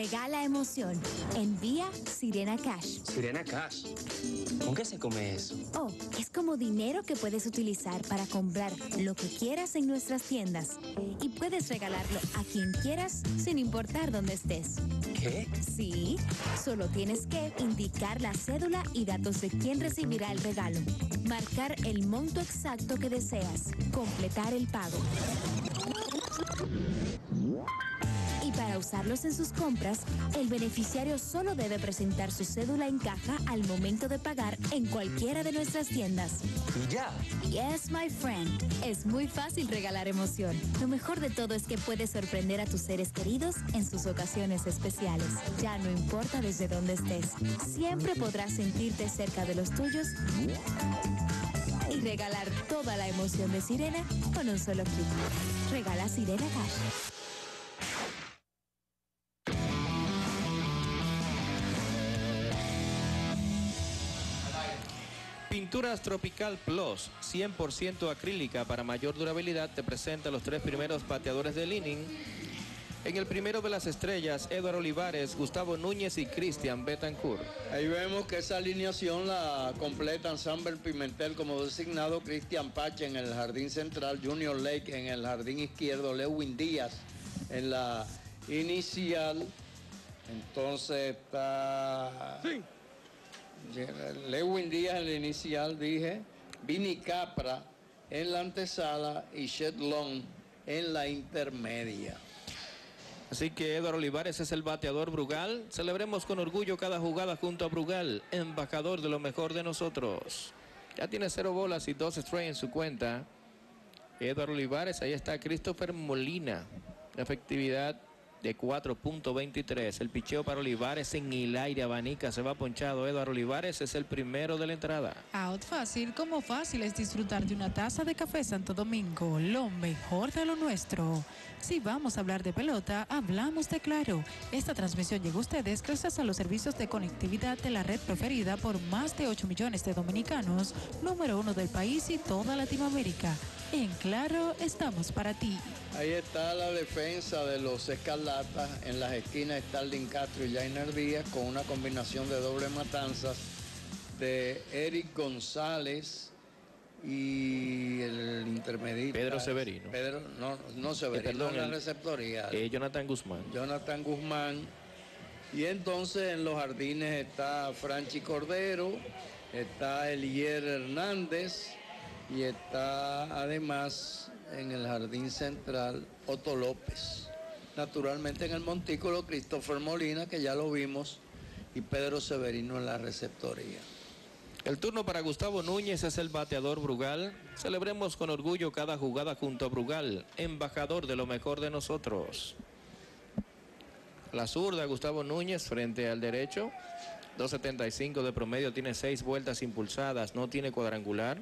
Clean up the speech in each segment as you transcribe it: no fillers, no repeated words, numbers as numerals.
Regala emoción. Envía Sirena Cash. Sirena Cash. ¿Con qué se come eso? Oh, es como dinero que puedes utilizar para comprar lo que quieras en nuestras tiendas. Y puedes regalarlo a quien quieras sin importar dónde estés. ¿Qué? Sí, solo tienes que indicar la cédula y datos de quién recibirá el regalo. Marcar el monto exacto que deseas. Completar el pago. Y para usarlos en sus compras, el beneficiario solo debe presentar su cédula en caja al momento de pagar en cualquiera de nuestras tiendas. ¿Y ya? Yes, my friend. Es muy fácil regalar emoción. Lo mejor de todo es que puedes sorprender a tus seres queridos en sus ocasiones especiales. Ya no importa desde dónde estés, siempre podrás sentirte cerca de los tuyos y regalar toda la emoción de Sirena con un solo clic. Regala Sirena Cash. Pinturas Tropical Plus, 100% acrílica para mayor durabilidad, te presenta los 3 primeros bateadores del inning. En el primero de las estrellas, Edward Olivares, Gustavo Núñez y Cristian Betancourt. Ahí vemos que esa alineación la completan Samber Pimentel como designado, Cristian Pache en el jardín central, Junior Lake en el jardín izquierdo, Lewin Díaz en la inicial. Entonces está... Sí. Lewin Díaz en la inicial, dije, Vini Capra en la antesala y Shed Long en la intermedia. Así que Edward Olivares es el bateador Brugal. Celebremos con orgullo cada jugada junto a Brugal, embajador de lo mejor de nosotros. Ya tiene 0 bolas y 2 strikes en su cuenta. Edward Olivares, ahí está Christopher Molina. Efectividad de 4.23. El picheo para Olivares en el aire, abanica, se va ponchado. Edward Olivares es el primero de la entrada. Out fácil, como fácil es disfrutar de una taza de café Santo Domingo, lo mejor de lo nuestro. Si vamos a hablar de pelota, hablamos de Claro. Esta transmisión llega a ustedes gracias a los servicios de conectividad de la red preferida por más de 8 millones de dominicanos, número 1 del país y toda Latinoamérica. En Claro, estamos para ti. Ahí está la defensa de los Escarlatas. En las esquinas Starling Castro y Jainer Díaz con una combinación de doble matanzas de Eric González y el intermedista Pedro Severino. Pedro, no Severino, perdón, en la receptoría. Jonathan Guzmán. Jonathan Guzmán. Y entonces en los jardines está Franchi Cordero, está Elier Hernández y está además en el jardín central Otto López. Naturalmente en el montículo Christopher Molina, que ya lo vimos, y Pedro Severino en la receptoría. El turno para Gustavo Núñez es el bateador Brugal. Celebremos con orgullo cada jugada junto a Brugal, embajador de lo mejor de nosotros. La zurda Gustavo Núñez frente al derecho. 2.75 de promedio, tiene 6 vueltas impulsadas, no tiene cuadrangular.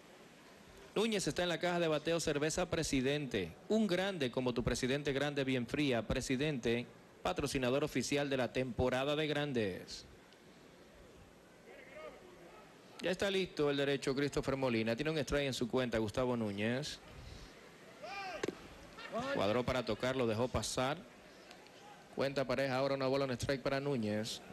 Núñez está en la caja de bateo Cerveza Presidente. Un grande como tu Presidente Grande bien fría. Presidente, patrocinador oficial de la temporada de grandes. Ya está listo el derecho Christopher Molina. Tiene un strike en su cuenta Gustavo Núñez. Cuadró para tocarlo, dejó pasar. Cuenta pareja, ahora una bola, un strike para Núñez.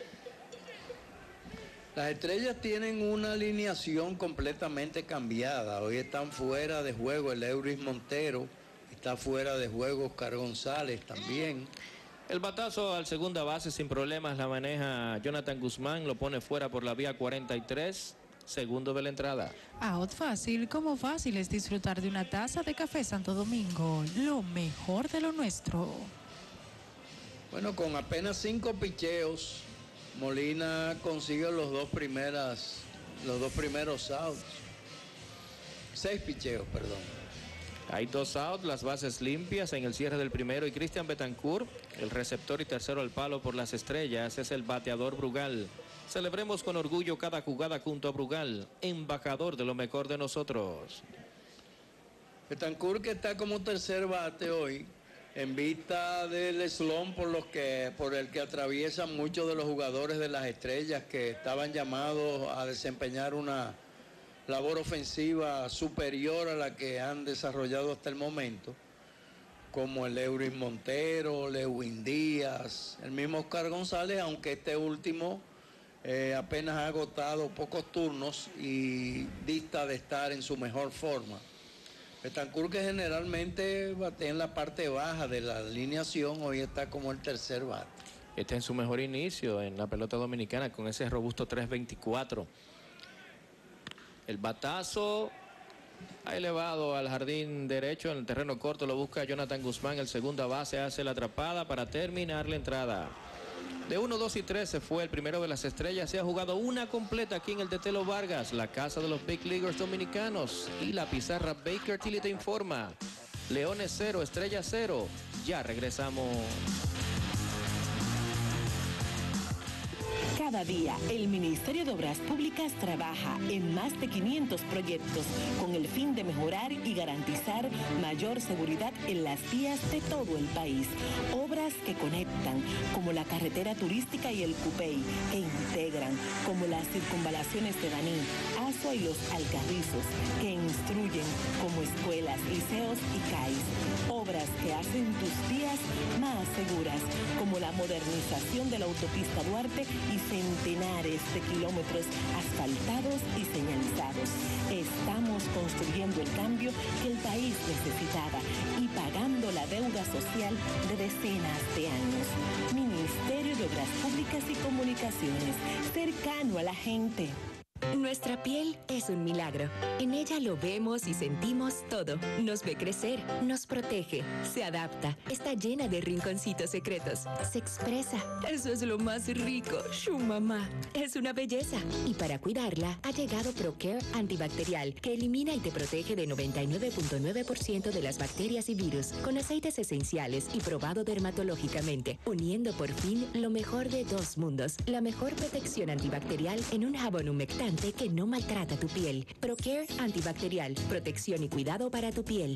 Las Estrellas tienen una alineación completamente cambiada. Hoy están fuera de juego el Euris Montero. Está fuera de juego Oscar González también. El batazo al segunda base sin problemas la maneja Jonathan Guzmán, lo pone fuera por la vía 43, segundo de la entrada. Out fácil, como fácil es disfrutar de una taza de café Santo Domingo, lo mejor de lo nuestro. Bueno, con apenas 5 picheos, Molina consigue los dos primeros outs. 6 picheos, perdón. Hay 2 outs, las bases limpias en el cierre del primero y Cristian Betancourt, el receptor y tercero al palo por las Estrellas, es el bateador Brugal. Celebremos con orgullo cada jugada junto a Brugal, embajador de lo mejor de nosotros. Betancourt, que está como tercer bate hoy, en vista del slump por el que atraviesan muchos de los jugadores de las Estrellas que estaban llamados a desempeñar una labor ofensiva superior a la que han desarrollado hasta el momento. como el Euris Montero, Lewin Díaz, el mismo Oscar González, aunque este último apenas ha agotado pocos turnos y dista de estar en su mejor forma. Betancourt, que generalmente batea en la parte baja de la alineación, hoy está como el tercer bate. Este es su mejor inicio en la pelota dominicana con ese robusto 3.24. El batazo ha elevado al jardín derecho en el terreno corto, lo busca Jonathan Guzmán, el segunda base hace la atrapada para terminar la entrada. De 1, 2 y 3 se fue el primero de las estrellas. Se ha jugado una completa aquí en el Tetelo Vargas, la casa de los Big Leaguers dominicanos. Y la pizarra Baker Tilly te informa. Leones 0, Estrella 0. Ya regresamos. Cada día, el Ministerio de Obras Públicas trabaja en más de 500 proyectos con el fin de mejorar y garantizar mayor seguridad en las vías de todo el país. Obras que conectan, como la carretera turística y el Cupey, que integran, como las circunvalaciones de Baní, Asua y los Alcarrizos, que instruyen, como escuelas, liceos y CAIS. Obras que hacen tus vías más seguras, como la modernización de la autopista Duarte y centenares de kilómetros asfaltados y señalizados. Estamos construyendo el cambio que el país necesitaba y pagando la deuda social de decenas de años. Ministerio de Obras Públicas y Comunicaciones, cercano a la gente. Nuestra piel es un milagro. En ella lo vemos y sentimos todo. Nos ve crecer, nos protege, se adapta, está llena de rinconcitos secretos, se expresa. Eso es lo más rico. Su mamá es una belleza. Y para cuidarla ha llegado ProCare antibacterial, que elimina y te protege de 99.9% de las bacterias y virus, con aceites esenciales y probado dermatológicamente, uniendo por fin lo mejor de dos mundos. La mejor protección antibacterial en un jabón humectante que no maltrata tu piel. ProCare antibacterial, protección y cuidado para tu piel.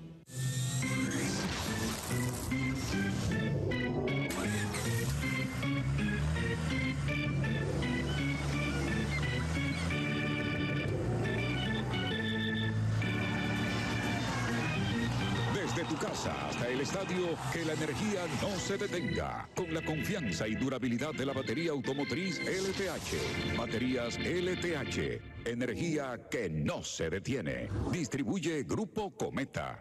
Desde tu casa hasta el estadio, que la energía no se detenga. Con la confianza y durabilidad de la batería automotriz LTH. Baterías LTH. Energía que no se detiene. Distribuye Grupo Cometa.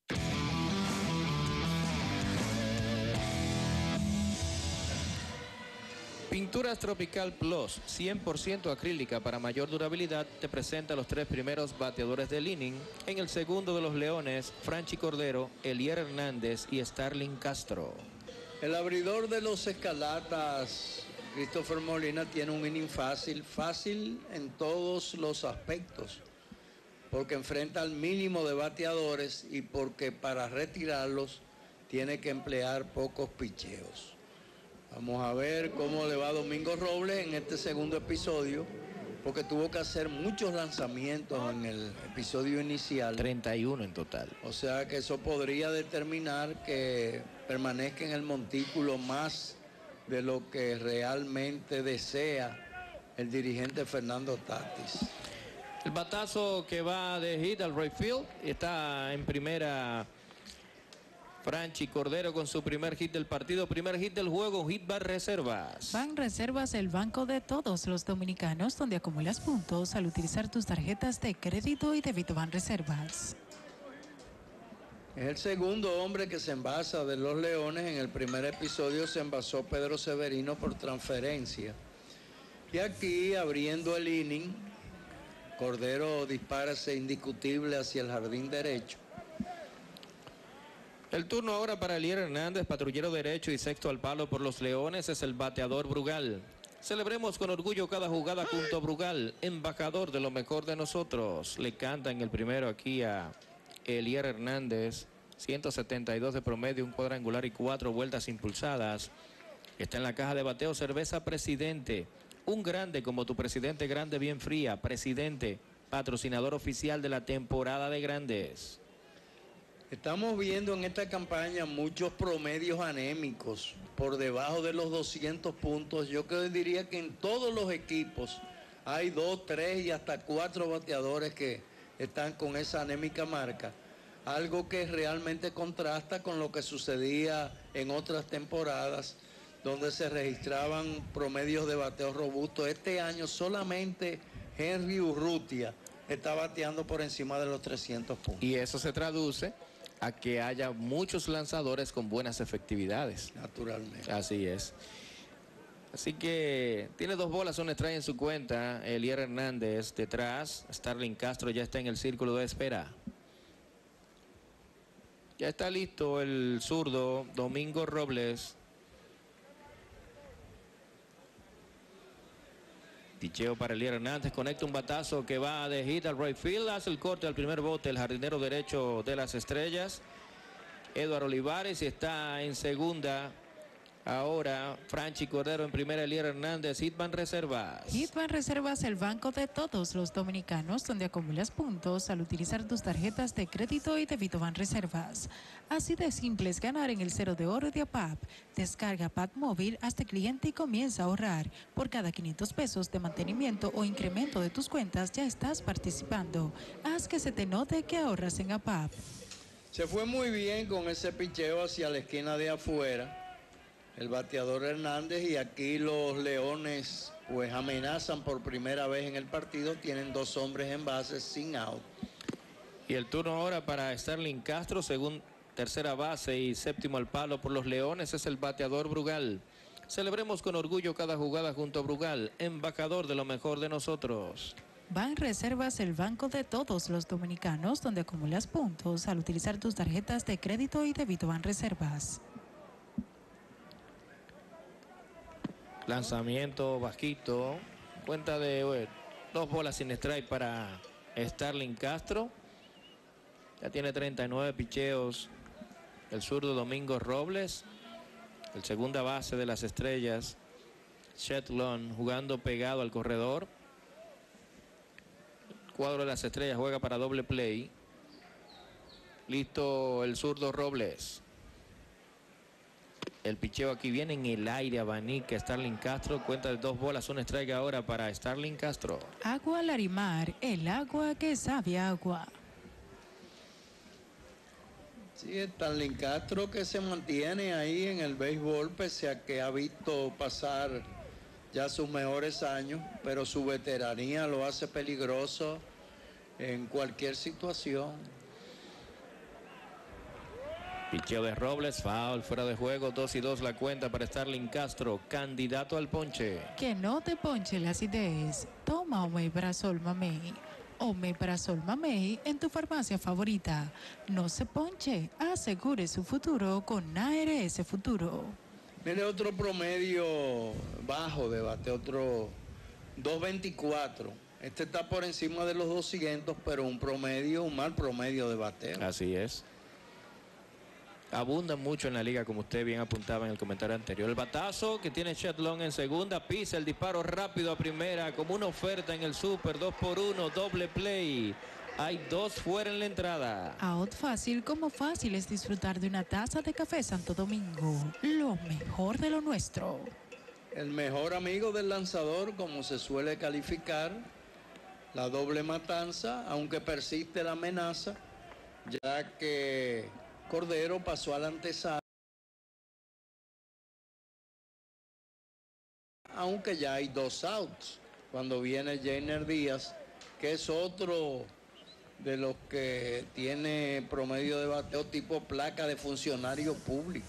Pinturas Tropical Plus, 100% acrílica para mayor durabilidad, te presenta los tres primeros bateadores del inning. En el segundo de los Leones, Franchi Cordero, Elier Hernández y Starling Castro. El abridor de los Escalatas, Christopher Molina, tiene un inning fácil en todos los aspectos, porque enfrenta al mínimo de bateadores y porque para retirarlos tiene que emplear pocos picheos. Vamos a ver cómo le va a Domingo Robles en este segundo episodio, porque tuvo que hacer muchos lanzamientos en el episodio inicial. 31 en total. O sea que eso podría determinar que permanezca en el montículo más de lo que realmente desea el dirigente Fernando Tatis. El batazo que va de hit al right field, está en primera Franchi Cordero con su primer hit del partido, primer hit del juego, un hit Banreservas. Banreservas, el banco de todos los dominicanos, donde acumulas puntos al utilizar tus tarjetas de crédito y débito Banreservas. Es el segundo hombre que se envasa de los Leones. En el primer episodio se envasó Pedro Severino por transferencia. Y aquí, abriendo el inning, Cordero dispara ese indiscutible hacia el jardín derecho. El turno ahora para Elier Hernández, patrullero derecho y sexto al palo por los Leones, es el bateador Brugal. Celebremos con orgullo cada jugada junto a Brugal, embajador de lo mejor de nosotros. Le canta en el primero aquí a Elier Hernández, 172 de promedio, un cuadrangular y 4 vueltas impulsadas. Está en la caja de bateo Cerveza Presidente, un grande como tu presidente, grande bien fría. Presidente, patrocinador oficial de la temporada de grandes. Estamos viendo en esta campaña muchos promedios anémicos por debajo de los 200 puntos. Yo diría que en todos los equipos hay 2, 3 y hasta 4 bateadores que están con esa anémica marca. algo que realmente contrasta con lo que sucedía en otras temporadas, donde se registraban promedios de bateo robusto. Este año solamente Henry Urrutia está bateando por encima de los 300 puntos. Y eso se traduce a que haya muchos lanzadores con buenas efectividades. Naturalmente. Así es. Así que tiene 2 bolas, 1 strike en su cuenta. Elier Hernández detrás. Starling Castro ya está en el círculo de espera. Ya está listo el zurdo Domingo Robles. Picheo para Elier Hernández, conecta un batazo que va de hit al right field, hace el corte al primer bote el jardinero derecho de las Estrellas, Eduardo Olivares, y está en segunda. Ahora Franchi Cordero en primera, Elier Hernández. Hitman Reservas. Hitman Reservas, el banco de todos los dominicanos, donde acumulas puntos al utilizar tus tarjetas de crédito y débito Banreservas. Así de simple es ganar en el Cero de Oro de APAP. Descarga APAP móvil, hazte cliente y comienza a ahorrar. Por cada 500 pesos de mantenimiento o incremento de tus cuentas ya estás participando. Haz que se te note que ahorras en APAP. Se fue muy bien con ese picheo hacia la esquina de afuera el bateador Hernández, y aquí los Leones pues amenazan por primera vez en el partido, tienen 2 hombres en base sin out. Y el turno ahora para Starling Castro, tercera base y séptimo al palo por los Leones, es el bateador Brugal. Celebremos con orgullo cada jugada junto a Brugal, embajador de lo mejor de nosotros. Banreservas, el banco de todos los dominicanos, donde acumulas puntos al utilizar tus tarjetas de crédito y débito Banreservas. Lanzamiento bajito, cuenta de 2 bolas sin strike para Starling Castro. Ya tiene 39 picheos el zurdo Domingo Robles, el segunda base de las Estrellas, Shetland, jugando pegado al corredor. El cuadro de las Estrellas juega para doble play. Listo el zurdo Robles. El picheo aquí viene en el aire, abanica Starling Castro, cuenta de 2 bolas, 1 strike ahora para Starling Castro. Agua Larimar, el agua que sabe a agua. Sí, Starling Castro que se mantiene ahí en el béisbol pese a que ha visto pasar ya sus mejores años, pero su veteranía lo hace peligroso en cualquier situación. Picheo de Robles, foul, fuera de juego, 2-2 la cuenta para Starling Castro, candidato al ponche. Que no te ponche la acidez. Toma Omeprazol Mamey. Omeprazol Mamey en tu farmacia favorita. No se ponche, asegure su futuro con ARS Futuro. Mire, otro promedio bajo de bate, otro 2.24. Este está por encima de los 200, pero un mal promedio de bateo. Así es. Abundan mucho en la liga, como usted bien apuntaba en el comentario anterior. El batazo que tiene Shetland en segunda, pisa el disparo rápido a primera, como una oferta en el super, 2-1, doble play. Hay 2 fuera en la entrada. Out fácil, como fácil es disfrutar de una taza de café Santo Domingo. Lo mejor de lo nuestro. El mejor amigo del lanzador, como se suele calificar, la doble matanza, aunque persiste la amenaza, ya que Cordero pasó a la antesala, aunque ya hay 2 outs, cuando viene Jainer Díaz, que es otro de los que tiene promedio de bateo tipo placa de funcionario público.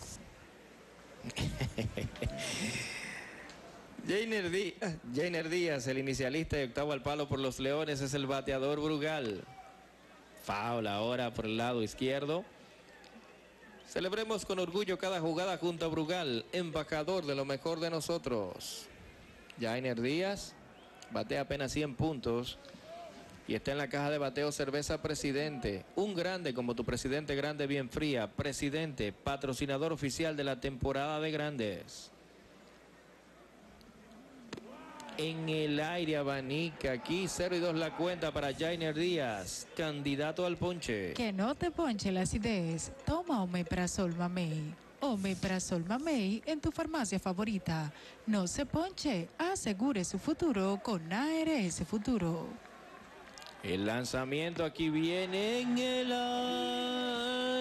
Jainer Díaz, el inicialista y octavo al palo por los Leones, es el bateador Brugal. Foul ahora por el lado izquierdo. Celebremos con orgullo cada jugada junto a Brugal, embajador de lo mejor de nosotros. Jainer Díaz batea apenas 100 puntos y está en la caja de bateo Cerveza Presidente. Un grande como tu Presidente Grande bien fría. Presidente, patrocinador oficial de la temporada de grandes. En el aire abanica, aquí 0-2 la cuenta para Jainer Díaz, candidato al ponche. Que no te ponche la acidez. Toma Omeprazol Mamey. Omeprazol Mamey en tu farmacia favorita. No se ponche, asegure su futuro con ARS Futuro. El lanzamiento aquí viene en el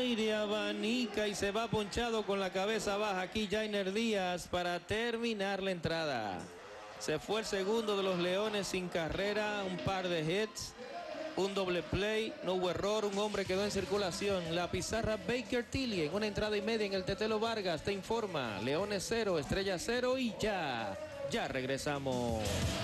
aire, abanica y se va ponchado con la cabeza baja aquí Jainer Díaz para terminar la entrada. Se fue el segundo de los Leones sin carrera, un par de hits, un doble play, no hubo error, un hombre quedó en circulación. La pizarra Baker Tilly en una entrada y media en el Tetelo Vargas te informa. Leones 0, Estrella 0 y ya regresamos.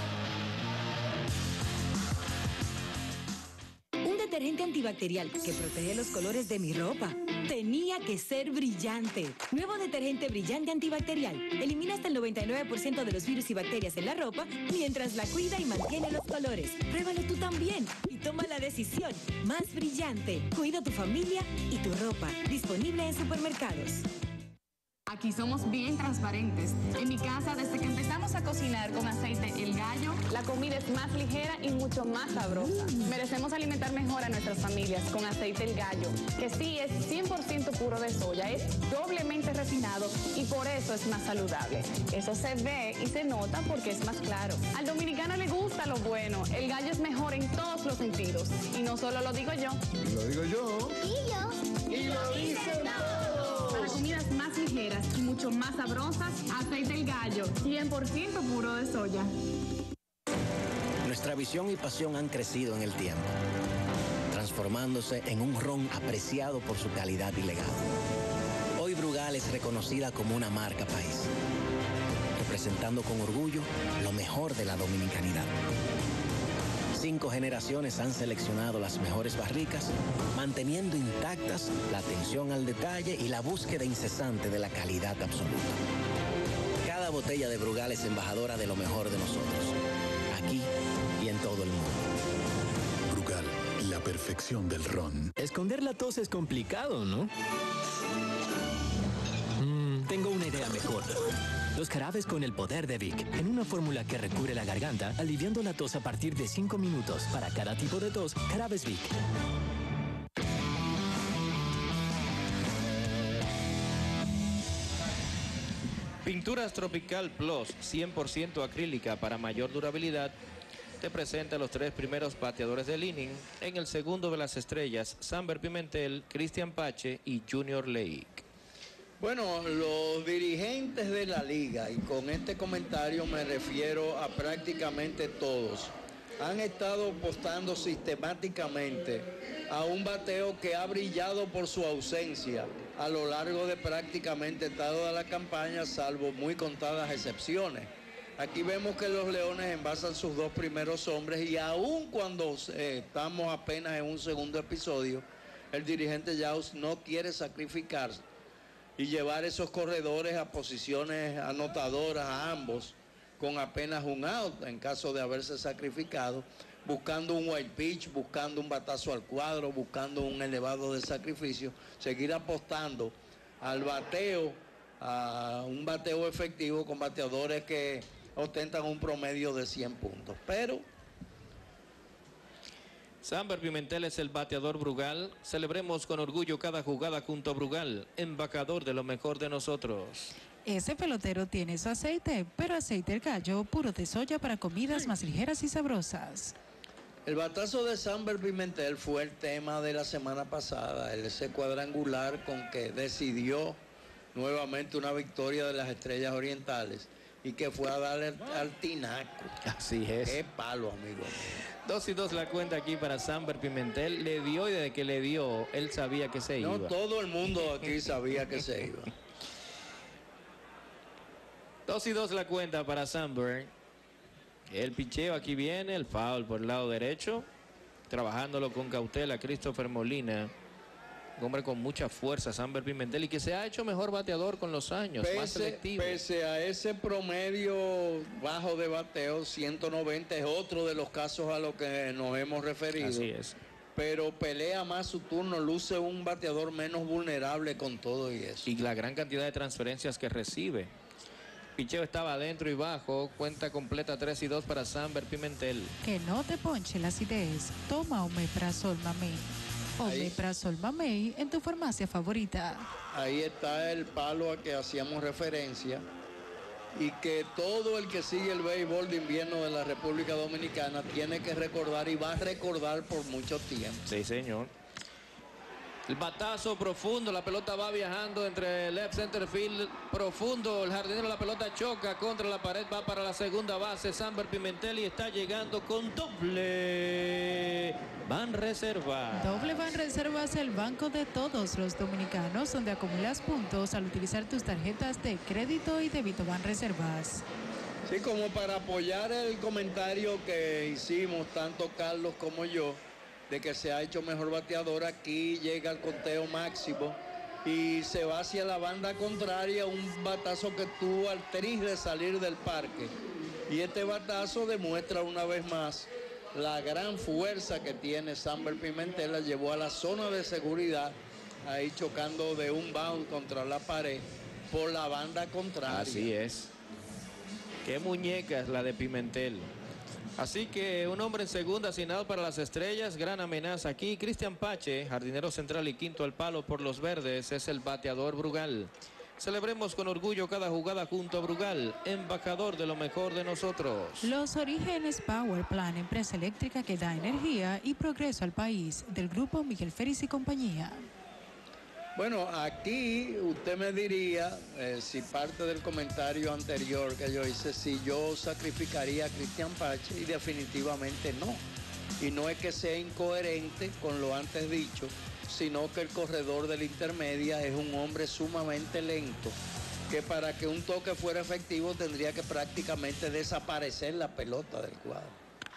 Un detergente antibacterial que protege los colores de mi ropa tenía que ser Brillante. Nuevo detergente Brillante antibacterial. Elimina hasta el 99% de los virus y bacterias en la ropa mientras la cuida y mantiene los colores. Pruébalo tú también y toma la decisión más brillante. Cuida tu familia y tu ropa. Disponible en supermercados. Aquí somos bien transparentes. En mi casa, desde que empezamos a cocinar con aceite El Gallo, la comida es más ligera y mucho más sabrosa. Merecemos alimentar mejor a nuestras familias con aceite El Gallo, que sí es 100% puro de soya, es doblemente refinado y por eso es más saludable. Eso se ve y se nota porque es más claro. Al dominicano le gusta lo bueno. El Gallo es mejor en todos los sentidos. Y no solo lo digo yo. Lo digo yo. Y yo. Y lo dicen todos. Para comidas más ligeras y mucho más sabrosas, aceite El Gallo, 100% puro de soya. Nuestra visión y pasión han crecido en el tiempo, transformándose en un ron apreciado por su calidad y legado. Hoy Brugal es reconocida como una marca país, representando con orgullo lo mejor de la dominicanidad. 5 generaciones han seleccionado las mejores barricas, manteniendo intactas la atención al detalle y la búsqueda incesante de la calidad absoluta. Cada botella de Brugal es embajadora de lo mejor de nosotros, aquí y en todo el mundo. Brugal, la perfección del ron. Esconder la tos es complicado, ¿no? Tengo una idea mejor. Los jarabes con el poder de Vic, en una fórmula que recubre la garganta, aliviando la tos a partir de 5 minutos. Para cada tipo de tos, jarabes Vic. Pinturas Tropical Plus, 100% acrílica para mayor durabilidad, te presenta los 3 primeros bateadores del inning. En el segundo de las estrellas, Samber Pimentel, Cristian Pache y Junior Lake. Bueno, los dirigentes de la liga, y con este comentario me refiero a prácticamente todos, han estado apostando sistemáticamente a un bateo que ha brillado por su ausencia a lo largo de prácticamente toda la campaña, salvo muy contadas excepciones. Aquí vemos que los Leones envasan sus 2 primeros hombres y aun cuando estamos apenas en un segundo episodio, el dirigente Yaus no quiere sacrificarse y llevar esos corredores a posiciones anotadoras a ambos con apenas un out en caso de haberse sacrificado, buscando un wild pitch, buscando un batazo al cuadro, buscando un elevado de sacrificio, seguir apostando al bateo, a un bateo efectivo con bateadores que ostentan un promedio de 100 puntos. Pero Samber Pimentel es el bateador Brugal. Celebremos con orgullo cada jugada junto a Brugal, embajador de lo mejor de nosotros. Ese pelotero tiene su aceite, pero aceite El Gallo, puro de soya para comidas más ligeras y sabrosas. el batazo de Samber Pimentel fue el tema de la semana pasada, ese cuadrangular con que decidió nuevamente una victoria de las Estrellas Orientales y que fue a darle al tinaco. Así es. Qué palo, amigo. 2-2 la cuenta aquí para Samber Pimentel. Le dio y desde que le dio, él sabía que se iba. No, todo el mundo aquí sabía que se iba. 2-2 la cuenta para Samber. El picheo aquí viene, el foul por el lado derecho. Trabajándolo con cautela Christopher Molina. Un hombre con mucha fuerza, Samber Pimentel, y que se ha hecho mejor bateador con los años, más selectivo. Pese a ese promedio bajo de bateo, 190 es otro de los casos a los que nos hemos referido. Así es. Pero pelea más su turno, luce un bateador menos vulnerable con todo y eso. Y la gran cantidad de transferencias que recibe. Picheo estaba adentro y bajo, cuenta completa 3-2 para Samber Pimentel. Que no te ponche la acidez, toma Omeprazol Mamey. Omeprazol Mamey en tu farmacia favorita. Ahí está el palo a que hacíamos referencia y que todo el que sigue el béisbol de invierno de la República Dominicana tiene que recordar y va a recordar por mucho tiempo. Sí, señor. El batazo profundo, la pelota va viajando entre el left center field profundo. El jardinero, la pelota choca contra la pared, va para la segunda base. Samber Pimentel y está llegando con doble Banreservas. Doble Banreservas, el banco de todos los dominicanos, donde acumulas puntos al utilizar tus tarjetas de crédito y débito Banreservas. Sí, como para apoyar el comentario que hicimos tanto Carlos como yo, de que se ha hecho mejor bateador, aquí llega el conteo máximo y se va hacia la banda contraria, un batazo que tuvo al tris de salir del parque. Y este batazo demuestra una vez más la gran fuerza que tiene Samber Pimentel, la llevó a la zona de seguridad, ahí chocando de un bound contra la pared por la banda contraria. Así es. Qué muñeca es la de Pimentel. Así que un hombre en segunda asignado para las Estrellas, gran amenaza aquí. Cristian Pache, jardinero central y quinto al palo por los verdes, es el bateador Brugal. Celebremos con orgullo cada jugada junto a Brugal, embajador de lo mejor de nosotros. Los Orígenes Power Plan, empresa eléctrica que da energía y progreso al país, del grupo Miguel Ferris y compañía. Bueno, aquí usted me diría, si parte del comentario anterior que yo hice, si yo sacrificaría a Cristian Pache, y definitivamente no. Y no es que sea incoherente con lo antes dicho, sino que el corredor de la intermedia es un hombre sumamente lento, que para que un toque fuera efectivo tendría que prácticamente desaparecer la pelota del cuadro.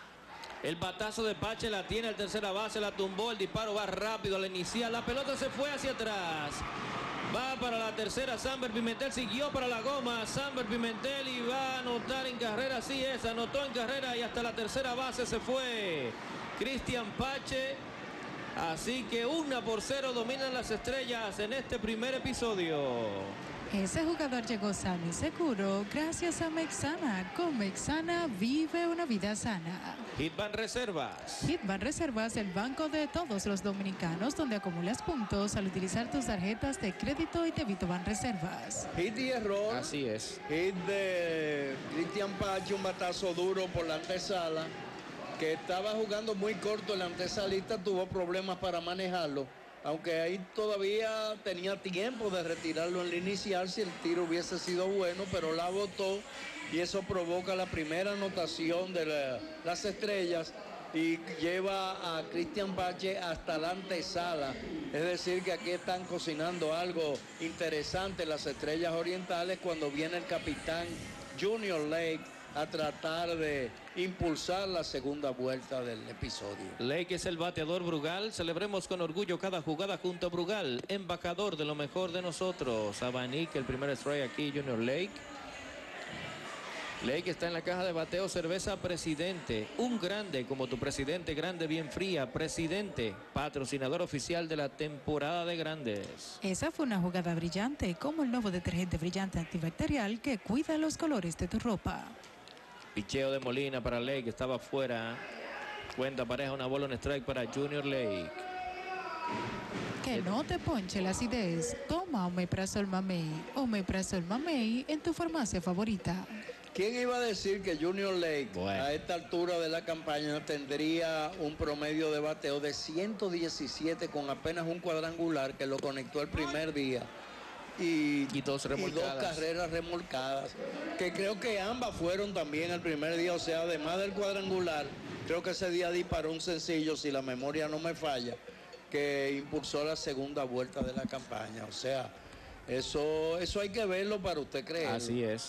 El batazo de Pache la tiene el tercera base, la tumbó, el disparo va rápido al inicial, la pelota se fue hacia atrás. Va para la tercera, Samber Pimentel siguió para la goma, Samber Pimentel y va a anotar en carrera, así es, anotó en carrera y hasta la tercera base se fue Cristian Pache. Así que 1-0 dominan las Estrellas en este primer episodio. Ese jugador llegó sano y seguro gracias a Mexana. Con Mexana vive una vida sana. Hit Banreservas. Hit Banreservas, el banco de todos los dominicanos, donde acumulas puntos al utilizar tus tarjetas de crédito y débito Banreservas. Hit y error. Así es. Hit de Cristian Pache, un batazo duro por la antesala, que estaba jugando muy corto en la antesalita, tuvo problemas para manejarlo. Aunque ahí todavía tenía tiempo de retirarlo en la inicial si el tiro hubiese sido bueno, pero la botó y eso provoca la primera anotación de las Estrellas y lleva a Cristian Pache hasta la antesala. Es decir, que aquí están cocinando algo interesante las Estrellas Orientales cuando viene el capitán Junior Lake a tratar de impulsar la segunda vuelta del episodio. Lake es el bateador Brugal. Celebremos con orgullo cada jugada junto a Brugal, embajador de lo mejor de nosotros. Abanique, el primer strike aquí, Junior Lake. Lake está en la caja de bateo, cerveza Presidente. Un grande como tu presidente, grande bien fría. Presidente, patrocinador oficial de la temporada de grandes. Esa fue una jugada brillante, como el nuevo detergente brillante antibacterial que cuida los colores de tu ropa. Picheo de Molina para Lake, estaba fuera. Cuenta pareja, una bola, un strike para Junior Lake. Que no te ponche la acidez. Toma Omeprazol Mamey. Omeprazol Mamey en tu farmacia favorita. ¿Quién iba a decir que Junior Lake a esta altura de la campaña tendría un promedio de bateo de 117 con apenas un cuadrangular que lo conectó el primer día? Y dos carreras remolcadas, que creo que ambas fueron también el primer día, o sea, además del cuadrangular, creo que ese día disparó un sencillo, si la memoria no me falla, que impulsó la segunda vuelta de la campaña. O sea, eso hay que verlo para usted creer. Así es.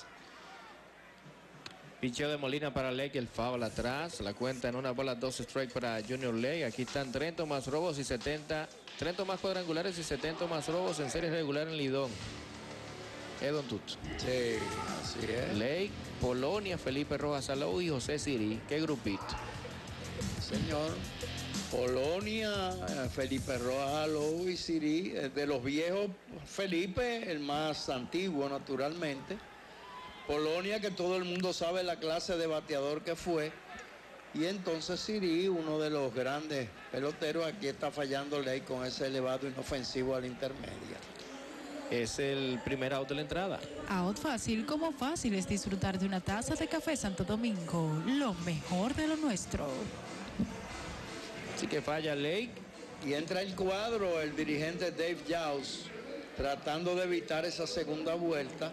Picheo de Molina para Lake, el foul atrás, la cuenta en una bola, 2 strike para Junior Lake. Aquí están 30 más robos y 70, 30 más cuadrangulares y 70 más robos en serie regular en Lidón. Edon Tut. Sí, así es. Lake, Polonia, Felipe Rojas Alou y José Siri. ¿Qué grupito? Señor. Polonia, Felipe Rojas Alou y Siri, de los viejos, Felipe, el más antiguo naturalmente. Polonia, que todo el mundo sabe la clase de bateador que fue. Y entonces Siri, uno de los grandes peloteros, aquí está fallando Ley con ese elevado inofensivo a la intermedia. Es el primer out de la entrada. Out fácil, como fácil es disfrutar de una taza de café Santo Domingo, lo mejor de lo nuestro. Así que falla Lake. Y entra el cuadro el dirigente Dave Yaws, tratando de evitar esa segunda vuelta.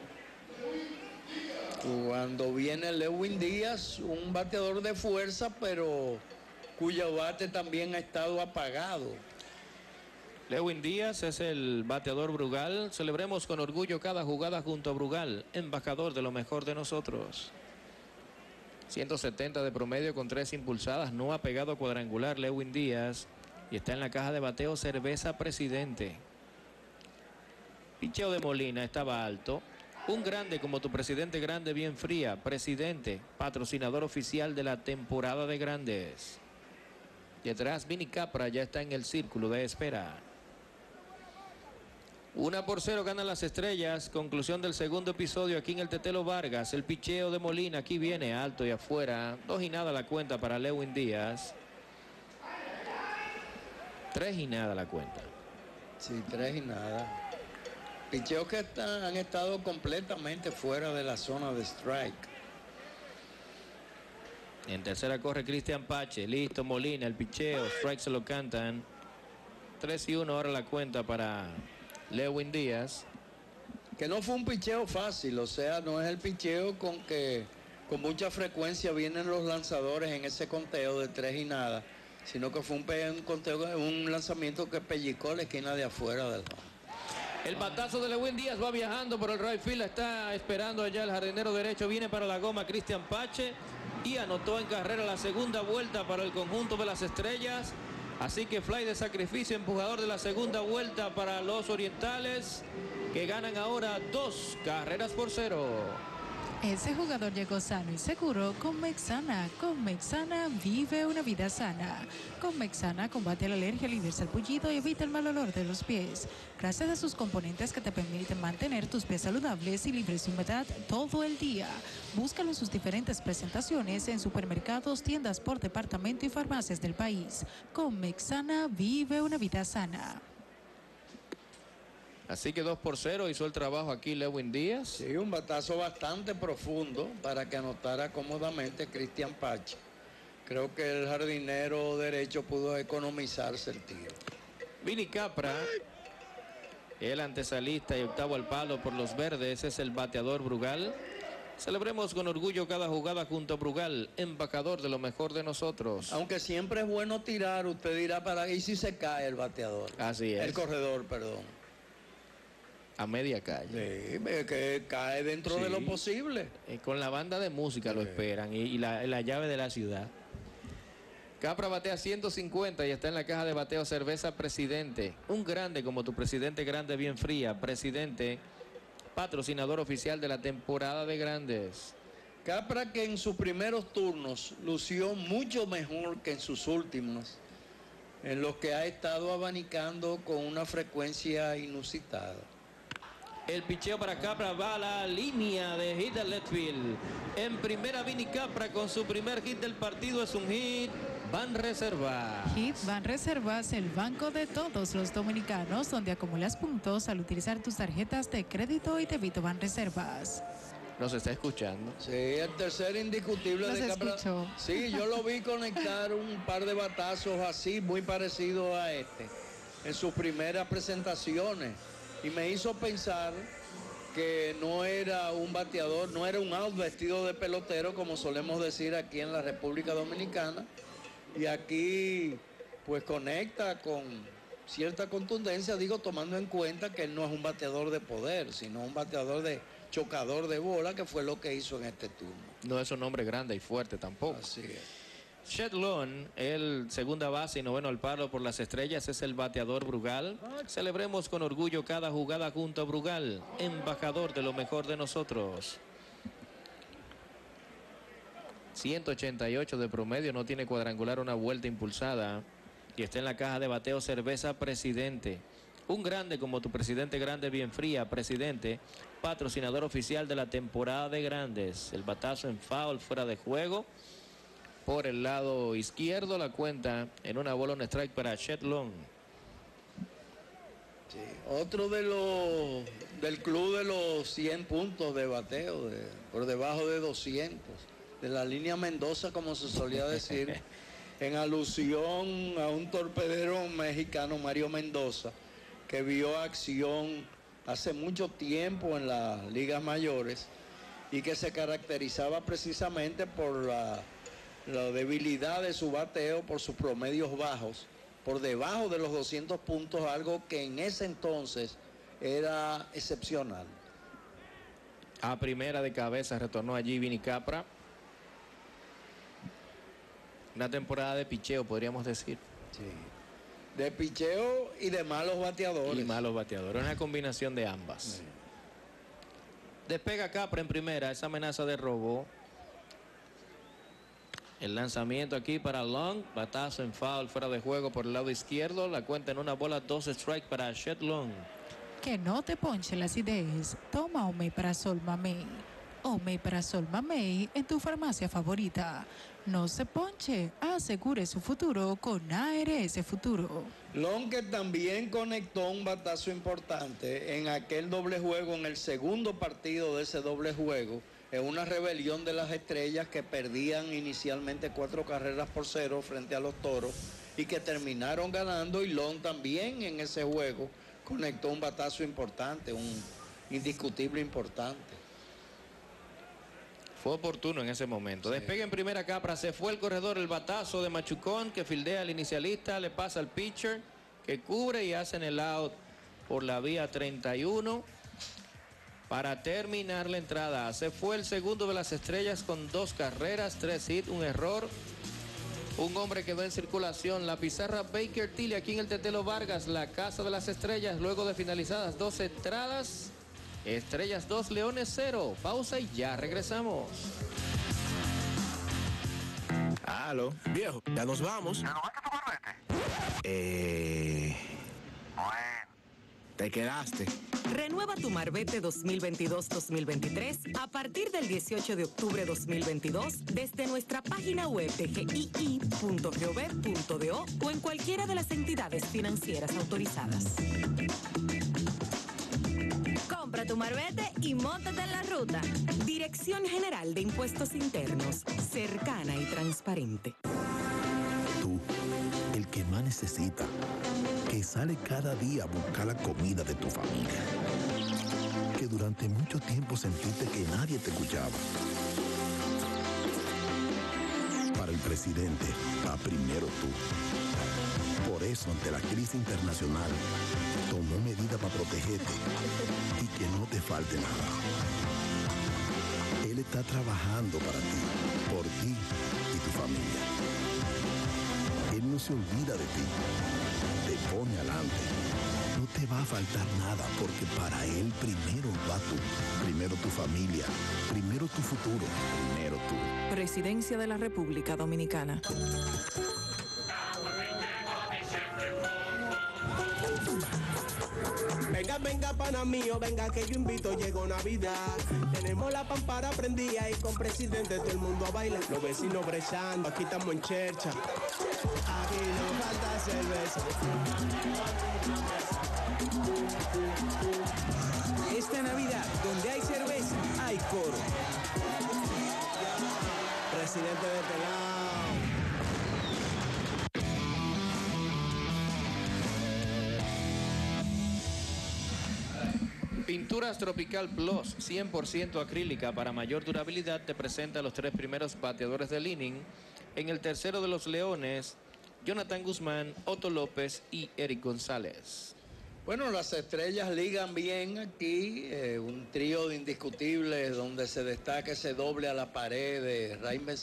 Cuando viene Lewin Díaz, un bateador de fuerza, pero cuyo bate también ha estado apagado. Lewin Díaz es el bateador Brugal. Celebremos con orgullo cada jugada junto a Brugal, embajador de lo mejor de nosotros. 170 de promedio con 3 impulsadas. No ha pegado cuadrangular Lewin Díaz. Y está en la caja de bateo Cerveza Presidente. Picheo de Molina estaba alto. Un grande como tu presidente grande bien fría. Presidente, patrocinador oficial de la temporada de grandes. Detrás Vini Capra ya está en el círculo de espera. 1-0 ganan las Estrellas. Conclusión del segundo episodio aquí en el Tetelo Vargas. El picheo de Molina aquí viene alto y afuera. 2-0 la cuenta para Lewin Díaz. 3-0 la cuenta. Sí, 3-0. Picheos que han estado completamente fuera de la zona de strike. En tercera corre Cristian Pache. Listo Molina, el picheo. Strike se lo cantan. 3-1 ahora la cuenta para Lewin Díaz. Que no fue un picheo fácil, o sea, no es el picheo con que con mucha frecuencia vienen los lanzadores en ese conteo de 3-0, sino que fue un lanzamiento que pellizcó la esquina de afuera del home. El batazo de Lewin Díaz va viajando por el right field. Está esperando allá el jardinero derecho. Viene para la goma Cristian Pache. Y anotó en carrera la segunda vuelta para el conjunto de las Estrellas. Así que fly de sacrificio, empujador de la segunda vuelta para los orientales, que ganan ahora 2-0. Ese jugador llegó sano y seguro con Mexana. Con Mexana vive una vida sana. Con Mexana combate la alergia, alivia el sarpullido y evita el mal olor de los pies. Gracias a sus componentes que te permiten mantener tus pies saludables y libres de humedad todo el día. Búscalo en sus diferentes presentaciones en supermercados, tiendas por departamento y farmacias del país. Con Mexana vive una vida sana. Así que 2-0 hizo el trabajo aquí Lewin Díaz. Sí, un batazo bastante profundo para que anotara cómodamente Cristian Pache. Creo que el jardinero derecho pudo economizarse el tiro. Vini Capra, el antesalista y octavo al palo por los verdes, es el bateador Brugal. Celebremos con orgullo cada jugada junto a Brugal, embajador de lo mejor de nosotros. Aunque siempre es bueno tirar, usted dirá, ¿y si se cae el bateador? Así es. El corredor, perdón. A media calle. Sí, que cae dentro de lo posible. Con la banda de música lo esperan y la llave de la ciudad. Capra batea 150 y está en la caja de bateo Cerveza Presidente. Un grande como tu presidente grande bien fría. Presidente, patrocinador oficial de la temporada de grandes. Capra que en sus primeros turnos lució mucho mejor que en sus últimos, en los que ha estado abanicando con una frecuencia inusitada. El picheo para Capra va a la línea de hit del left field. En primera Vini Capra con su primer hit del partido. Es un hit Banreservas. Hit Banreservas, el banco de todos los dominicanos, donde acumulas puntos al utilizar tus tarjetas de crédito y débito Banreservas. Nos está escuchando. Sí, el tercer indiscutible Nos de Capra. escuchó. Sí, yo lo vi conectar un par de batazos así, muy parecido a este, en sus primeras presentaciones. Y me hizo pensar que no era un bateador, no era un out vestido de pelotero, como solemos decir aquí en la República Dominicana. Y aquí, pues conecta con cierta contundencia, digo, tomando en cuenta que él no es un bateador de poder, sino un bateador de chocador de bola, que fue lo que hizo en este turno. No es un hombre grande y fuerte tampoco. Así es. Chet Long, el segunda base y noveno al palo por las Estrellas, es el bateador Brugal. Celebremos con orgullo cada jugada junto a Brugal, embajador de lo mejor de nosotros. 188 de promedio, no tiene cuadrangular, una vuelta impulsada. Y está en la caja de bateo Cerveza Presidente. Un grande como tu presidente grande bien fría, Presidente, patrocinador oficial de la temporada de grandes. El batazo en foul, fuera de juego. Por el lado izquierdo, la cuenta en una bola, un strike para Chet Long. Sí, otro de del club de los 100 puntos de bateo, por debajo de 200, de la línea Mendoza, como se solía decir en alusión a un torpedero mexicano, Mario Mendoza, que vio acción hace mucho tiempo en las ligas mayores y que se caracterizaba precisamente por la debilidad de su bateo, por sus promedios bajos, por debajo de los 200 puntos, algo que en ese entonces era excepcional. A primera de cabeza retornó allí Vini Capra. Una temporada de picheo, podríamos decir. Sí. De picheo y de malos bateadores. Y malos bateadores, una combinación de ambas. Sí. Despega Capra en primera, esa amenaza de robo. El lanzamiento aquí para Long, batazo en foul fuera de juego por el lado izquierdo. La cuenta en una bola, 2 strikes para Shed Long. Que no te ponche la acidez. Toma Omeprazol Mamey. Omeprazol Mamey en tu farmacia favorita. No se ponche, asegure su futuro con ARS Futuro. Long, que también conectó un batazo importante en aquel doble juego, en el segundo partido de ese doble juego, en una rebelión de las Estrellas que perdían inicialmente 4-0 frente a los Toros y que terminaron ganando, y Long también en ese juego conectó un batazo importante, un indiscutible importante. Fue oportuno en ese momento. Sí. Despegue en primera Capra, se fue el corredor, el batazo de Machucón que fildea al inicialista, le pasa al pitcher que cubre y hacen el out por la vía 31 para terminar la entrada. Se fue el segundo de las Estrellas con 2 carreras, 3 hits, un error. Un hombre quedó en circulación. La pizarra Baker Tilly aquí en el Tetelo Vargas, la casa de las Estrellas, luego de finalizadas 2 entradas. Estrellas 2, Leones 0. Pausa y ya regresamos. Aló, viejo, ya nos vamos. ¿Ya no vas a tu barbete? Bueno. Te quedaste. Renueva tu Marbete 2022-2023 a partir del 18 de octubre 2022 desde nuestra página web de gii.gov.do o en cualquiera de las entidades financieras autorizadas. Compra tu Marbete y móntate en la ruta. Dirección General de Impuestos Internos, cercana y transparente. Tú, el que más necesita, que sale cada día a buscar la comida de tu familia, que durante mucho tiempo sentiste que nadie te escuchaba. Para el presidente, va primero tú. Por eso, ante la crisis internacional, tomó medidas para protegerte y que no te falte nada. Él está trabajando para ti, por ti y tu familia. Él no se olvida de ti, te pone adelante. No te va a faltar nada porque para Él primero va tú, primero tu familia, primero tu futuro, primero tú. Presidencia de la República Dominicana. Venga, venga, pana mío, venga que yo invito, llegó Navidad. Tenemos la pampara prendida y con presidente todo el mundo a bailar. Los vecinos brechando, aquí estamos en chercha. Aquí no falta cerveza. Esta Navidad, donde hay cerveza, hay coro. Presidente de este lado. Pinturas Tropical Plus, 100% acrílica para mayor durabilidad, te presenta a los 3 primeros bateadores del inning. En el tercero de los Leones, Jonathan Guzmán, Otto López y Eric González. Bueno, las Estrellas ligan bien aquí, un trío de indiscutibles donde se destaca ese doble a la pared de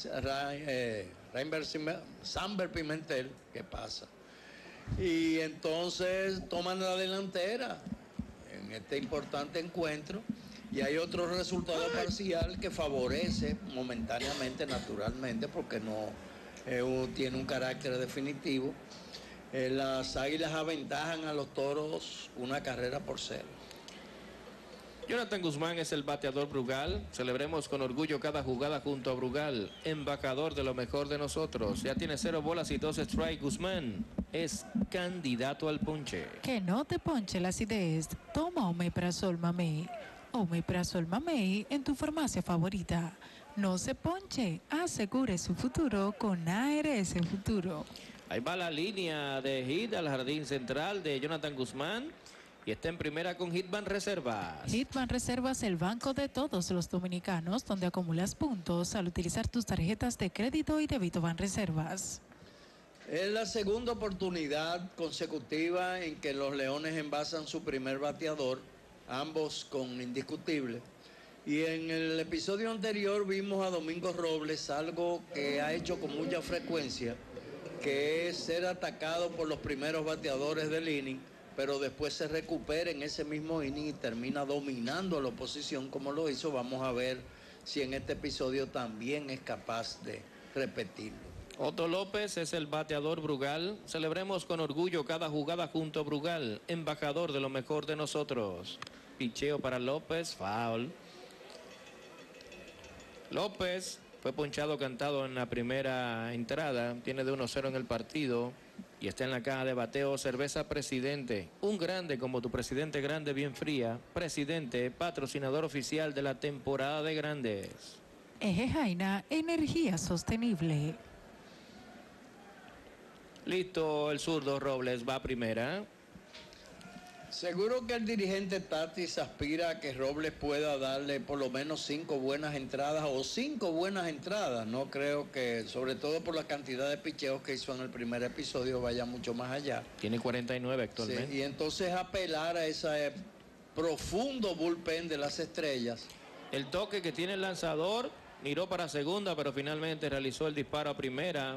Samber Pimentel, ¿qué pasa? Y entonces toman la delantera en este importante encuentro y hay otro resultado parcial que favorece momentáneamente, naturalmente, porque no tiene un carácter definitivo. Las Águilas aventajan a los Toros 1-0. Jonathan Guzmán es el bateador Brugal. Celebremos con orgullo cada jugada junto a Brugal, embajador de lo mejor de nosotros. Ya tiene 0 bolas y 2 strikes. Guzmán es candidato al ponche. Que no te ponche la acidez. Toma Omeprazol Mamey. Omeprazol Mamey en tu farmacia favorita. No se ponche, asegure su futuro con ARS Futuro. Ahí va la línea de hit al jardín central de Jonathan Guzmán. Y está en primera con Hitman Reservas. Hitman Reservas, el banco de todos los dominicanos, donde acumulas puntos al utilizar tus tarjetas de crédito y débito Banreservas. Es la segunda oportunidad consecutiva en que los Leones envasan su primer bateador, ambos con indiscutible. Y en el episodio anterior vimos a Domingo Robles, algo que ha hecho con mucha frecuencia, que es ser atacado por los primeros bateadores del inning, pero después se recupera en ese mismo inning y termina dominando a la oposición como lo hizo. Vamos a ver si en este episodio también es capaz de repetirlo. Otto López es el bateador Brugal. Celebremos con orgullo cada jugada junto a Brugal, embajador de lo mejor de nosotros. Picheo para López, foul. López fue ponchado cantado en la primera entrada, tiene de 1-0 en el partido y está en la caja de bateo Cerveza Presidente. Un grande como tu Presidente Grande bien fría. Presidente, patrocinador oficial de la temporada de grandes. Eje Jaina, energía sostenible. Listo, el zurdo Robles va a primera. Seguro que el dirigente Tatis aspira a que Robles pueda darle por lo menos 5 buenas entradas o 5 buenas entradas. No creo que, sobre todo por la cantidad de picheos que hizo en el primer episodio, vaya mucho más allá. Tiene 49 actualmente. Sí, y entonces apelar a ese profundo bullpen de las estrellas. El toque que tiene el lanzador, miró para segunda, pero finalmente realizó el disparo a primera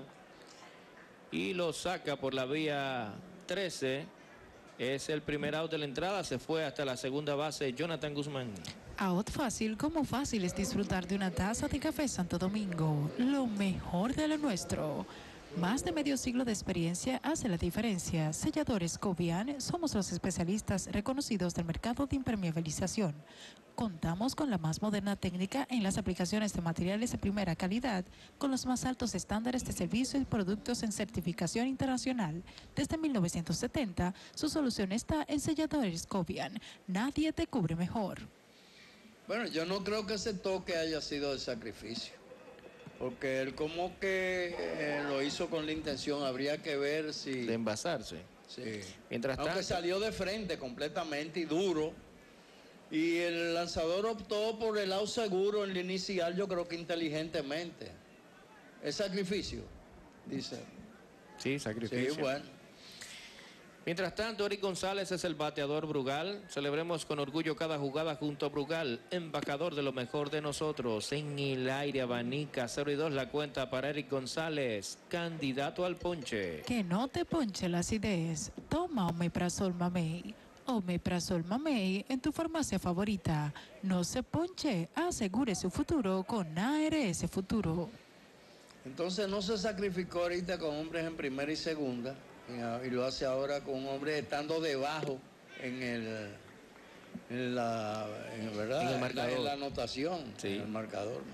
y lo saca por la vía 13. Es el primer out de la entrada, se fue hasta la segunda base Jonathan Guzmán. Out fácil, como fácil es disfrutar de una taza de café Santo Domingo, lo mejor de lo nuestro. Más de medio siglo de experiencia hace la diferencia. Selladores Cobian, somos los especialistas reconocidos del mercado de impermeabilización. Contamos con la más moderna técnica en las aplicaciones de materiales de primera calidad, con los más altos estándares de servicio y productos en certificación internacional. Desde 1970, su solución está en Selladores Cobian. Nadie te cubre mejor. Bueno, yo no creo que ese toque haya sido de sacrificio, porque él como que lo hizo con la intención. Habría que ver si... de envasarse. Sí. Mientras aunque tanto, salió de frente completamente y duro. Y el lanzador optó por el out seguro en la inicial, yo creo que inteligentemente. ¿Es sacrificio? Dice. Sí, sacrificio. Sí, bueno. Mientras tanto, Eric González es el bateador Brugal. Celebremos con orgullo cada jugada junto a Brugal, embajador de lo mejor de nosotros. En el aire abanica, 0-2 la cuenta para Eric González, candidato al ponche. Que no te ponche la acidez. Toma Omeprazol Mamey. Omeprazol Mamey en tu farmacia favorita. No se ponche, asegure su futuro con ARS Futuro. Entonces no se sacrificó ahorita con hombres en primera y segunda, y lo hace ahora con un hombre estando debajo ¿verdad? En el marcador. En la anotación, sí. En el marcador.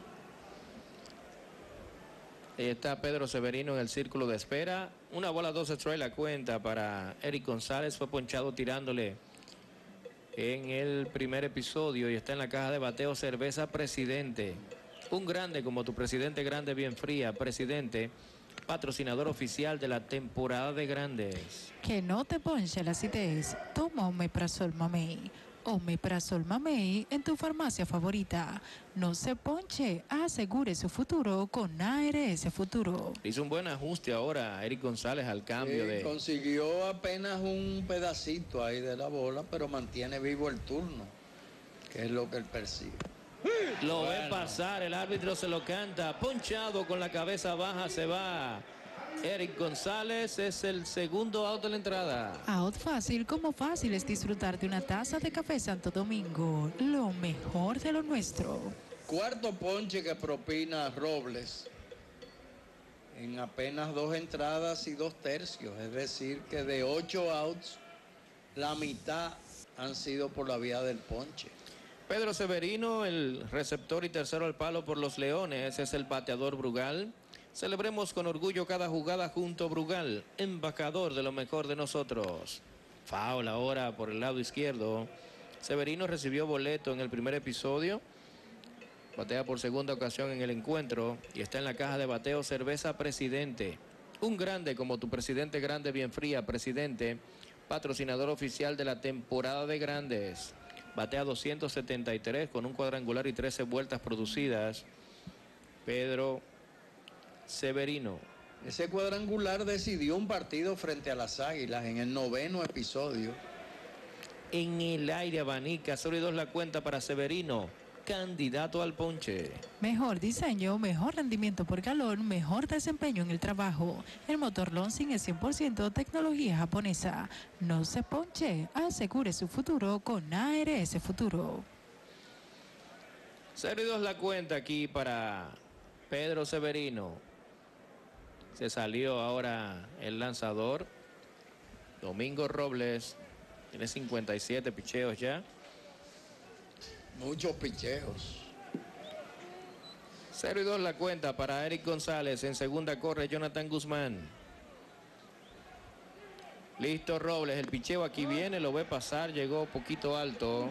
Ahí está Pedro Severino en el círculo de espera. Una bola, 2 strikes la cuenta para Eric González. Fue ponchado tirándole en el primer episodio y está en la caja de bateo Cerveza Presidente. Un grande como tu Presidente Grande bien fría. Presidente, patrocinador oficial de la temporada de grandes. Que no te ponche la acidez. Toma Omeprazol Mamey. Omeprazol Mamey en tu farmacia favorita. No se ponche, asegure su futuro con ARS Futuro. Hizo un buen ajuste ahora Eric González al cambio de... Consiguió apenas un pedacito ahí de la bola, pero mantiene vivo el turno, que es lo que él persigue. Lo ve pasar, el árbitro se lo canta, ponchado con la cabeza baja, se va. Eric González es el segundo out de la entrada. Out fácil, como fácil es disfrutar de una taza de café Santo Domingo, lo mejor de lo nuestro. Cuarto ponche que propina Robles en apenas 2 entradas y 2 tercios, es decir que de 8 outs, la mitad han sido por la vía del ponche. Pedro Severino, el receptor y tercero al palo por los Leones, es el bateador Brugal. Celebremos con orgullo cada jugada junto a Brugal, embajador de lo mejor de nosotros. Foul ahora por el lado izquierdo. Severino recibió boleto en el primer episodio Batea por segunda ocasión en el encuentro y está en la caja de bateo Cerveza Presidente. Un grande como tu Presidente Grande Bien Fría, Presidente, patrocinador oficial de la temporada de grandes. Batea 273 con un cuadrangular y 13 vueltas producidas. Pedro Severino. Ese cuadrangular decidió un partido frente a las Águilas en el 9º episodio. En el aire abanica, 0-2 la cuenta para Severino, candidato al ponche. Mejor diseño, mejor rendimiento por galón, mejor desempeño en el trabajo. El motor Lonsing es 100% tecnología japonesa. No se ponche, asegure su futuro con ARS Futuro. 0-2 la cuenta aquí para Pedro Severino. Se salió ahora el lanzador. Domingo Robles tiene 57 picheos ya. Muchos picheos. 0-2 la cuenta para Eric González. En segunda corre Jonathan Guzmán. Listo Robles. El picheo aquí viene. Lo ve pasar. Llegó poquito alto.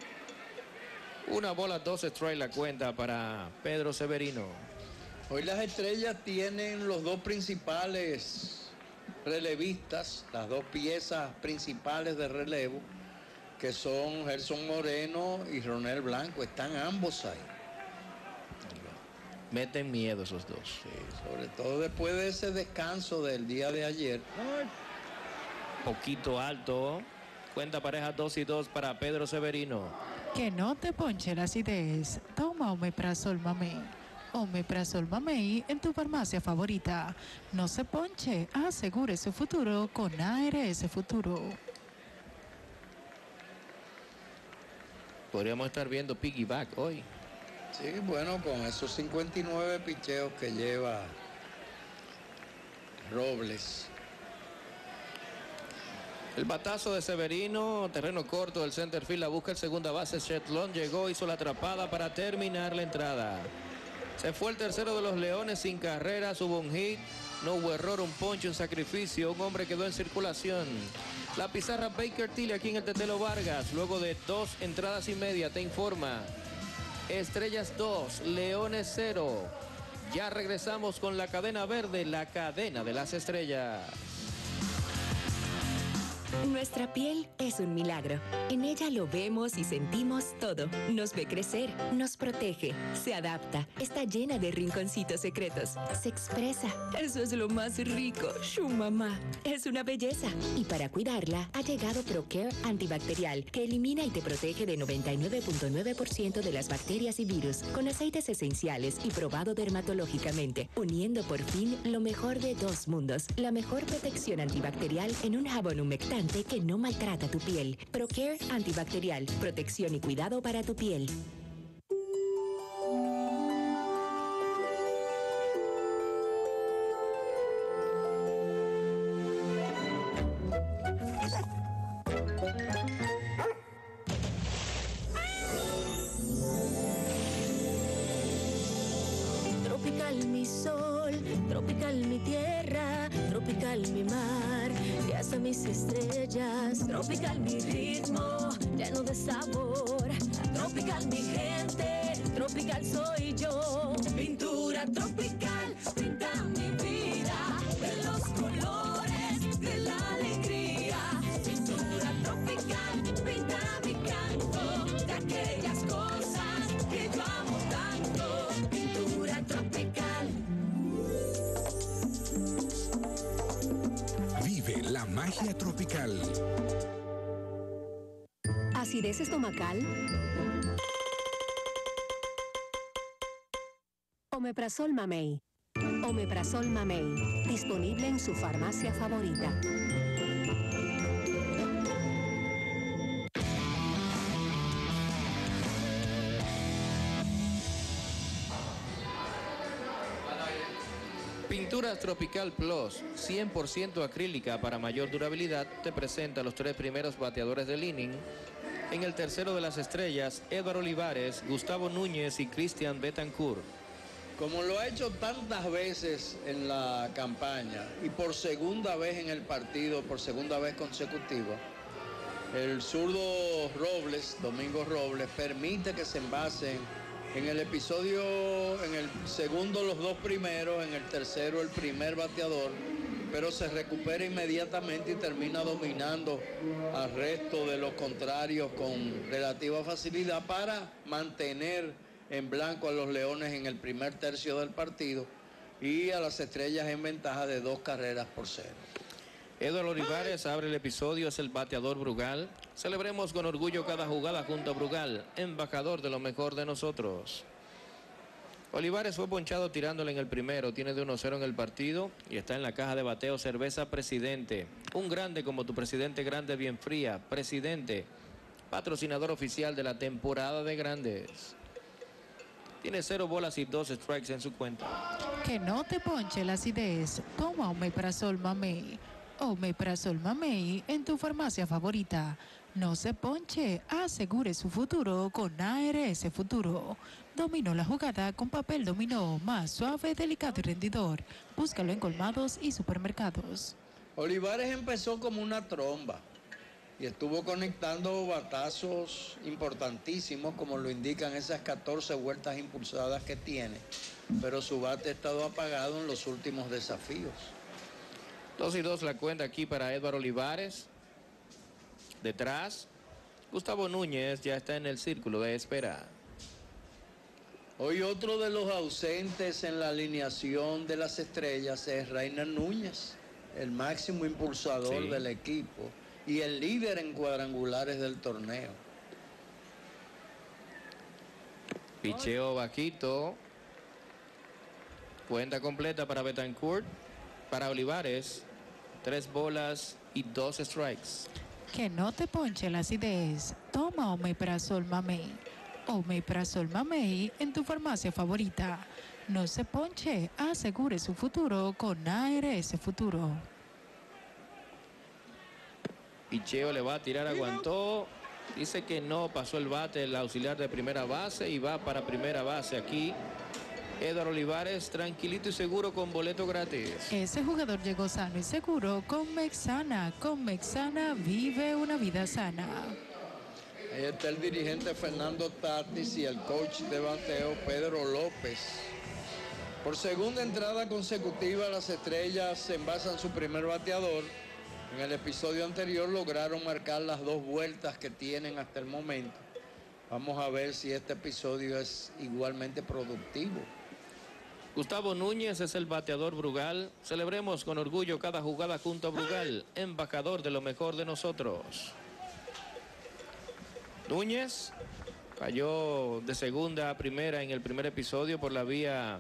1-2 strike la cuenta para Pedro Severino. Hoy las Estrellas tienen los dos principales relevistas, las dos piezas principales de relevo, que son Gerson Moreno y Ronel Blanco. Están ambos ahí. Meten miedo esos dos. Sí, sobre todo después de ese descanso del día de ayer. Poquito alto. Cuenta pareja 2-2 para Pedro Severino. Que no te ponche la acidez. Toma Omeprazol Mamey. Omeprazol Mamey en tu farmacia favorita. No se ponche, asegure su futuro con ARS Futuro. Podríamos estar viendo piggyback hoy. Sí, bueno, con esos 59 picheos que lleva Robles. El batazo de Severino, terreno corto del center field, la busca el segunda base. Shetlon llegó, hizo la atrapada para terminar la entrada. Se fue el tercero de los Leones sin carreras, hubo un hit, no hubo error, un ponche, un sacrificio, un hombre quedó en circulación. La pizarra Baker Tilly aquí en el Tetelo Vargas, luego de 2 entradas y media, te informa. Estrellas 2, Leones 0. Ya regresamos con la cadena verde, la cadena de las estrellas. Nuestra piel es un milagro. En ella lo vemos y sentimos todo. Nos ve crecer, nos protege, se adapta, está llena de rinconcitos secretos, se expresa. Eso es lo más rico. Su mamá es una belleza. Y para cuidarla, ha llegado ProCare antibacterial, que elimina y te protege de 99.9% de las bacterias y virus, con aceites esenciales y probado dermatológicamente, uniendo por fin lo mejor de dos mundos. La mejor protección antibacterial en un jabón humectante que no maltrata tu piel. ProCare antibacterial, protección y cuidado para tu piel. Tropical mi sol, tropical mi tierra, tropical mi mar, y hasta mis estrellas. Tropical mi ritmo, lleno de sabor. Tropical mi gente, tropical soy yo. Pintura tropical, pinta mi vida, de los colores, de la alegría. Pintura tropical, pinta mi canto, de aquellas cosas que yo amo tanto. Pintura tropical. Vive la magia tropical. ¿Acidez estomacal? Omeprazol Mamey. Omeprazol Mamey. Disponible en su farmacia favorita. Pinturas Tropical Plus, 100% acrílica para mayor durabilidad, te presenta los 3 primeros bateadores del inning. En el tercero de las estrellas, Edward Olivares, Gustavo Núñez y Cristian Betancourt. Como lo ha hecho tantas veces en la campaña y por segunda vez en el partido, por segunda vez consecutiva, el zurdo Robles, Domingo Robles, permite que se envasen En el episodio, en el segundo los dos primeros, en el tercero el primer bateador, pero se recupera inmediatamente y termina dominando al resto de los contrarios con relativa facilidad para mantener en blanco a los Leones en el primer tercio del partido y a las Estrellas en ventaja de 2-0. Eduardo Olivares abre el episodio, es el bateador Brugal. Celebremos con orgullo cada jugada junto a Brugal, embajador de lo mejor de nosotros. Olivares fue ponchado tirándole en el primero, tiene de 1-0 en el partido y está en la caja de bateo Cerveza Presidente. Un grande como tu presidente grande bien fría. Presidente, patrocinador oficial de la temporada de grandes. Tiene 0 bolas y 2 strikes en su cuenta. Que no te ponche la acidez. Toma Omeprazol Mamey. Omeprazol Mamey en tu farmacia favorita. No se ponche, asegure su futuro con ARS Futuro. Dominó la jugada con papel dominó más suave, delicado y rendidor. Búscalo en colmados y supermercados. Olivares empezó como una tromba y estuvo conectando batazos importantísimos, como lo indican esas 14 vueltas impulsadas que tiene, pero su bate ha estado apagado en los últimos desafíos. 2-2 la cuenta aquí para Eduardo Olivares. Detrás, Gustavo Núñez ya está en el círculo de espera. Hoy otro de los ausentes en la alineación de las Estrellas es Reiner Núñez, el máximo impulsador del equipo y el líder en cuadrangulares del torneo. Picheo bajito. Cuenta completa para Betancourt. Para Olivares, 3 bolas y 2 strikes. Que no te ponche la acidez. Toma Omeprazol Mamey. Omeprazol Mamey en tu farmacia favorita. No se ponche, asegure su futuro con ARS Futuro. Picheo le va a tirar, aguantó. Dice que no, pasó el bate el auxiliar de primera base y va para primera base aquí. Eduardo Olivares, tranquilito y seguro con boleto gratis. Ese jugador llegó sano y seguro con Mexana. Con Mexana vive una vida sana. Ahí está el dirigente Fernando Tatis y el coach de bateo Pedro López. Por segunda entrada consecutiva, las Estrellas envasan su primer bateador. En el episodio anterior lograron marcar las 2 vueltas que tienen hasta el momento. Vamos a ver si este episodio es igualmente productivo. Gustavo Núñez es el bateador Brugal. Celebremos con orgullo cada jugada junto a Brugal, embajador de lo mejor de nosotros. Núñez cayó de segunda a primera en el primer episodio por la vía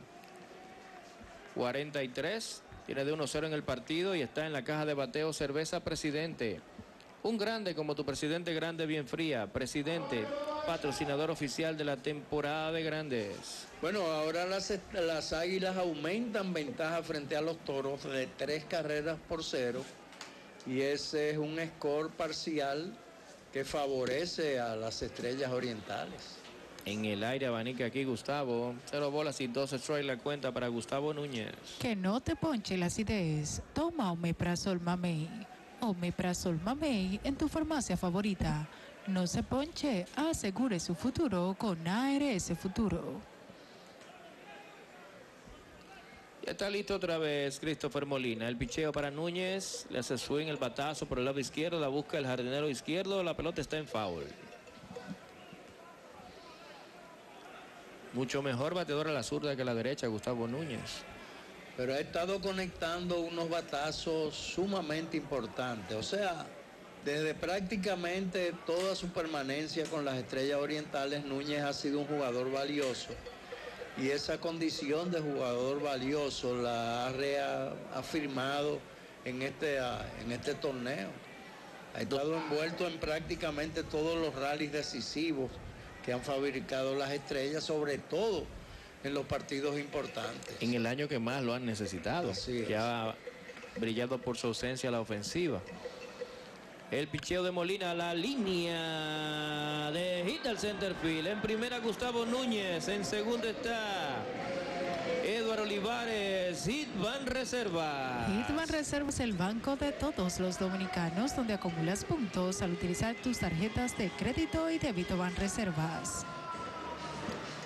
43. Tiene de 1-0 en el partido y está en la caja de bateo Cerveza Presidente. Un grande como tu presidente grande bien fría. Presidente, patrocinador oficial de la temporada de grandes. Bueno, ahora las Águilas aumentan ventaja frente a los Toros de 3-0 y ese es un score parcial que favorece a las Estrellas Orientales. En el aire abanica aquí Gustavo. 0 bolas y 2 strikes la cuenta para Gustavo Núñez. Que no te ponche la acidez. Toma Omeprazol Mamey. Omeprazol Mamey en tu farmacia favorita. No se ponche, asegure su futuro con ARS Futuro. Ya está listo otra vez Christopher Molina. El picheo para Núñez. Le hace swing el batazo por el lado izquierdo. La busca el jardinero izquierdo. La pelota está en foul. Mucho mejor bateador a la zurda que a la derecha, Gustavo Núñez. Pero ha estado conectando unos batazos sumamente importantes. O sea, desde prácticamente toda su permanencia con las Estrellas Orientales, Núñez ha sido un jugador valioso. Y esa condición de jugador valioso la ha reafirmado en este torneo. Ha estado envuelto en prácticamente todos los rallies decisivos que han fabricado las Estrellas, sobre todo en los partidos importantes. En el año que más lo han necesitado. Que ha brillado por su ausencia a la ofensiva. El picheo de Molina a la línea de hit al center field. En primera Gustavo Núñez, en segunda está Eduardo Olivares. Hit van reserva. Hit van reserva es el banco de todos los dominicanos, donde acumulas puntos al utilizar tus tarjetas de crédito y débito Ban Reservas.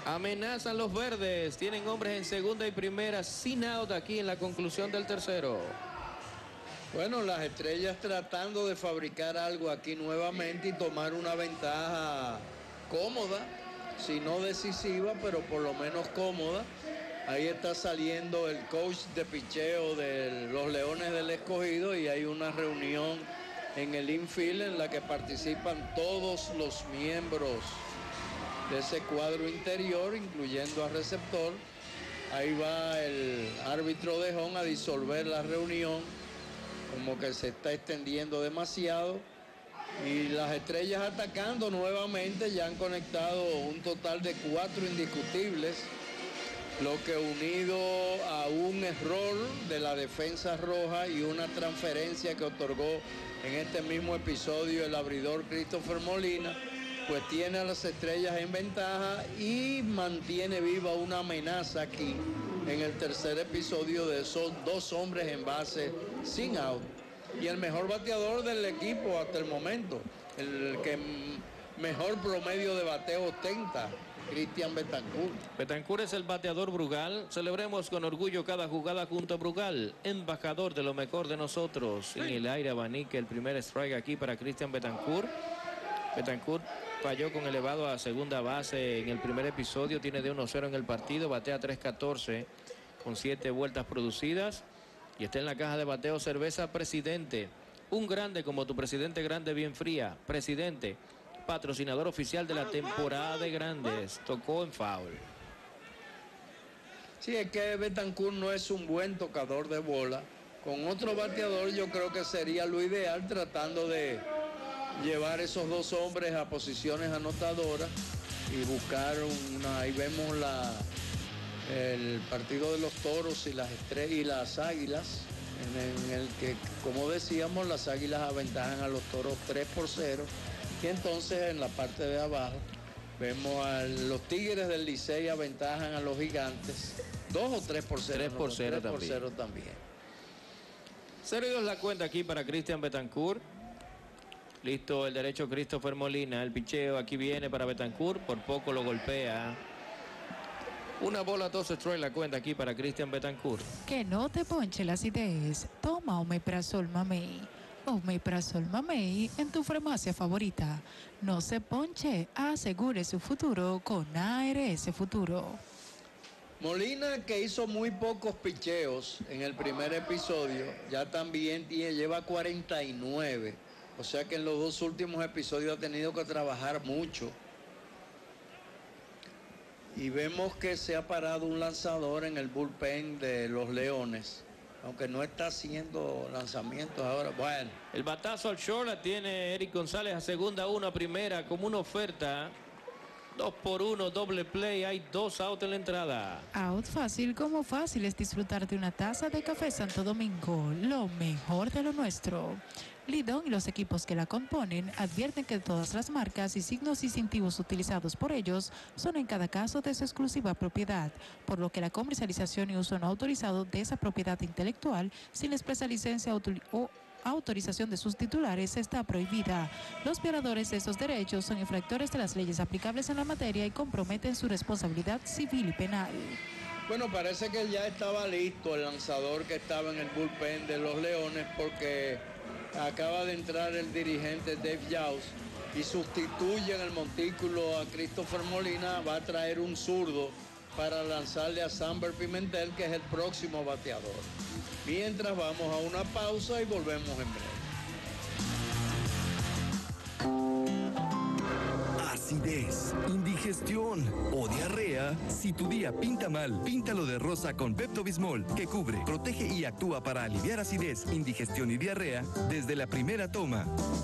Amenazan los verdes. Tienen hombres en segunda y primera sin out aquí en la conclusión del tercero. Bueno, las estrellas tratando de fabricar algo aquí nuevamente y tomar una ventaja cómoda, si no decisiva, pero por lo menos cómoda. Ahí está saliendo el coach de picheo de los Leones del Escogido y hay una reunión en el infield en la que participan todos los miembros de ese cuadro interior, incluyendo al receptor. Ahí va el árbitro de home a disolver la reunión, como que se está extendiendo demasiado. Y las estrellas atacando nuevamente, ya han conectado un total de 4 indiscutibles, lo que unido a un error de la defensa roja y una transferencia que otorgó en este mismo episodio el abridor Christopher Molina, pues tiene a las estrellas en ventaja y mantiene viva una amenaza aquí en el tercer episodio de esos 2 hombres en base sin out. Y el mejor bateador del equipo hasta el momento, el que mejor promedio de bateo ostenta, Cristian Betancourt. Betancourt es el bateador Brugal. Celebremos con orgullo cada jugada junto a Brugal, embajador de lo mejor de nosotros. En el aire abanique el primer strike aquí para Cristian Betancourt. Betancourt falló con elevado a segunda base en el primer episodio, tiene de 1-0 en el partido, batea 3-14 con 7 vueltas producidas y está en la caja de bateo Cerveza Presidente. Un grande como tu Presidente Grande bien fría. Presidente, patrocinador oficial de la temporada de grandes. Tocó en foul. Sí, es que Betancourt no es un buen tocador de bola. Con otro bateador yo creo que sería lo ideal, tratando de llevar esos 2 hombres a posiciones anotadoras y buscar una. Ahí vemos el partido de los Toros y las Estrellas y las Águilas, en el que, como decíamos, las Águilas aventajan a los Toros 3-0. Y entonces en la parte de abajo vemos a los Tigres del Licey aventajan a los Gigantes 2 o 3-0. 3-0 también. 0-2 la cuenta aquí para Cristian Betancourt. Listo el derecho Christopher Molina. El picheo aquí viene para Betancourt. Por poco lo golpea. Una bola, 2 strikes la cuenta aquí para Cristian Betancourt. Que no te ponche la acidez. Toma Omeprazol Mamey. Omeprazol Mamey en tu farmacia favorita. No se ponche, asegure su futuro con ARS Futuro. Molina, que hizo muy pocos picheos en el primer episodio, ya también lleva 49. O sea que en los 2 últimos episodios ha tenido que trabajar mucho. Y vemos que se ha parado un lanzador en el bullpen de los Leones, aunque no está haciendo lanzamientos ahora. Bueno. El batazo al short la tiene Eric González a segunda, 1 a primera, como una oferta. 2-por-1, doble play, hay 2 out en la entrada. Out fácil como fácil es disfrutar de una taza de café Santo Domingo, lo mejor de lo nuestro. Lidón y los equipos que la componen advierten que todas las marcas y signos distintivos utilizados por ellos son en cada caso de su exclusiva propiedad, por lo que la comercialización y uso no autorizado de esa propiedad intelectual sin expresa licencia o autorización de sus titulares está prohibida. Los violadores de esos derechos son infractores de las leyes aplicables en la materia y comprometen su responsabilidad civil y penal. Bueno, parece que ya estaba listo el lanzador que estaba en el bullpen de los Leones, porque acaba de entrar el dirigente Dave Yaus y sustituye en el montículo a Christopher Molina. Va a traer un zurdo para lanzarle a Samber Pimentel, que es el próximo bateador. Mientras vamos a una pausa y volvemos en breve. Acidez, indigestión o diarrea. Si tu día pinta mal, píntalo de rosa con Pepto-Bismol, que cubre, protege y actúa para aliviar acidez, indigestión y diarrea desde la primera toma.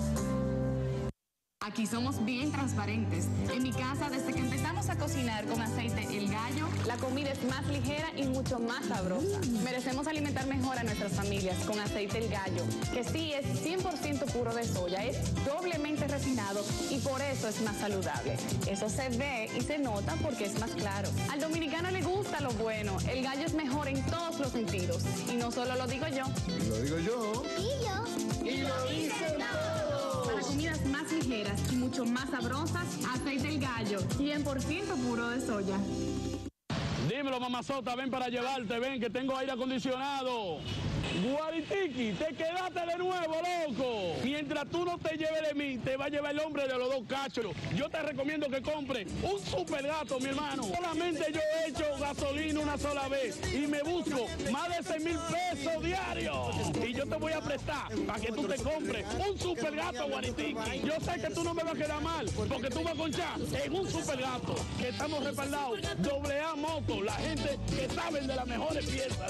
Aquí somos bien transparentes. En mi casa, desde que empezamos a cocinar con aceite El Gallo, la comida es más ligera y mucho más sabrosa. Merecemos alimentar mejor a nuestras familias con aceite El Gallo, que sí es 100% puro de soya, es doblemente refinado y por eso es más saludable. Eso se ve y se nota porque es más claro. Al dominicano le gusta lo bueno. El Gallo es mejor en todos los sentidos. Y no solo lo digo yo. Lo digo yo. Y yo. Y lo dicen todos. comidas más ligeras y mucho más sabrosas, aceite El Gallo, 100% puro de soya. Dímelo, mamazota, ven para llevarte, ven que tengo aire acondicionado. Guaritiqui, te quedaste de nuevo, loco. Mientras tú no te lleves de mí, te va a llevar el hombre de los dos cachos. Yo te recomiendo que compres un super gato, mi hermano. Solamente yo he hecho gasolina una sola vez y me busco más de 6,000 pesos diarios. Y yo te voy a prestar para que tú te compres un super gato, Guaritiqui. Yo sé que tú no me vas a quedar mal, porque tú vas a conchar en un super gato, que estamos respaldados. AA Moto, la gente que saben de las mejores piezas.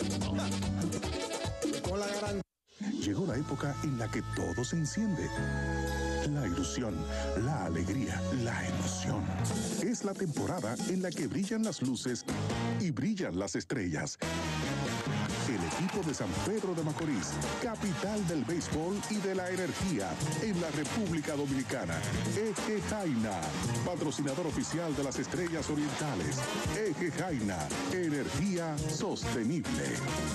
Llegó la época en la que todo se enciende. La ilusión, la alegría, la emoción. Es la temporada en la que brillan las luces y brillan las estrellas. El equipo de San Pedro de Macorís, capital del béisbol y de la energía en la República Dominicana. Eje Jaina, patrocinador oficial de las Estrellas Orientales. Eje Jaina, energía sostenible.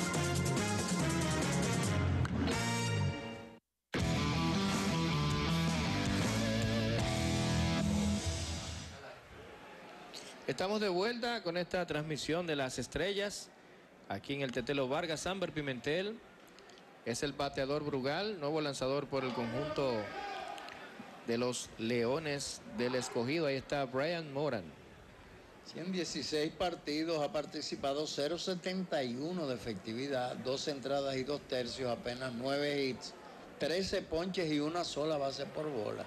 Estamos de vuelta con esta transmisión de las estrellas aquí en el Tetelo Vargas. Samber Pimentel es el bateador Brugal, nuevo lanzador por el conjunto de los Leones del Escogido. Ahí está Brian Moran. 116 partidos, ha participado 0.71 de efectividad, 2 entradas y 2 tercios, apenas 9 hits, 13 ponches y una sola base por bola.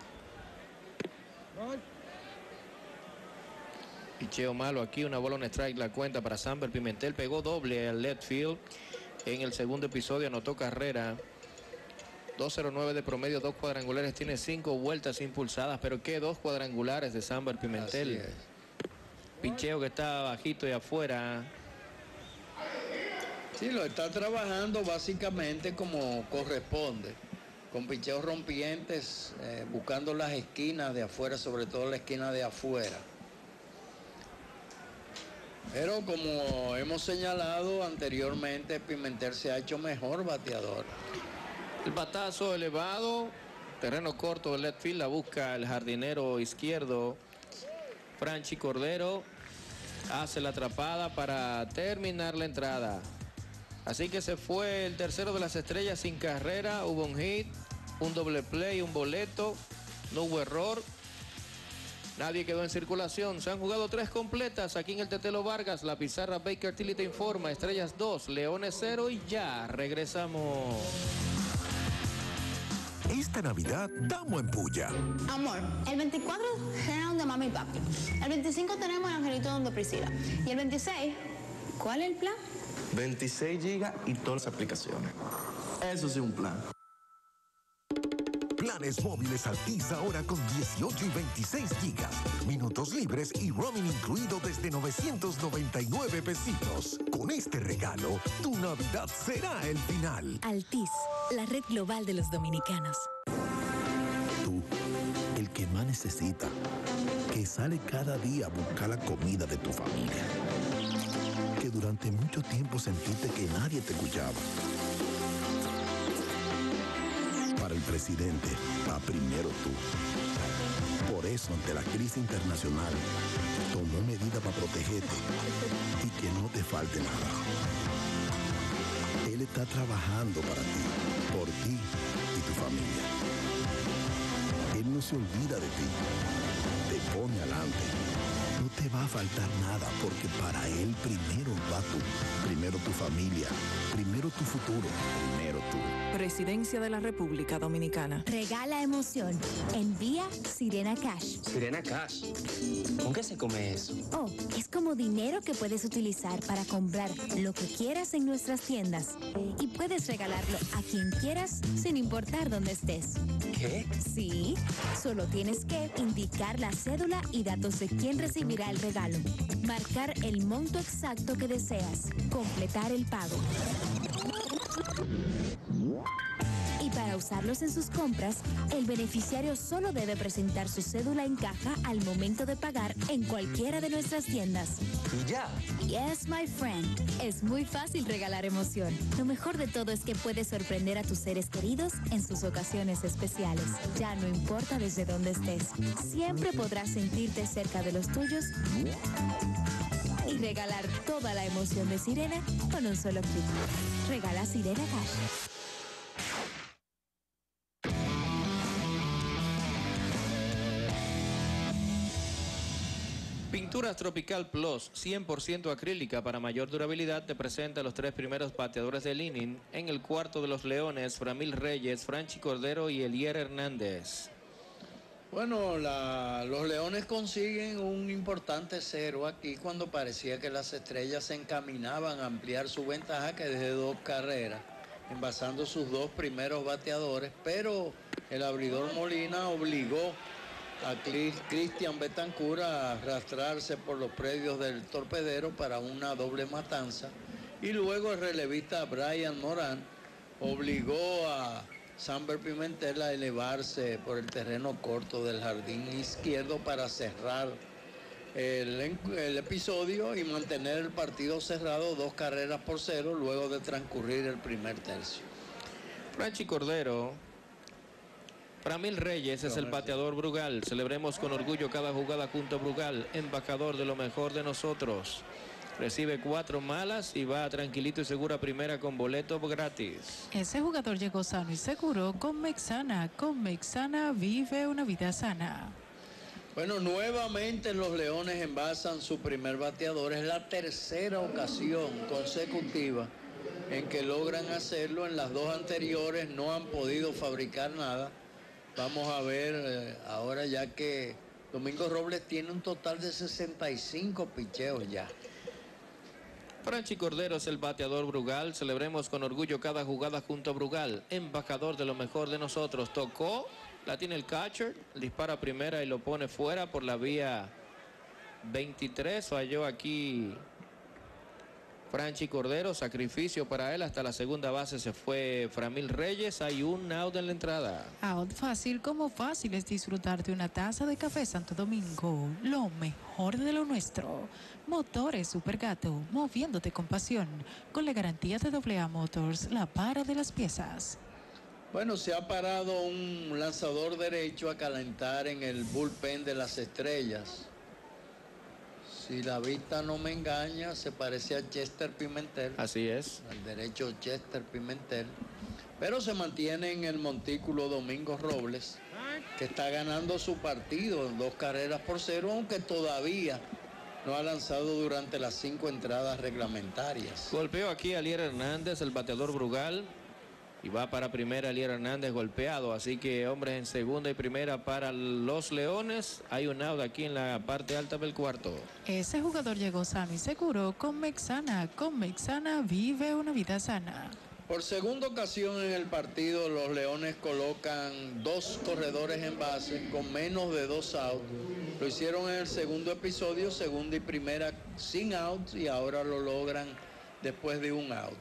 Picheo malo aquí, una bola, un strike, la cuenta para Samber Pimentel. Pegó doble al left field en el segundo episodio, anotó carrera. 2.09 de promedio, 2 cuadrangulares, tiene 5 vueltas impulsadas, pero qué 2 cuadrangulares de Samber Pimentel. Picheo que está bajito y afuera. Sí, lo está trabajando básicamente como corresponde, con picheos rompientes, buscando las esquinas de afuera, sobre todo la esquina de afuera. Pero como hemos señalado anteriormente, Pimentel se ha hecho mejor bateador. El batazo elevado, terreno corto del left field, la busca el jardinero izquierdo, Franchi Cordero. Hace la atrapada para terminar la entrada. Así que se fue el tercero de las estrellas sin carrera, hubo un hit, un doble play, un boleto, no hubo error. Nadie quedó en circulación. Se han jugado 3 completas aquí en el Tetelo Vargas. La pizarra Baker Tilly te informa. Estrellas 2, Leones 0 y ya regresamos. Esta Navidad damos en puya. Amor, el 24 será de mami y papi. El 25 tenemos el angelito donde Priscila. Y el 26, ¿cuál es el plan? 26 gigas y todas las aplicaciones. Eso sí, un plan. Planes móviles Altis ahora con 18 y 26 gigas. Minutos libres y roaming incluido desde 999 pesitos. Con este regalo, tu Navidad será el final. Altis, la red global de los dominicanos. Tú, el que más necesita, que sale cada día a buscar la comida de tu familia. Que durante mucho tiempo sentiste que nadie te escuchaba. Para el presidente, va primero tú. Por eso, ante la crisis internacional, tomó medidas para protegerte y que no te falte nada. Él está trabajando para ti, por ti y tu familia. Él no se olvida de ti, te pone adelante. No te va a faltar nada porque para él primero va tú, primero tu familia, primero tu futuro, primero tú. Presidencia de la República Dominicana. Regala emoción. Envía Sirena Cash. Sirena Cash. ¿Con qué se come eso? Oh, es como dinero que puedes utilizar para comprar lo que quieras en nuestras tiendas. Y puedes regalarlo a quien quieras sin importar dónde estés. ¿Qué? Sí, solo tienes que indicar la cédula y datos de quién recibirá el regalo. Marcar el monto exacto que deseas. Completar el pago. Y Para usarlos en sus compras, el beneficiario solo debe presentar su cédula en caja al momento de pagar en cualquiera de nuestras tiendas. Y ya. Yes, my friend. Es muy fácil regalar emoción. Lo mejor de todo es que puedes sorprender a tus seres queridos en sus ocasiones especiales. Ya no importa desde dónde estés. Siempre podrás sentirte cerca de los tuyos y regalar toda la emoción de Sirena con un solo clic. Regala Sirena Cash. Pinturas Tropical Plus, 100% acrílica para mayor durabilidad, te presenta los 3 primeros bateadores del inning. En el cuarto de los Leones, Framil Reyes, Franchi Cordero y Elier Hernández. Bueno, los Leones consiguen un importante 0 aquí cuando parecía que las Estrellas se encaminaban a ampliar su ventaja, que desde 2 carreras, envasando sus 2 primeros bateadores, pero el abridor Molina obligó a Cristian Betancur a arrastrarse por los predios del torpedero para una doble matanza, y luego el relevista Brian Morán obligó a Samber Pimentel a elevarse por el terreno corto del jardín izquierdo para cerrar el episodio y mantener el partido cerrado 2 carreras por 0 luego de transcurrir el primer tercio. Franchi Cordero. Framil Reyes es el bateador Brugal. Celebremos con orgullo cada jugada junto a Brugal, embajador de lo mejor de nosotros. Recibe 4 malas y va tranquilito y seguro a primera con boleto gratis. Ese jugador llegó sano y seguro con Mexana. Con Mexana vive una vida sana. Bueno, nuevamente los Leones envasan su primer bateador. Es la tercera ocasión consecutiva en que logran hacerlo. En las 2 anteriores no han podido fabricar nada. Vamos a ver ahora, ya que Domingo Robles tiene un total de 65 picheos ya. Franchi Cordero es el bateador Brugal. Celebremos con orgullo cada jugada junto a Brugal, embajador de lo mejor de nosotros. Tocó, la tiene el catcher, dispara primera y lo pone fuera por la vía 23. Falló aquí Franchi Cordero, sacrificio para él. Hasta la segunda base se fue Framil Reyes. Hay un out en la entrada. Out fácil, como fácil es disfrutar de una taza de café Santo Domingo. Lo mejor de lo nuestro. Motores Supergato, moviéndote con pasión. Con la garantía de AA Motors, la para de las piezas. Bueno, se ha parado un lanzador derecho a calentar en el bullpen de las Estrellas. Si la vista no me engaña, se parece a Chester Pimentel. Así es. Al derecho Chester Pimentel. Pero se mantiene en el montículo Domingo Robles, que está ganando su partido en 2 carreras por 0, aunque todavía no ha lanzado durante las 5 entradas reglamentarias. Golpeó aquí a Elier Hernández, el bateador Brugal. Y va para primera Elier Hernández golpeado. Así que hombres en segunda y primera para los Leones. Hay un out aquí en la parte alta del cuarto. Ese jugador llegó sano y seguro con Mexana. Con Mexana vive una vida sana. Por segunda ocasión en el partido, los Leones colocan 2 corredores en base con menos de 2 outs. Lo hicieron en el segundo episodio, segunda y primera sin outs, y ahora lo logran después de un out.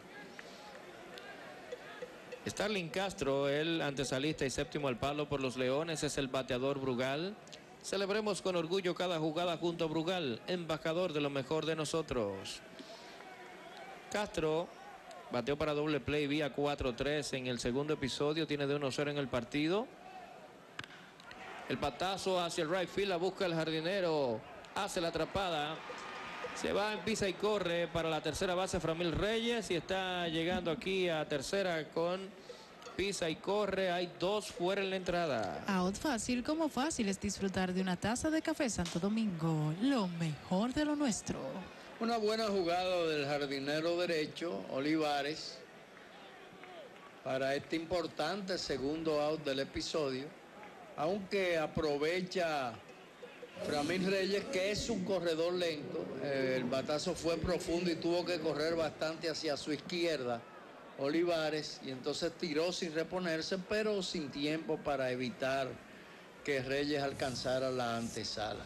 Starling Castro, el antesalista y séptimo al palo por los Leones, es el bateador Brugal. Celebremos con orgullo cada jugada junto a Brugal, embajador de lo mejor de nosotros. Castro bateó para doble play vía 4-3 en el segundo episodio, tiene de 1-0 en el partido. El patazo hacia el right field, la busca el jardinero, hace la atrapada. Se va, pisa y corre para la tercera base Framil Reyes y está llegando aquí a tercera con pisa y corre. Hay 2 fuera en la entrada. Out fácil, como fácil es disfrutar de una taza de café Santo Domingo. Lo mejor de lo nuestro. Una buena jugada del jardinero derecho, Olivares, para este importante segundo out del episodio, aunque aprovecha Framil Reyes, que es un corredor lento. El batazo fue profundo y tuvo que correr bastante hacia su izquierda Olivares, y entonces tiró sin reponerse, pero sin tiempo para evitar que Reyes alcanzara la antesala.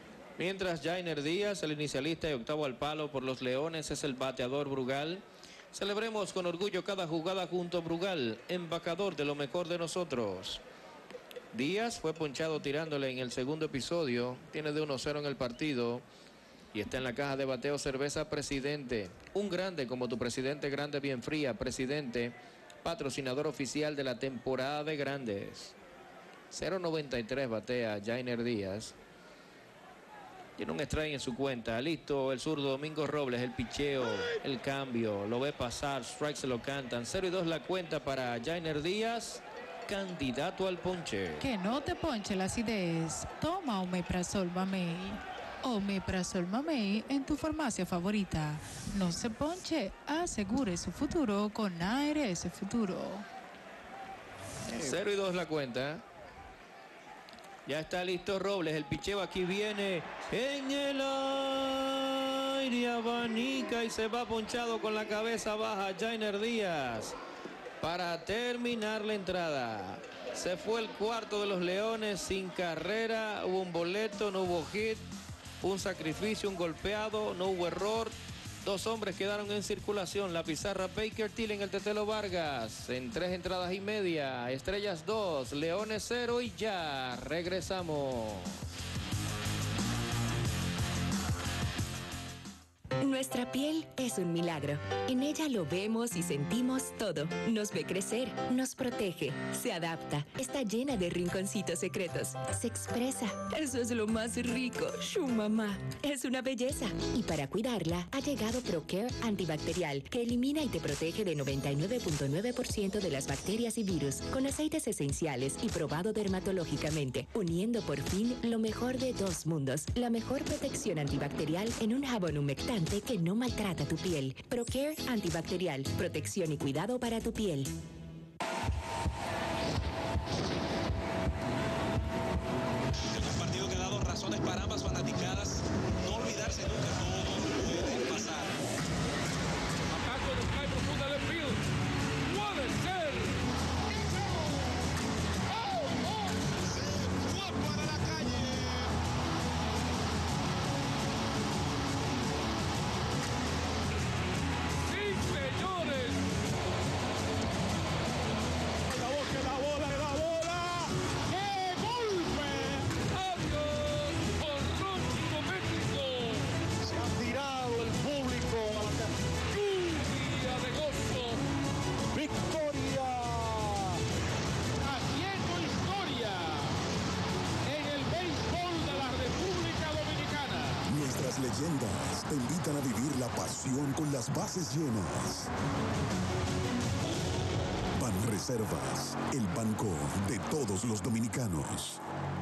Mientras Jainer Díaz, el inicialista y octavo al palo por los Leones, es el bateador Brugal. Celebremos con orgullo cada jugada junto a Brugal, embajador de lo mejor de nosotros. Díaz fue ponchado tirándole en el segundo episodio, tiene de 1-0 en el partido y está en la caja de bateo Cerveza Presidente. Un grande como tu presidente, grande bien fría, Presidente, patrocinador oficial de la temporada de grandes. 0.93 batea Jainer Díaz. Tiene un strike en su cuenta. Listo el zurdo Domingo Robles, el picheo, el cambio. Lo ve pasar, strike se lo cantan. 0-2 la cuenta para Jainer Díaz, candidato al ponche. Que no te ponche la acidez. Toma Omeprazol Mamey. Omeprazol Mamey en tu farmacia favorita. No se ponche, asegure su futuro con ARS Futuro. 0-2 la cuenta. Ya está listo Robles, el picheo aquí viene en el aire, abanica y se va ponchado con la cabeza baja Jainer Díaz para terminar la entrada. Se fue el cuarto de los Leones sin carrera, hubo un boleto, no hubo hit, un sacrificio, un golpeado, no hubo error. Dos hombres quedaron en circulación. La pizarra Baker Till en el Tetelo Vargas. En 3 entradas y media. Estrellas 2, Leones 0 y ya regresamos. Nuestra piel es un milagro. En ella lo vemos y sentimos todo. Nos ve crecer, nos protege, se adapta, está llena de rinconcitos secretos, se expresa. Eso es lo más rico. Su mamá es una belleza. Y para cuidarla ha llegado ProCare antibacterial, que elimina y te protege de 99.9% de las bacterias y virus, con aceites esenciales y probado dermatológicamente, uniendo por fin lo mejor de dos mundos. La mejor protección antibacterial en un jabón humectante que no maltrata tu piel. ProCare antibacterial, protección y cuidado para tu piel. El partido que ha dado razones para ambas fanaticadas. No olvidarse nunca, no puede pasar. Ataco de fly profunda del field. Puede ser. Se fue para la calle. Señores, la bola, ¡qué golpe! ¡Adiós! ¡Horror doméstico! Se ha tirado el público a la lluvia de gozo. ¡Victoria! Haciendo historia en el béisbol de la República Dominicana. Nuestras leyendas te invitan a vivir la pasión con las bases llenas. Banreservas, el banco de todos los dominicanos.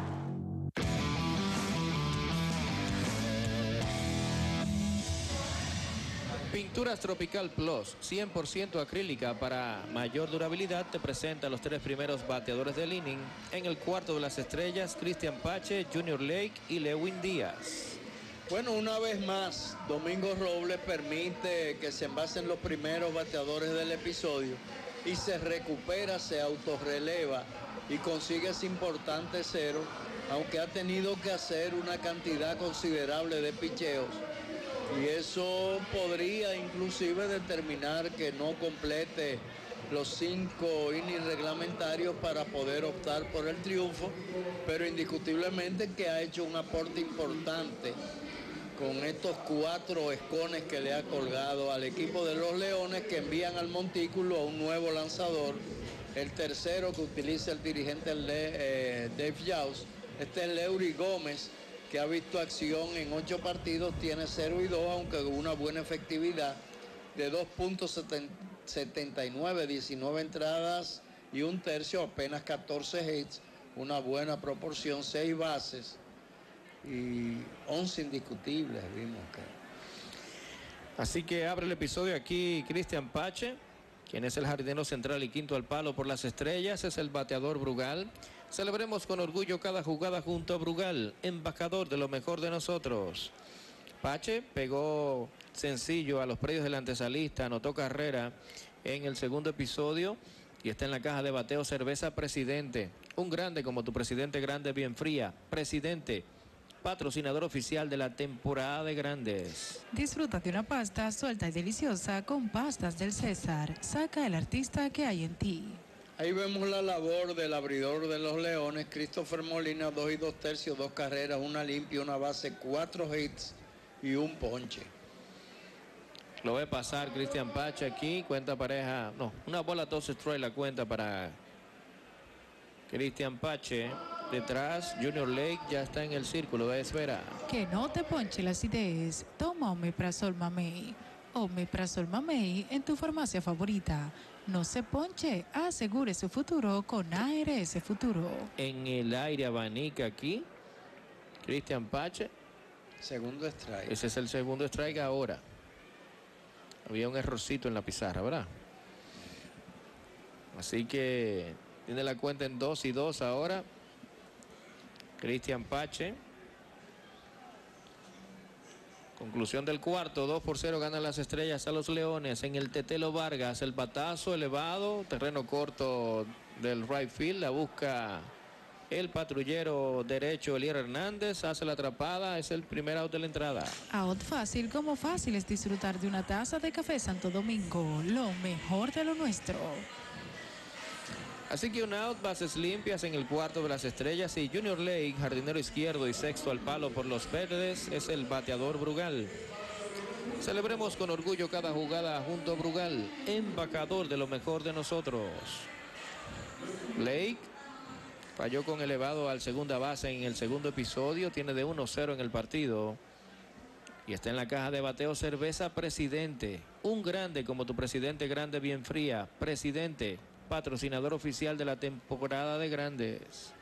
Pinturas Tropical Plus, 100% acrílica para mayor durabilidad, te presenta los 3 primeros bateadores del inning. En el cuarto de las estrellas, Cristian Pache, Junior Lake y Lewin Díaz. Bueno, una vez más, Domingo Robles permite que se envasen los primeros bateadores del episodio y se recupera, se autorreleva y consigue ese importante 0, aunque ha tenido que hacer una cantidad considerable de picheos. Y eso podría inclusive determinar que no complete los 5 innings reglamentarios para poder optar por el triunfo, pero indiscutiblemente que ha hecho un aporte importante con estos 4 escones que le ha colgado al equipo de los Leones, que envían al montículo a un nuevo lanzador, el tercero que utiliza el dirigente Dave Yaus. Este es Leury Gómez, que ha visto acción en 8 partidos, tiene 0-2, aunque con una buena efectividad de 2.79, 19 entradas y un tercio, apenas 14 hits, una buena proporción, 6 bases y 11 indiscutibles, vimos que. Así que abre el episodio aquí Cristian Pache, quien es el jardinero central y quinto al palo por las estrellas, es el bateador Brugal. Celebremos con orgullo cada jugada junto a Brugal, embajador de lo mejor de nosotros. Pache pegó sencillo a los predios del antesalista, anotó carrera en el segundo episodio y está en la caja de bateo Cerveza Presidente. Un grande como tu presidente, grande bien fría. Presidente, patrocinador oficial de la temporada de grandes. Disfruta de una pasta suelta y deliciosa con Pastas del César. Saca el artista que hay en ti. Ahí vemos la labor del abridor de los Leones, Christopher Molina, 2 2/3, 2 carreras, 1 limpia, 1 base, 4 hits y 1 ponche. Lo ve pasar Cristian Pache aquí, cuenta pareja, no, una bola 2 strikes la cuenta para Cristian Pache. Detrás, Junior Lake ya está en el círculo de espera. Que no te ponche la acidez. Toma Omeprazol Mamey. Omeprazol Mamey en tu farmacia favorita. No se ponche, asegure su futuro con ARS Futuro. En el aire abanica aquí, Cristian Pache. Segundo strike. Ese es el segundo strike ahora. Había un errorcito en la pizarra, ¿verdad? Así que tiene la cuenta en 2-2 ahora. Cristian Pache. Conclusión del cuarto, 2-0 ganan las Estrellas a los Leones. En el Tetelo Vargas, el batazo elevado, terreno corto del right field, la busca el patrullero derecho Elier Hernández, hace la atrapada, es el primer out de la entrada. Out fácil, como fácil es disfrutar de una taza de café Santo Domingo, lo mejor de lo nuestro. Así que un out, bases limpias en el cuarto de las Estrellas y Junior Lake, jardinero izquierdo y sexto al palo por los Verdes, es el bateador Brugal. Celebremos con orgullo cada jugada junto a Brugal, embajador de lo mejor de nosotros. Lake falló con elevado al segunda base en el segundo episodio, tiene de 1-0 en el partido y está en la caja de bateo Cerveza Presidente, un grande como tu presidente grande bien fría, Presidente, patrocinador oficial de la temporada de grandes.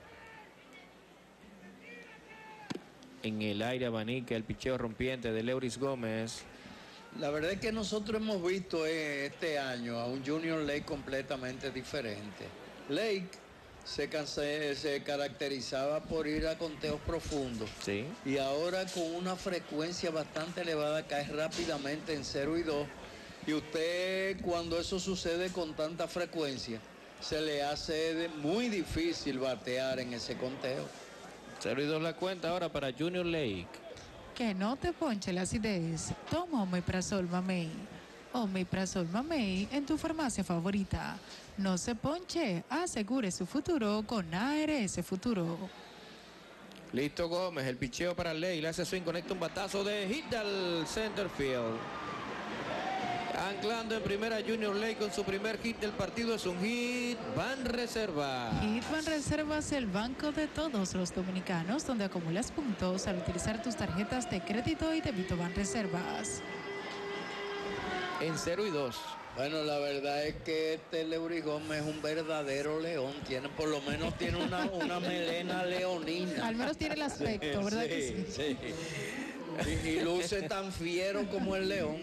En el aire abanica el picheo rompiente de Leuris Gómez. La verdad es que nosotros hemos visto este año a un Junior Lake completamente diferente. Lake se caracterizaba por ir a conteos profundos. Sí. Y ahora con una frecuencia bastante elevada cae rápidamente en 0-2. Y usted, cuando eso sucede con tanta frecuencia, se le hace muy difícil batear en ese conteo. 0-2 la cuenta ahora para Junior Lake. Que no te ponche la acidez. Toma Omeprazol Mamey. Omeprazol Mamey en tu farmacia favorita. No se ponche, asegure su futuro con ARS Futuro. Listo Gómez, el picheo para Lake, le hace swing, conecta un batazo de hit al center field. Anclando en primera Junior Lake con su primer hit del partido, es un hit Ban Reserva. Hit Ban Reservas, el banco de todos los dominicanos, donde acumulas puntos al utilizar tus tarjetas de crédito y débito Ban Reservas. En 0-2. Bueno, la verdad es que este Leuris Gómez es un verdadero león. Por lo menos tiene una melena leonina. Al menos tiene el aspecto, ¿verdad? Sí, que sí? Sí. Y luce tan fiero como el león.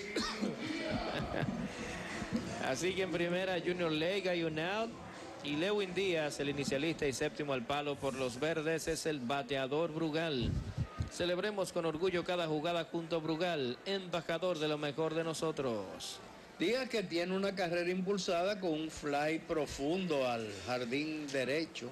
Así que en primera Junior Lake hay un out. Y Lewin Díaz, el inicialista y séptimo al palo por los Verdes, es el bateador Brugal. Celebremos con orgullo cada jugada junto a Brugal, embajador de lo mejor de nosotros. Díaz que tiene una carrera impulsada con un fly profundo al jardín derecho.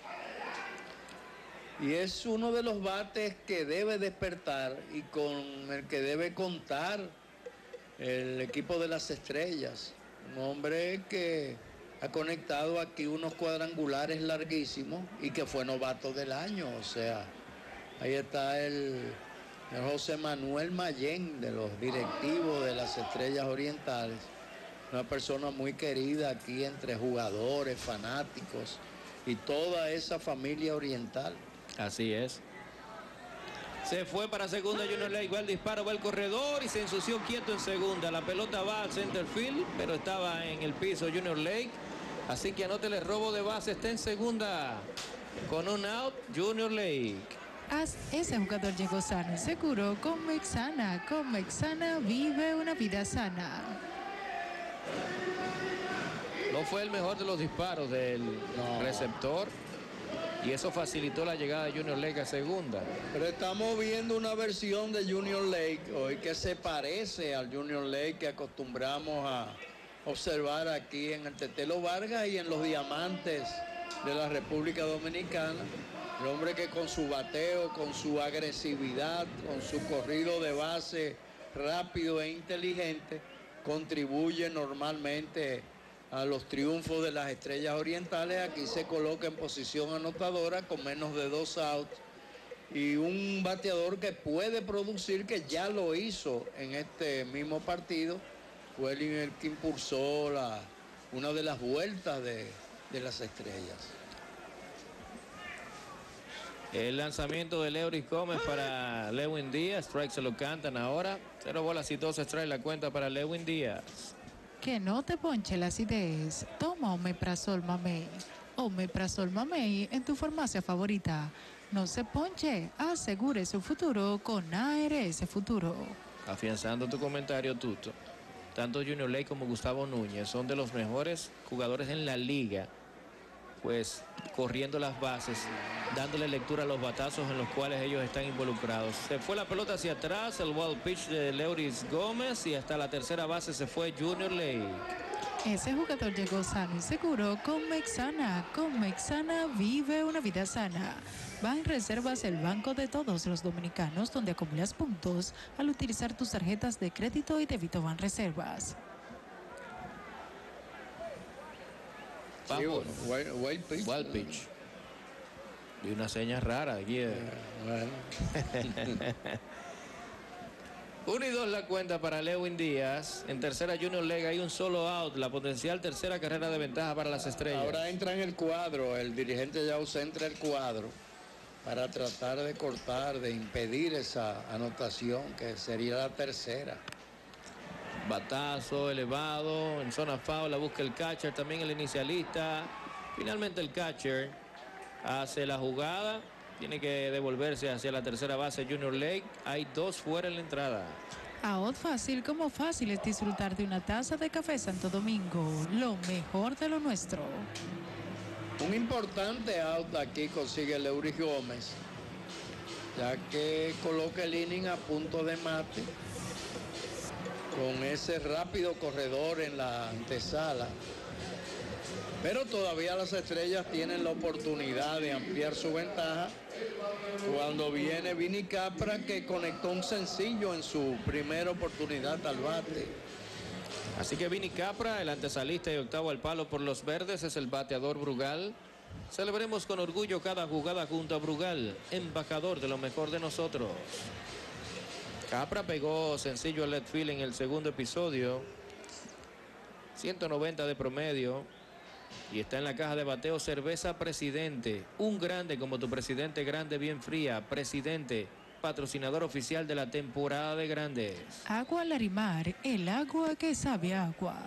Y es uno de los bates que debe despertar y con el que debe contar el equipo de las Estrellas. Un hombre que ha conectado aquí unos cuadrangulares larguísimos y que fue novato del año. O sea, ahí está el José Manuel Mayén, de los directivos de las Estrellas Orientales. Una persona muy querida aquí entre jugadores, fanáticos y toda esa familia oriental. Así es. Se fue para segunda Junior Lake, va el disparo, va el corredor y se ensució quieto en segunda. La pelota va al center field, pero estaba en el piso Junior Lake. Así que anótele el robo de base, está en segunda. Con un out, Junior Lake. Ese jugador llegó sano y seguro con Mexana. Con Mexana vive una vida sana. No fue el mejor de los disparos del receptor. Y eso facilitó la llegada de Junior Lake a segunda. Pero estamos viendo una versión de Junior Lake hoy que se parece al Junior Lake que acostumbramos a observar aquí en el Tetelo Vargas y en los Diamantes de la República Dominicana. El hombre que con su bateo, con su agresividad, con su corrido de base rápido e inteligente, contribuye normalmente a los triunfos de las Estrellas Orientales. Aquí se coloca en posición anotadora con menos de 2 outs. Y un bateador que puede producir, que ya lo hizo en este mismo partido, fue el que impulsó una de las vueltas de las Estrellas. El lanzamiento de Leury Gómez para Lewin Díaz. Strike se lo cantan ahora. 0 bolas y 2 strikes la cuenta para Lewin Díaz. Que no te ponche la acidez. Toma Omeprazol Mamey. Omeprazol Mamey en tu farmacia favorita. No se ponche. Asegure su futuro con ARS Futuro. Afianzando tu comentario, Tuto. Tanto Junior Lake como Gustavo Núñez son de los mejores jugadores en la liga. Pues corriendo las bases, dándole lectura a los batazos en los cuales ellos están involucrados. Se fue la pelota hacia atrás, el wild pitch de Leury Gómez, y hasta la tercera base se fue Junior Lake. Ese jugador llegó sano y seguro con Mexana. Con Mexana vive una vida sana. Banreservas, el banco de todos los dominicanos, donde acumulas puntos al utilizar tus tarjetas de crédito y débito Banreservas. Sí, wild pitch. Wild pitch. Y una seña rara aquí. Bueno. 1 y 2 la cuenta para Lewin Díaz. En tercera Junior Lake hay un solo out. La potencial tercera carrera de ventaja para las Estrellas. Ahora entra en el cuadro. El dirigente Yauce entra el cuadro para tratar de cortar, de impedir esa anotación que sería la tercera. Batazo elevado en zona foul, la busca el catcher, también el inicialista. Finalmente el catcher hace la jugada, tiene que devolverse hacia la tercera base Junior Lake. Hay 2 fuera en la entrada. Out fácil, como fácil es disfrutar de una taza de café Santo Domingo, lo mejor de lo nuestro. Un importante out aquí consigue Leury Gómez, ya que coloca el inning a punto de mate con ese rápido corredor en la antesala. Pero todavía las Estrellas tienen la oportunidad de ampliar su ventaja cuando viene Vini Capra, que conectó un sencillo en su primera oportunidad al bate. Así que Vini Capra, el antesalista y octavo al palo por los verdes, es el bateador Brugal. Celebremos con orgullo cada jugada junto a Brugal, embajador de lo mejor de nosotros. Capra pegó sencillo al left field en el segundo episodio. 190 de promedio. Y está en la caja de bateo Cerveza Presidente. Un grande como tu Presidente, grande bien fría. Presidente, patrocinador oficial de la temporada de grandes. Agua Larimar, el agua que sabe a agua.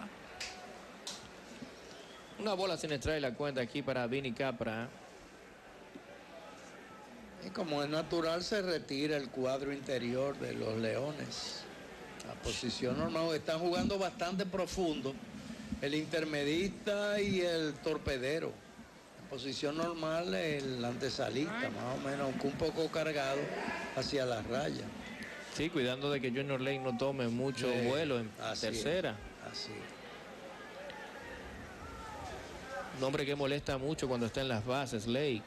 Una bola sin strike la cuenta aquí para Vini Capra. Y como es natural, se retira el cuadro interior de los Leones. La posición normal, están jugando bastante profundo. El intermedista y el torpedero. En posición normal, el antesalista, más o menos, aunque un poco cargado hacia la raya. Sí, cuidando de que Junior Lake no tome mucho vuelo en tercera. Así. Un hombre que molesta mucho cuando está en las bases, Lake.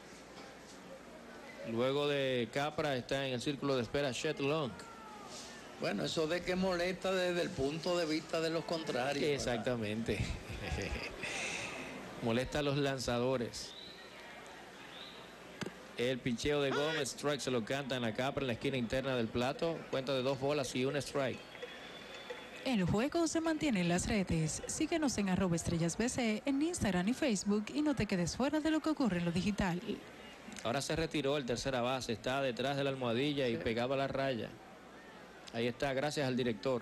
Luego de Capra está en el círculo de espera Chet Long. Bueno, eso de que molesta desde el punto de vista de los contrarios. Exactamente. Molesta a los lanzadores. El picheo de Gómez, strike se lo canta en la Capra en la esquina interna del plato. Cuenta de 2 bolas y 1 strike. El juego se mantiene en las redes. Síguenos en @estrellasbc en Instagram y Facebook y no te quedes fuera de lo que ocurre en lo digital. Ahora se retiró el tercera base, está detrás de la almohadilla y pegado a la raya. Ahí está, gracias al director.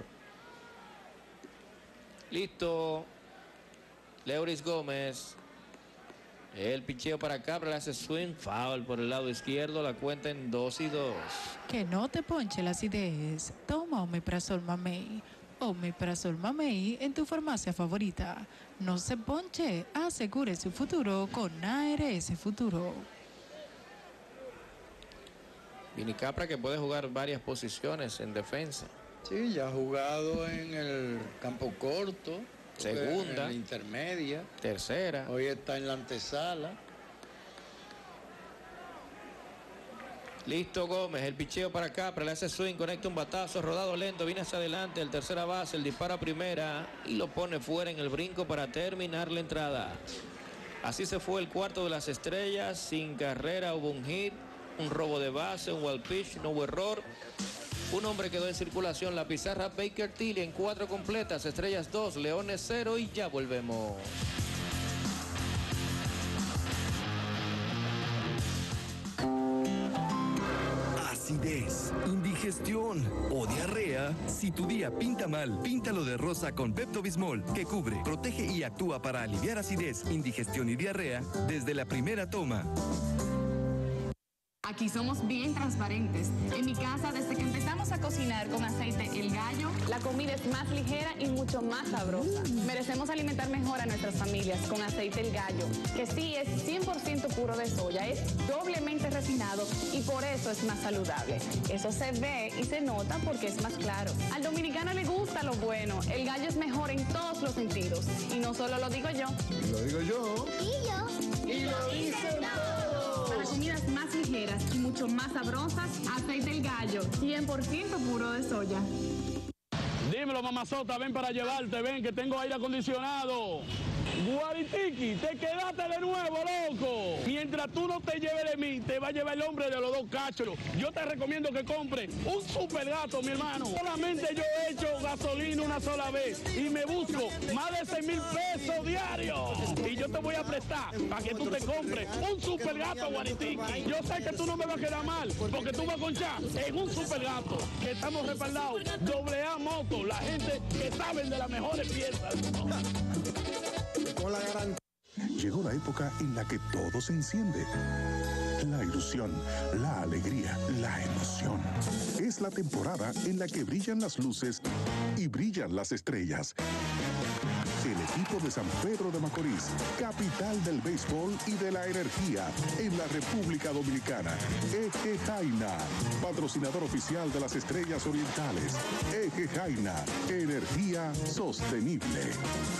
Listo. Leury Gómez. El picheo para Capra, le hace swing, foul por el lado izquierdo, la cuenta en 2 y 2. Que no te ponche la acidez. Toma Omeprazol Mamey. Omeprazol Mamey en tu farmacia favorita. No se ponche, asegure su futuro con ARS Futuro. Vini Capra, que puede jugar varias posiciones en defensa. Sí, ya ha jugado en el campo corto. Segunda. En la intermedia. Tercera. Hoy está en la antesala. Listo Gómez, el picheo para acá, le hace swing, conecta un batazo, rodado lento, viene hacia adelante, el tercera base, el disparo a primera y lo pone fuera en el brinco para terminar la entrada. Así se fue el cuarto de las estrellas, sin carrera, hubo un hit, un robo de base, un wild pitch, no hubo error. Un hombre quedó en circulación, la pizarra Baker Tilly en 4 completas, Estrellas 2, Leones 0 y ya volvemos. Acidez, indigestión o diarrea. Si tu día pinta mal, píntalo de rosa con Pepto-Bismol, que cubre, protege y actúa para aliviar acidez, indigestión y diarrea desde la primera toma. Aquí somos bien transparentes. En mi casa, desde que empezamos a cocinar con aceite El Gallo, la comida es más ligera y mucho más sabrosa. Merecemos alimentar mejor a nuestras familias con aceite El Gallo, que sí es 100% puro de soya, es doblemente refinado y por eso es más saludable. Eso se ve y se nota porque es más claro. Al dominicano le gusta lo bueno. El Gallo es mejor en todos los sentidos. Y no solo lo digo yo. Lo digo yo. Y yo. Y lo dicen todos. Para comidas más ligeras y mucho más sabrosas, aceite El Gallo, 100% puro de soya. Dímelo, mamazota, ven para llevarte, ven que tengo aire acondicionado. Guaritiqui, te quedaste de nuevo, loco. Mientras tú no te lleves de mí, te va a llevar el hombre de los 2 cachos. Yo te recomiendo que compres un super gato, mi hermano. Solamente yo he hecho gasolina una sola vez y me busco más de 6,000 pesos diarios. Y yo te voy a prestar para que tú te compres un super gato, Guaritiqui. Yo sé que tú no me vas a quedar mal, porque tú vas a conchar en un super gato, que estamos respaldados. AA Moto, la gente que saben de las mejores piezas. Llegó la época en la que todo se enciende. La ilusión, la alegría, la emoción. Es la temporada en la que brillan las luces y brillan las estrellas. El equipo de San Pedro de Macorís, capital del béisbol y de la energía en la República Dominicana. Eje Jaina, patrocinador oficial de las Estrellas Orientales. Eje Jaina, energía sostenible.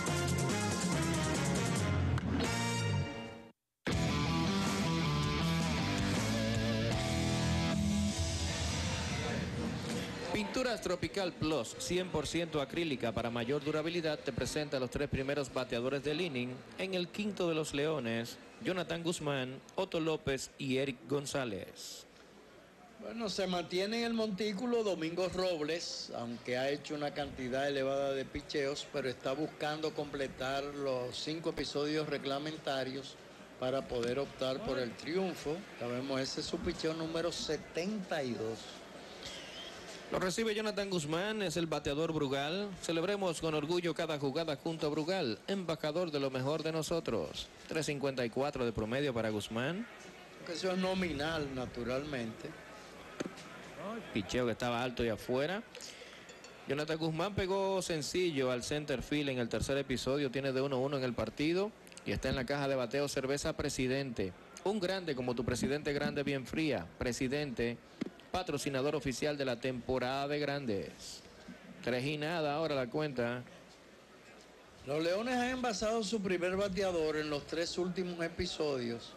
Pinturas Tropical Plus, 100% acrílica para mayor durabilidad, te presenta a los 3 primeros bateadores del inning. En el quinto de los Leones, Jonathan Guzmán, Otto López y Eric González. Bueno, se mantiene en el montículo Domingo Robles, aunque ha hecho una cantidad elevada de picheos, pero está buscando completar los 5 episodios reglamentarios para poder optar por el triunfo. Sabemos, ese es su picheo número 72. Lo recibe Jonathan Guzmán, es el bateador Brugal. Celebremos con orgullo cada jugada junto a Brugal, embajador de lo mejor de nosotros. 3.54 de promedio para Guzmán. Eso es nominal, naturalmente. Picheo que estaba alto y afuera. Jonathan Guzmán pegó sencillo al center field en el tercer episodio. Tiene de 1-1 en el partido y está en la caja de bateo Cerveza Presidente. Un grande como tu Presidente grande bien fría. Presidente, patrocinador oficial de la temporada de grandes. 3-0 ahora la cuenta. Los Leones han envasado su primer bateador en los 3 últimos episodios.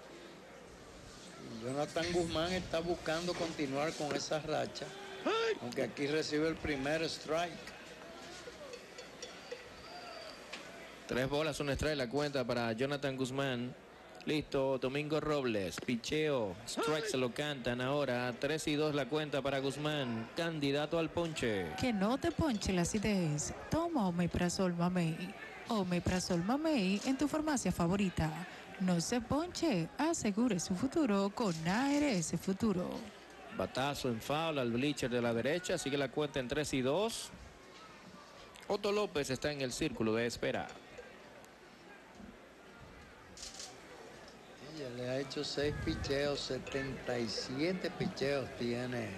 Jonathan Guzmán está buscando continuar con esa racha, aunque aquí recibe el primer strike. 3 bolas, 1 strike la cuenta para Jonathan Guzmán. Listo, Domingo Robles, picheo, strike se lo cantan ahora. 3-2 la cuenta para Guzmán, candidato al ponche. Que no te ponche la acidez. Toma Omeprazol Mamey. Omeprazol Mamey en tu farmacia favorita. No se ponche, asegure su futuro con ARS Futuro. Batazo en foul al bleacher de la derecha, sigue la cuenta en 3-2. Otto López está en el círculo de espera. Ella le ha hecho 6 picheos, 77 picheos tiene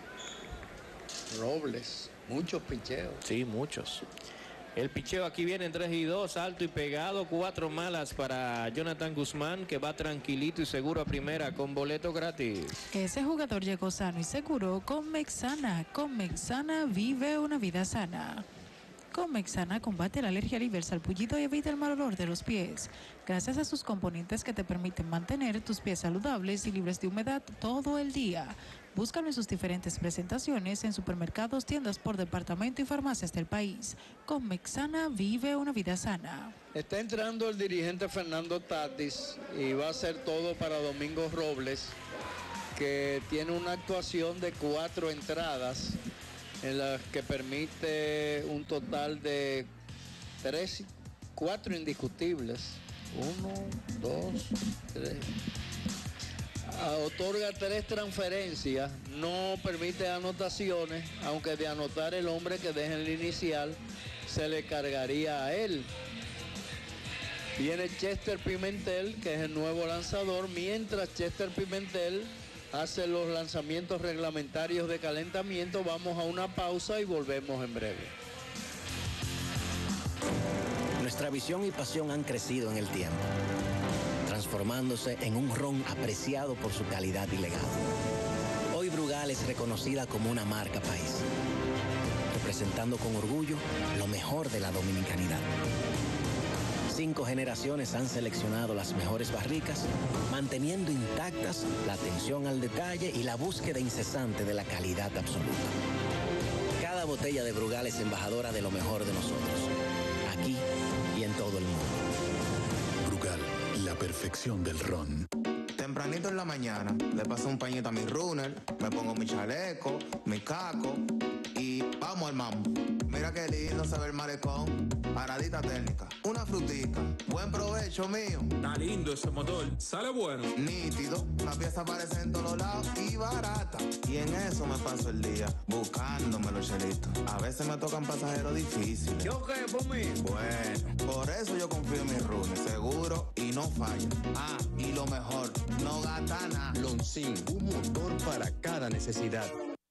Robles. Muchos picheos. Sí, muchos. El picheo aquí viene en 3-2, alto y pegado, 4 malas para Jonathan Guzmán, que va tranquilito y seguro a primera con boleto gratis. Ese jugador llegó sano y seguro con Mexana. Con Mexana vive una vida sana. Comexana combate la alergia libre, salpullido y evita el mal olor de los pies, gracias a sus componentes que te permiten mantener tus pies saludables y libres de humedad todo el día. Búscalo en sus diferentes presentaciones en supermercados, tiendas por departamento y farmacias del país. Comexana, vive una vida sana. Está entrando el dirigente Fernando Tatis y va a hacer todo para Domingo Robles, que tiene una actuación de 4 entradas en las que permite un total de 4 indiscutibles. 1, 2, 3. Otorga 3 transferencias, no permite anotaciones, aunque de anotar el hombre que deja en el inicial se le cargaría a él. Viene Chester Pimentel, que es el nuevo lanzador, mientras Chester Pimentel hace los lanzamientos reglamentarios de calentamiento. Vamos a una pausa y volvemos en breve. Nuestra visión y pasión han crecido en el tiempo, transformándose en un ron apreciado por su calidad y legado. Hoy Brugal es reconocida como una marca país, representando con orgullo lo mejor de la dominicanidad. 5 generaciones han seleccionado las mejores barricas, manteniendo intactas la atención al detalle y la búsqueda incesante de la calidad absoluta. Cada botella de Brugal es embajadora de lo mejor de nosotros, aquí y en todo el mundo. Brugal, la perfección del ron. Tempranito en la mañana, le paso un pañito a mi runner, me pongo mi chaleco, mi caco y vamos al mambo. Mira qué lindo se ve el malecón, paradita técnica, una frutita, buen provecho mío. Está lindo ese motor, sale bueno. Nítido, la pieza aparece en todos lados y barata. Y en eso me paso el día, buscándome los chelitos. A veces me tocan pasajeros difíciles. ¿Yo qué, por mí? Bueno, por eso yo confío en mi runner, seguro y no falla. Ah, y lo mejor, no gasta nada. Loncín, un motor para cada necesidad.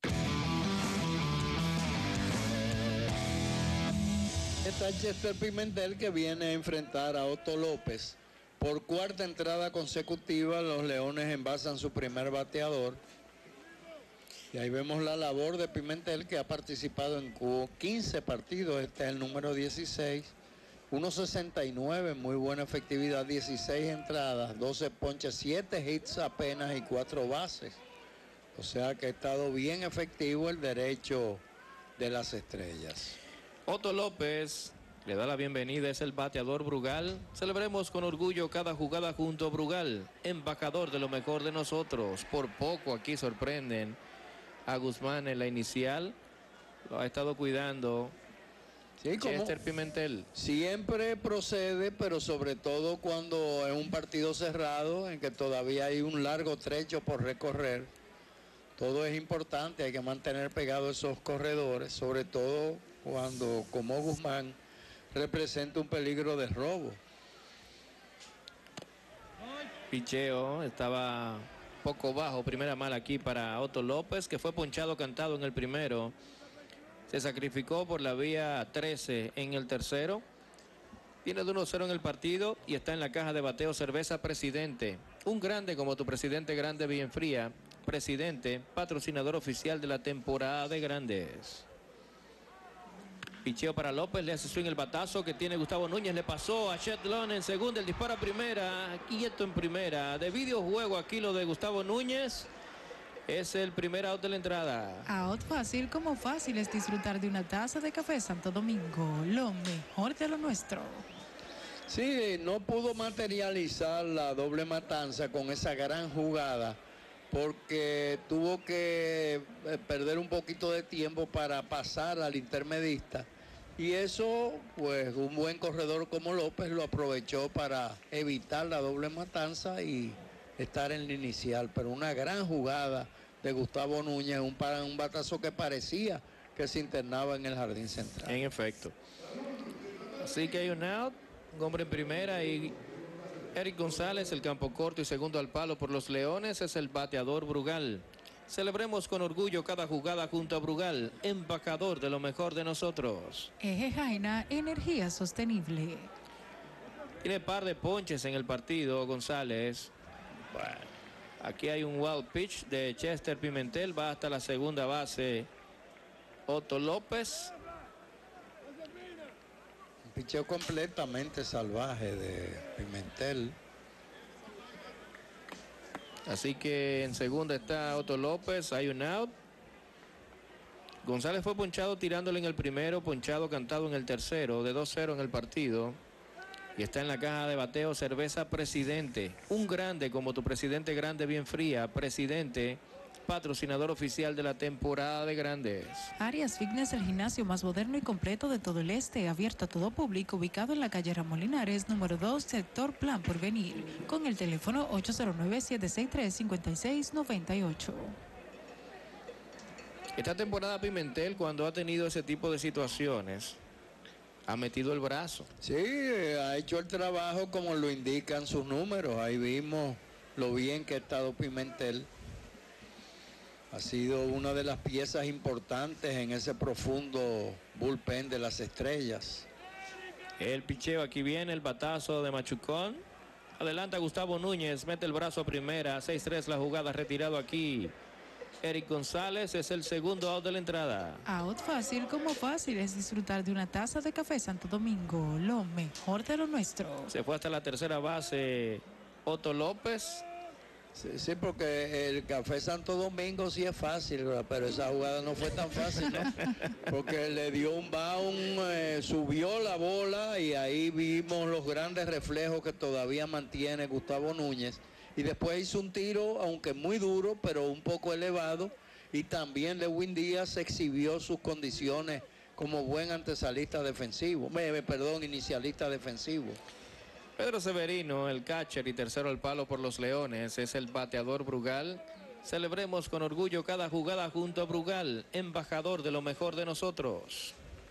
Está Chester Pimentel, que viene a enfrentar a Otto López. Por 4ª entrada consecutiva, los Leones envasan su primer bateador. Y ahí vemos la labor de Pimentel, que ha participado en 15 partidos. Este es el número 16. 1.69, muy buena efectividad, 16 entradas, 12 ponches, 7 hits apenas y 4 bases. O sea que ha estado bien efectivo el derecho de las estrellas. Otto López le da la bienvenida, es el bateador Brugal. Celebremos con orgullo cada jugada junto a Brugal, embajador de lo mejor de nosotros. Por poco aquí sorprenden a Guzmán en la inicial. Lo ha estado cuidando Chester Pimentel. Siempre procede, pero sobre todo cuando es un partido cerrado, en que todavía hay un largo trecho por recorrer. Todo es importante, hay que mantener pegados esos corredores, sobre todo cuando, como Guzmán, representa un peligro de robo. Picheo estaba poco bajo, primera mala aquí para Otto López, que fue ponchado cantado en el primero. Se sacrificó por la vía 13 en el tercero. Tiene de 1-0 en el partido y está en la caja de bateo Cerveza Presidente. Un grande como tu Presidente Grande bien fría. Presidente, patrocinador oficial de la temporada de grandes. Picheo para López, le hace swing el batazo que tiene Gustavo Núñez, le pasó a Chet Lone en segunda, el disparo a primera, quieto en primera. De videojuego aquí lo de Gustavo Núñez. Es el primer out de la entrada. Out fácil como fácil es disfrutar de una taza de café Santo Domingo, lo mejor de lo nuestro. Sí, no pudo materializar la doble matanza con esa gran jugada, porque tuvo que perder un poquito de tiempo para pasar al intermedista. Y eso, pues, un buen corredor como López lo aprovechó para evitar la doble matanza y estar en la inicial. Pero una gran jugada de Gustavo Núñez, un batazo que parecía que se internaba en el jardín central. En efecto. Así que hay un out, un hombre en primera y Eric González, el campo corto y segundo al palo por los Leones, es el bateador Brugal. Celebremos con orgullo cada jugada junto a Brugal, embajador de lo mejor de nosotros. Eje Jaina, energía sostenible. Tiene par de ponches en el partido González. Bueno, aquí hay un wild pitch de Chester Pimentel, va hasta la segunda base Otto López. picheo completamente salvaje de Pimentel. Así que en segunda está Otto López, hay un out. González fue ponchado tirándole en el primero, ponchado cantado en el tercero, de 2-0 en el partido. Y está en la caja de bateo Cerveza Presidente. Un grande como tu Presidente grande bien fría. Presidente, patrocinador oficial de la temporada de grandes. Arias Fitness, el gimnasio más moderno y completo de todo el este, abierto a todo público, ubicado en la calle Ramón Linares, número 2, sector Plan Porvenir, con el teléfono 809-763-5698. Esta temporada Pimentel, cuando ha tenido ese tipo de situaciones, ha metido el brazo. Sí, ha hecho el trabajo como lo indican sus números. Ahí vimos lo bien que ha estado Pimentel. Ha sido una de las piezas importantes en ese profundo bullpen de las Estrellas. El picheo, aquí viene el batazo de Machucón. Adelanta Gustavo Núñez, mete el brazo a primera, 6-3 la jugada, retirado aquí Eric González, es el segundo out de la entrada. Out fácil como fácil es disfrutar de una taza de café Santo Domingo, lo mejor de lo nuestro. Se fue hasta la tercera base Otto López. Sí, porque el café Santo Domingo sí es fácil, ¿verdad? Pero esa jugada no fue tan fácil, ¿no? Porque le dio un bound, subió la bola y ahí vimos los grandes reflejos que todavía mantiene Gustavo Núñez. Y después hizo un tiro, aunque muy duro, pero un poco elevado. Y también Lewin Díaz exhibió sus condiciones como buen antesalista defensivo. Inicialista defensivo. Pedro Severino, el catcher y tercero al palo por los Leones, es el bateador Brugal. Celebremos con orgullo cada jugada junto a Brugal, embajador de lo mejor de nosotros.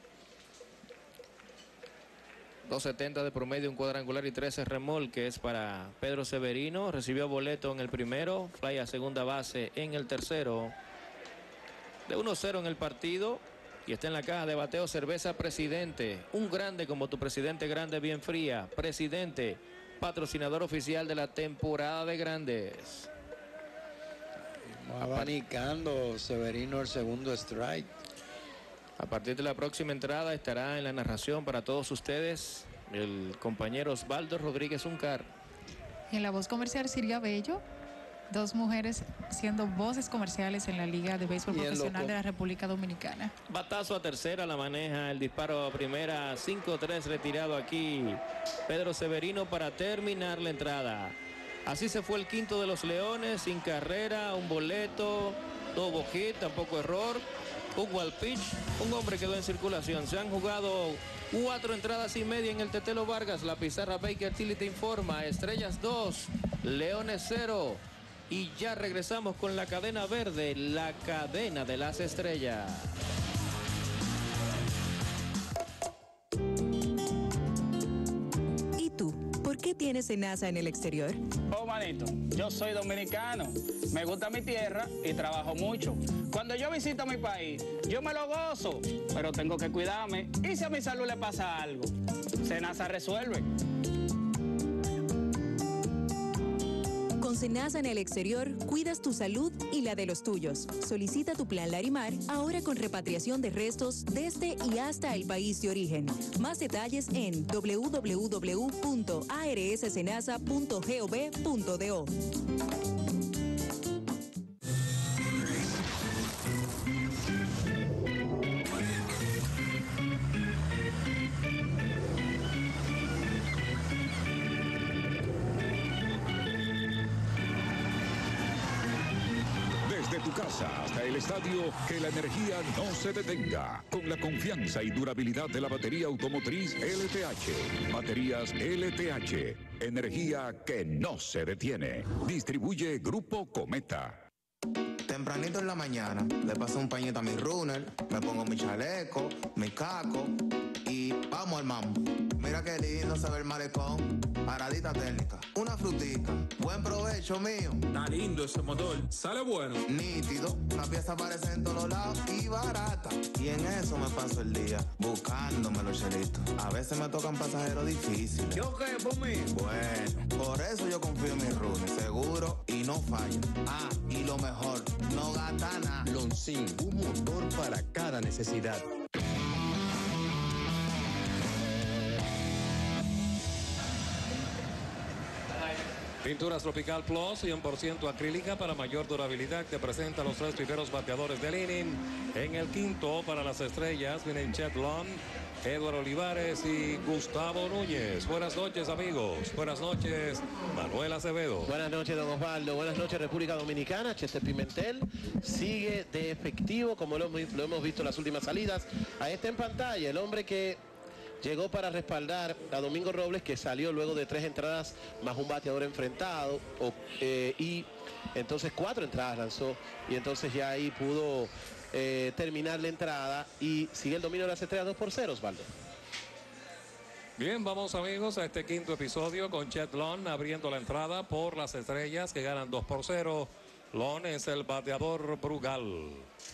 2.70 de promedio, un cuadrangular y 13 remolques para Pedro Severino. Recibió boleto en el primero, fly a segunda base en el tercero. De 1-0 en el partido. Y está en la caja de bateo Cerveza Presidente. Un grande como tu Presidente grande bien fría. Presidente, patrocinador oficial de la temporada de grandes. Abanicando Severino el segundo strike. A partir de la próxima entrada estará en la narración para todos ustedes el compañero Osvaldo Rodríguez Uncar. En la voz comercial Silvia Bello. Dos mujeres siendo voces comerciales en la Liga de Béisbol Profesional de la República Dominicana. Batazo a tercera, la maneja el disparo a primera, 5-3 retirado aquí Pedro Severino para terminar la entrada. Así se fue el quinto de los Leones, sin carrera, un boleto, doble hit, tampoco error, un wild pitch, un hombre quedó en circulación. Se han jugado 4 entradas y media en el Tetelo Vargas. La pizarra Baker Tilly te informa, Estrellas 2, Leones 0. Y ya regresamos con la cadena verde, la cadena de las estrellas. ¿Y tú? ¿Por qué tienes SENASA en el exterior? Oh, manito, yo soy dominicano. Me gusta mi tierra y trabajo mucho. Cuando yo visito mi país, yo me lo gozo, pero tengo que cuidarme. ¿Y si a mi salud le pasa algo? SENASA resuelve. Con SENASA en el exterior, cuidas tu salud y la de los tuyos. Solicita tu plan Larimar, ahora con repatriación de restos desde y hasta el país de origen. Más detalles en www.arssenasa.gov.do. Tu casa hasta el estadio, que la energía no se detenga. Con la confianza y durabilidad de la batería automotriz LTH. Baterías LTH. Energía que no se detiene. Distribuye Grupo Cometa. Tempranito en la mañana le paso un pañito a mi runner, me pongo mi chaleco, mi caco y vamos al mambo. Mira qué lindo se ve el malecón, paradita técnica, una frutica, buen provecho mío. Está lindo ese motor, sale bueno. Nítido, una pieza aparece en todos lados y barata. Y en eso me paso el día, buscándome los chelitos. A veces me tocan pasajeros difíciles. ¿Yo qué, por mí? Bueno, por eso yo confío en mi runner, seguro y no falla. Ah, y lo mejor, no gasta nada. Loncín, un motor para cada necesidad. Pinturas Tropical Plus, 100% acrílica para mayor durabilidad, que presenta los 3 primeros bateadores del inning. En el quinto, para las estrellas, vienen Chet Long, Eduardo Olivares y Gustavo Núñez. Buenas noches, amigos. Buenas noches, Manuel Acevedo. Buenas noches, don Osvaldo. Buenas noches, República Dominicana. Chester Pimentel sigue de efectivo, como lo hemos visto en las últimas salidas. Ahí está en pantalla el hombre que llegó para respaldar a Domingo Robles, que salió luego de 3 entradas más un bateador enfrentado, y entonces 4 entradas lanzó, y entonces ya ahí pudo terminar la entrada, y sigue el dominio de las estrellas 2-0, Osvaldo. Bien, vamos, amigos, a este quinto episodio con Chet Long abriendo la entrada por las estrellas, que ganan 2-0. Long es el bateador Brugal.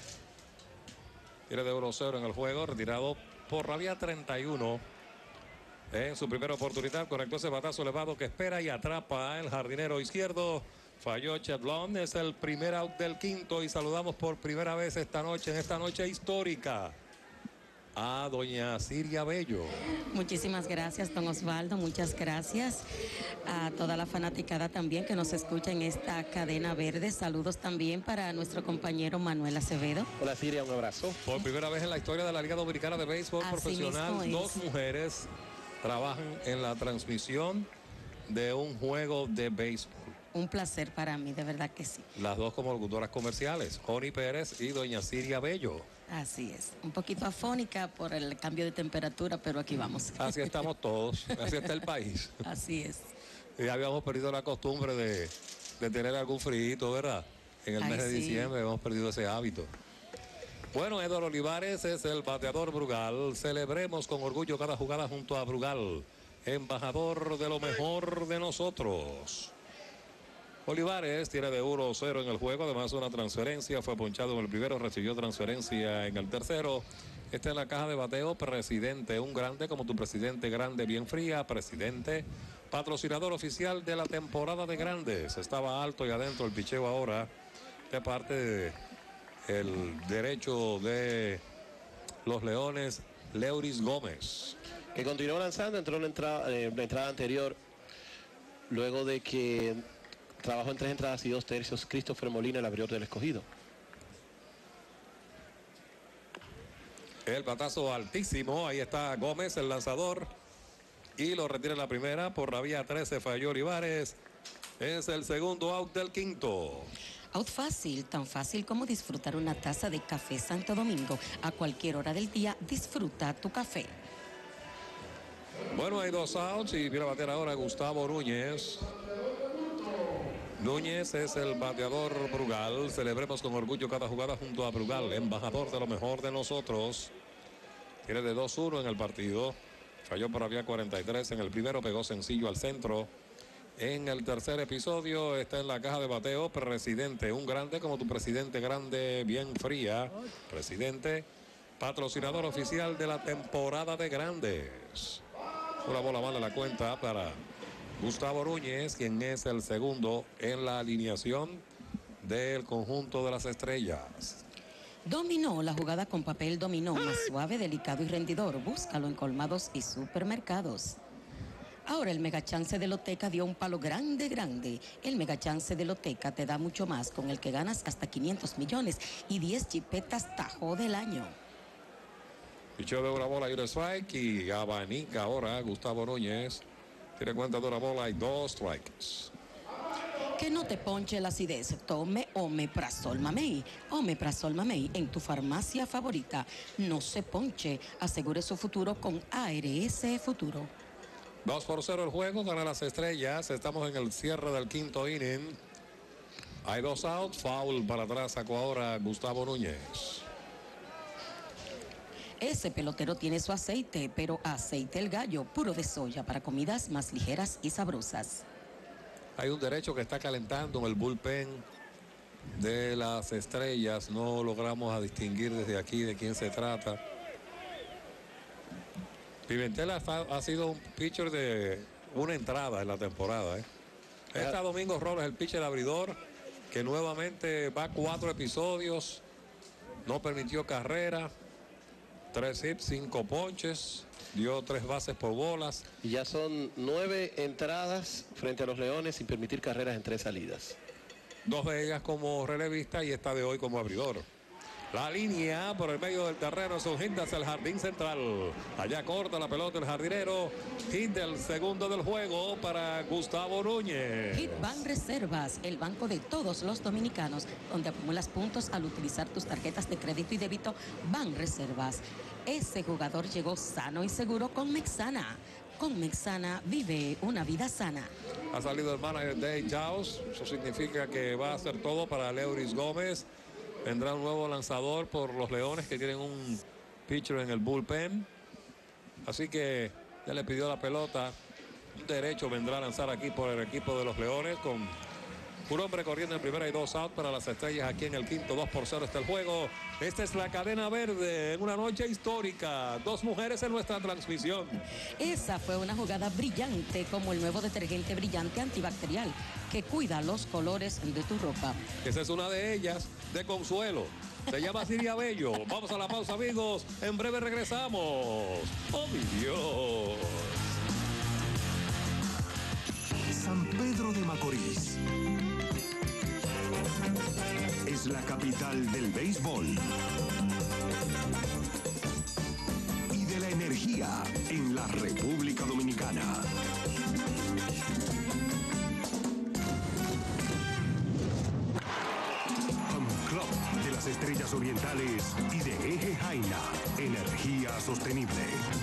Tiene de 1-0 en el juego, retirado por rabia 31. En su primera oportunidad conectó ese batazo elevado que espera y atrapa el jardinero izquierdo. Falló Chet Long, es el primer out del quinto, y saludamos por primera vez esta noche, en esta noche histórica, a doña Siria Bello. Muchísimas gracias, don Osvaldo. Muchas gracias a toda la fanaticada también que nos escucha en esta cadena verde. Saludos también para nuestro compañero Manuel Acevedo. Hola, Siria, un abrazo. Por primera vez en la historia de la Liga Dominicana de Béisbol Profesional, 2 mujeres trabajan en la transmisión de un juego de béisbol. Un placer para mí, de verdad que sí. Las dos como locutoras comerciales, Joni Pérez y doña Siria Bello. Así es, un poquito afónica por el cambio de temperatura, pero aquí vamos. Así estamos todos, así está el país. Así es. Ya habíamos perdido la costumbre de tener algún frío, ¿verdad? En el mes de diciembre hemos perdido ese hábito. Bueno, Eduardo Olivares es el bateador Brugal. Celebremos con orgullo cada jugada junto a Brugal, embajador de lo mejor de nosotros. Olivares tiene de 1-0 en el juego, además una transferencia, fue ponchado en el primero, recibió transferencia en el tercero. Está en la caja de bateo, Presidente, un grande como tu presidente, grande, bien fría, Presidente, patrocinador oficial de la temporada de grandes. Estaba alto y adentro el picheo ahora, de parte del derecho de los Leones, Leuris Gómez. Que continuó lanzando, entró en la entrada anterior, luego de que trabajó en 3 entradas y 2 tercios Christopher Molina, el abridor del Escogido. El batazo altísimo, ahí está Gómez, el lanzador, y lo retira en la primera. Por la vía 13 falló Olivares. Es el segundo out del quinto. Out fácil, tan fácil como disfrutar una taza de café Santo Domingo. A cualquier hora del día, disfruta tu café. Bueno, hay 2 outs y viene a bater ahora Gustavo Núñez. Núñez es el bateador Brugal. Celebremos con orgullo cada jugada junto a Brugal, embajador de lo mejor de nosotros. Tiene de 2-1 en el partido. Falló por la vía 43 en el primero, pegó sencillo al centro. En el tercer episodio está en la caja de bateo Presidente, un grande como tu presidente, grande, bien fría. Presidente, patrocinador oficial de la temporada de grandes. Una bola mala la cuenta para Gustavo Núñez, quien es el segundo en la alineación del conjunto de las estrellas. Dominó la jugada con papel dominó, más suave, delicado y rendidor. Búscalo en colmados y supermercados. Ahora el Mega Chance de Loteca dio un palo grande, grande. El Mega Chance de Loteca te da mucho más, con el que ganas hasta 500 millones y 10 chipetas tajo del año. Pichó de una bola y un strike y abanica ahora Gustavo Núñez. Tiene cuenta de una bola y 2 strikes. Que no te ponche la acidez. Tome Omeprazol Mamey. Omeprazol Mamey en tu farmacia favorita. No se ponche. Asegure su futuro con ARS Futuro. 2-0 el juego, gana las estrellas. Estamos en el cierre del quinto inning. Hay 2 outs, foul para atrás, sacó ahora Gustavo Núñez. Ese pelotero tiene su aceite, pero aceite El Gallo, puro de soya para comidas más ligeras y sabrosas. Hay un derecho que está calentando en el bullpen de las estrellas. No logramos a distinguir desde aquí de quién se trata. Pimentel ha sido un pitcher de una entrada en la temporada. Está Domingo Robles, el pitcher abridor, que nuevamente va 4 episodios. No permitió carrera. 3 hits, 5 ponches, dio 3 bases por bolas. Y ya son 9 entradas frente a los Leones sin permitir carreras en 3 salidas. 2 de ellas como relevista y esta de hoy como abridor. La línea por el medio del terreno es un hit hacia el jardín central. Allá corta la pelota el jardinero. Hit del segundo del juego para Gustavo Núñez. Hit Ban Reservas, el banco de todos los dominicanos, donde acumulas puntos al utilizar tus tarjetas de crédito y débito Ban Reservas. Ese jugador llegó sano y seguro con Mexana. Con Mexana vive una vida sana. Ha salido el manager Dave Chaus. Eso significa que va a hacer todo para Leuris Gómez. Vendrá un nuevo lanzador por los Leones que tienen un pitcher en el bullpen. Así que ya le pidió la pelota. Un derecho vendrá a lanzar aquí por el equipo de los Leones con un hombre corriendo en primera y 2 out para las Estrellas aquí en el quinto. 2-0 está el juego. Esta es la cadena verde en una noche histórica. 2 mujeres en nuestra transmisión. Esa fue una jugada brillante como el nuevo detergente brillante antibacterial que cuida los colores de tu ropa. Esa es una de ellas, de Consuelo. Se llama Siria Bello. Vamos a la pausa, amigos. En breve regresamos. ¡Oh, mi Dios! San Pedro de Macorís es la capital del béisbol y de la energía en la República Dominicana. Club de las Estrellas Orientales y de Eje Jaina, energía sostenible.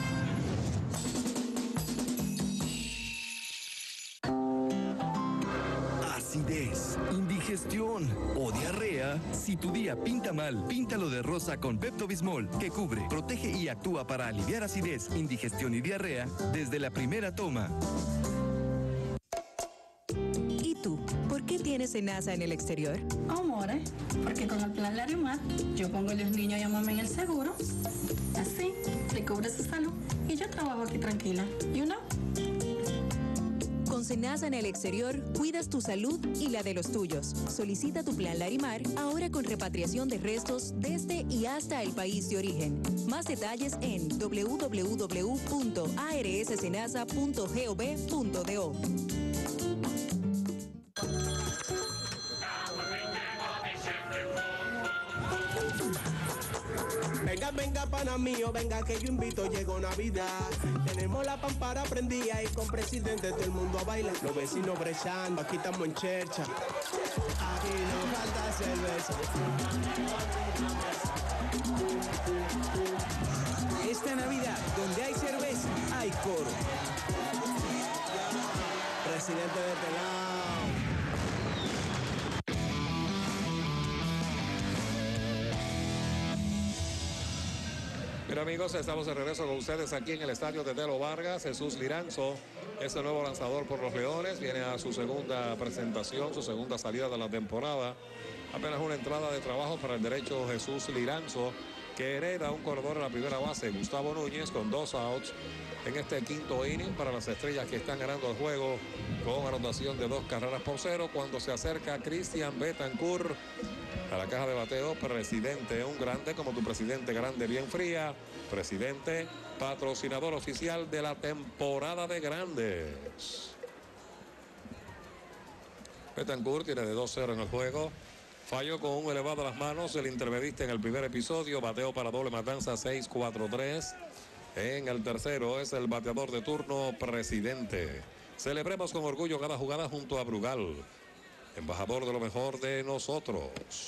Acidez, indigestión o diarrea. Si tu día pinta mal, píntalo de rosa con Pepto-Bismol, que cubre, protege y actúa para aliviar acidez, indigestión y diarrea desde la primera toma. ¿Y tú? ¿Por qué tienes SENASA en el exterior? Amore, porque con el plan Larimar yo pongo a los niños y a mamá en el seguro. Así, le cubre su salud y yo trabajo aquí tranquila. ¿You know? Con SENASA en el exterior, cuidas tu salud y la de los tuyos. Solicita tu plan Larimar ahora con repatriación de restos desde y hasta el país de origen. Más detalles en www.arssenasa.gov.do. Venga, venga, pana mío, venga que yo invito, llegó Navidad. Tenemos la pampara prendida y con presidente todo el mundo a bailar. Los vecinos brechando, aquí estamos en chercha. Aquí no falta cerveza. Esta Navidad, donde hay cerveza, hay coro. Presidente de Pelao. Bien, amigos, estamos de regreso con ustedes aquí en el estadio de Telo Vargas. Jesús Liranzo es el nuevo lanzador por los Leones. Viene a su segunda presentación, su segunda salida de la temporada. Apenas una entrada de trabajo para el derecho Jesús Liranzo, que hereda un corredor en la primera base, Gustavo Núñez, con 2 outs en este quinto inning para las Estrellas, que están ganando el juego con anotación de 2 carreras por 0. Cuando se acerca Cristian Betancourt a la caja de bateo, presidente, un grande como tu presidente, grande bien fría. Presidente, patrocinador oficial de la temporada de grandes. Betancourt tiene de 2-0 en el juego. Falló con un elevado a las manos el intermedista en el primer episodio. Bateo para doble matanza 6-4-3. En el tercero es el bateador de turno, presidente. Celebremos con orgullo cada jugada junto a Brugal, embajador de lo mejor de nosotros.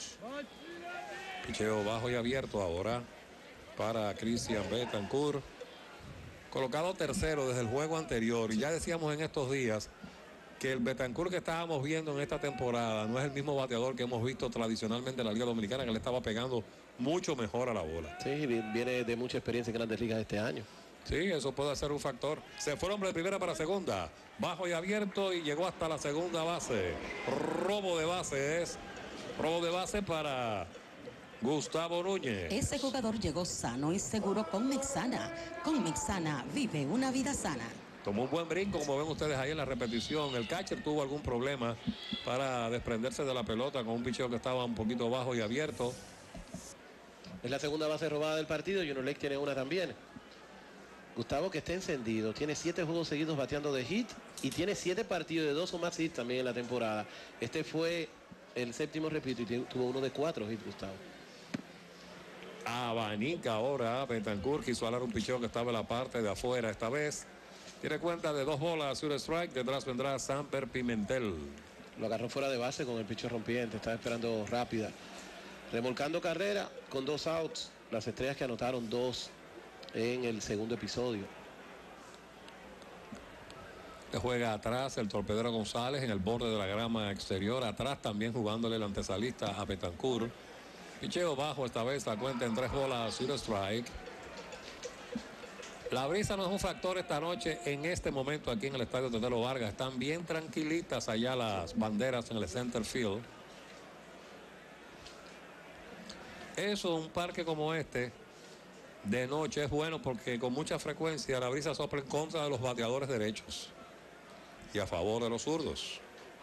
Picheo bajo y abierto ahora para Cristian Betancourt. Colocado tercero desde el juego anterior. Y ya decíamos en estos días que el Betancourt que estábamos viendo en esta temporada no es el mismo bateador que hemos visto tradicionalmente en la Liga Dominicana, que le estaba pegando mucho mejor a la bola. Sí, viene de mucha experiencia en Grandes Ligas este año. Sí, eso puede ser un factor. Se fue el hombre de primera para segunda. Bajo y abierto y llegó hasta la segunda base. Robo de base es. Robo de base para Gustavo Núñez. Ese jugador llegó sano y seguro con Mexana. Con Mexana vive una vida sana. Tomó un buen brinco, como ven ustedes ahí en la repetición. El catcher tuvo algún problema para desprenderse de la pelota con un picheo que estaba un poquito bajo y abierto. Es la segunda base robada del partido. Junior Lake tiene una también. Gustavo, que está encendido, tiene 7 juegos seguidos bateando de hit y tiene 7 partidos de 2 o más hits también en la temporada. Este fue el séptimo, repito, y tuvo uno de 4 hits, Gustavo. Abanica ahora. Betancourt quiso alar un pichón que estaba en la parte de afuera esta vez. Tiene cuenta de 2 bolas, 1 strike. Detrás vendrá Samper Pimentel. Lo agarró fuera de base con el picho rompiente. Estaba esperando rápida. Remolcando carrera con 2 outs. Las Estrellas que anotaron 2 en el segundo episodio. Que juega atrás el torpedero González en el borde de la grama exterior. Atrás también jugándole el antesalista a Betancourt. Picheo bajo esta vez, la cuenta en 3 bolas, 1 strike. La brisa no es un factor esta noche en este momento aquí en el estadio Tetelo Vargas. Están bien tranquilitas allá las banderas en el center field. Eso, un parque como este de noche es bueno porque con mucha frecuencia la brisa sopla en contra de los bateadores derechos y a favor de los zurdos.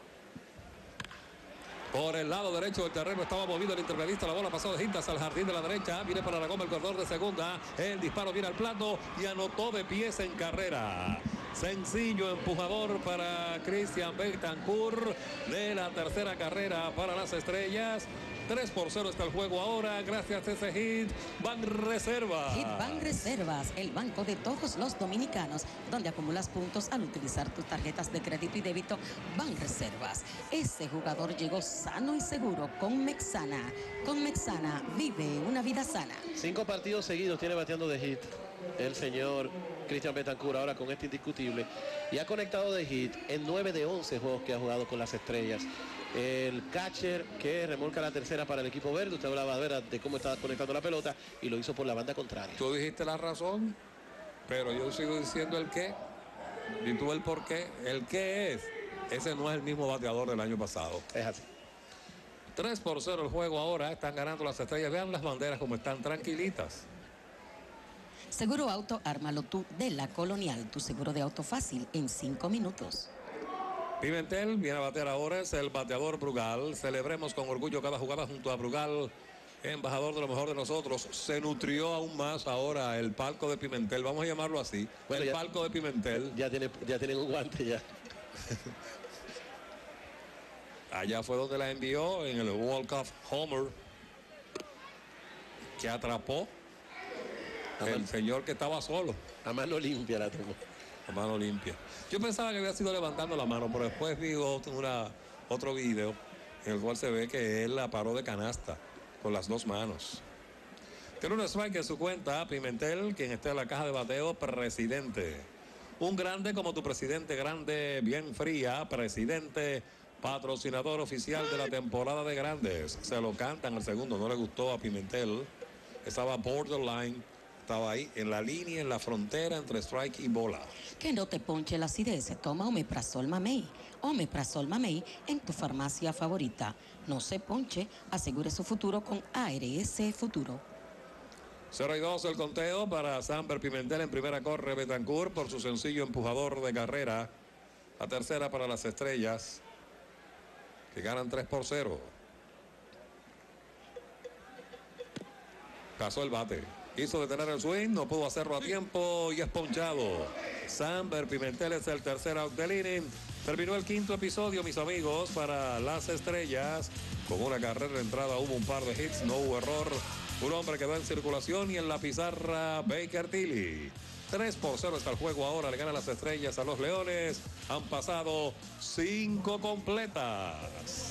Por el lado derecho del terreno estaba movido el intermedista. La bola pasó de Hintas al jardín de la derecha. Viene para la goma el corredor de segunda. El disparo viene al plato y anotó de pies en carrera. Sencillo empujador para Cristian Betancourt de la tercera carrera para las Estrellas. 3-0 está el juego ahora, gracias a ese hit. Banreservas. Hit Banreservas, el banco de todos los dominicanos, donde acumulas puntos al utilizar tus tarjetas de crédito y débito Banreservas. Ese jugador llegó sano y seguro con Mexana. Con Mexana vive una vida sana. 5 partidos seguidos tiene bateando de hit el señor Cristian Betancourt ahora con este indiscutible. Y ha conectado de hit en 9 de 11 juegos que ha jugado con las Estrellas. El catcher que remolca la tercera para el equipo verde. Usted hablaba de cómo estaba conectando la pelota y lo hizo por la banda contraria. Tú dijiste la razón, pero yo sigo diciendo el qué. Y tú el por qué. El qué es. Ese no es el mismo bateador del año pasado. Es así. 3-0 el juego ahora. Están ganando las Estrellas. Vean las banderas como están tranquilitas. Seguro Auto, ármalo tú de La Colonial. Tu seguro de auto fácil en 5 minutos. Pimentel viene a batear ahora, es el bateador Brugal. Celebremos con orgullo cada jugada junto a Brugal, embajador de lo mejor de nosotros. Se nutrió aún más ahora el palco de Pimentel, vamos a llamarlo así. Bueno, el palco de Pimentel. Ya tienen un guante ya. Allá fue donde la envió en el World Cup Homer, que atrapó el señor que estaba solo. A mano limpia la tomó. A mano limpia. Yo pensaba que había sido levantando la mano, pero después vi otro video en el cual se ve que él la paró de canasta con las 2 manos. Tiene un strike en su cuenta, Pimentel, quien está en la caja de bateo, presidente. Un grande como tu presidente, grande, bien fría, presidente, patrocinador oficial de la temporada de grandes. Se lo cantan al segundo, no le gustó a Pimentel. Estaba borderline. Estaba ahí en la línea, en la frontera entre strike y bola. Que no te ponche la acidez. Toma Omeprazol Mamey. Omeprazol Mamey en tu farmacia favorita. No se ponche. Asegure su futuro con ARS Futuro. 0-2 el conteo para Samper Pimentel. En primera corre Betancourt por su sencillo empujador de carrera. La tercera para las Estrellas, que ganan 3-0. Pasó el bate. Quiso detener el swing, no pudo hacerlo a tiempo y es ponchado. Samper Pimentel es el tercer out del inning. Terminó el 5º episodio, mis amigos, para las Estrellas. Con una carrera de entrada hubo un par de hits, no hubo error. Un hombre quedó en circulación y en la pizarra Baker Tilly. 3-0 está el juego ahora, le ganan las Estrellas a los Leones. Han pasado 5 completas.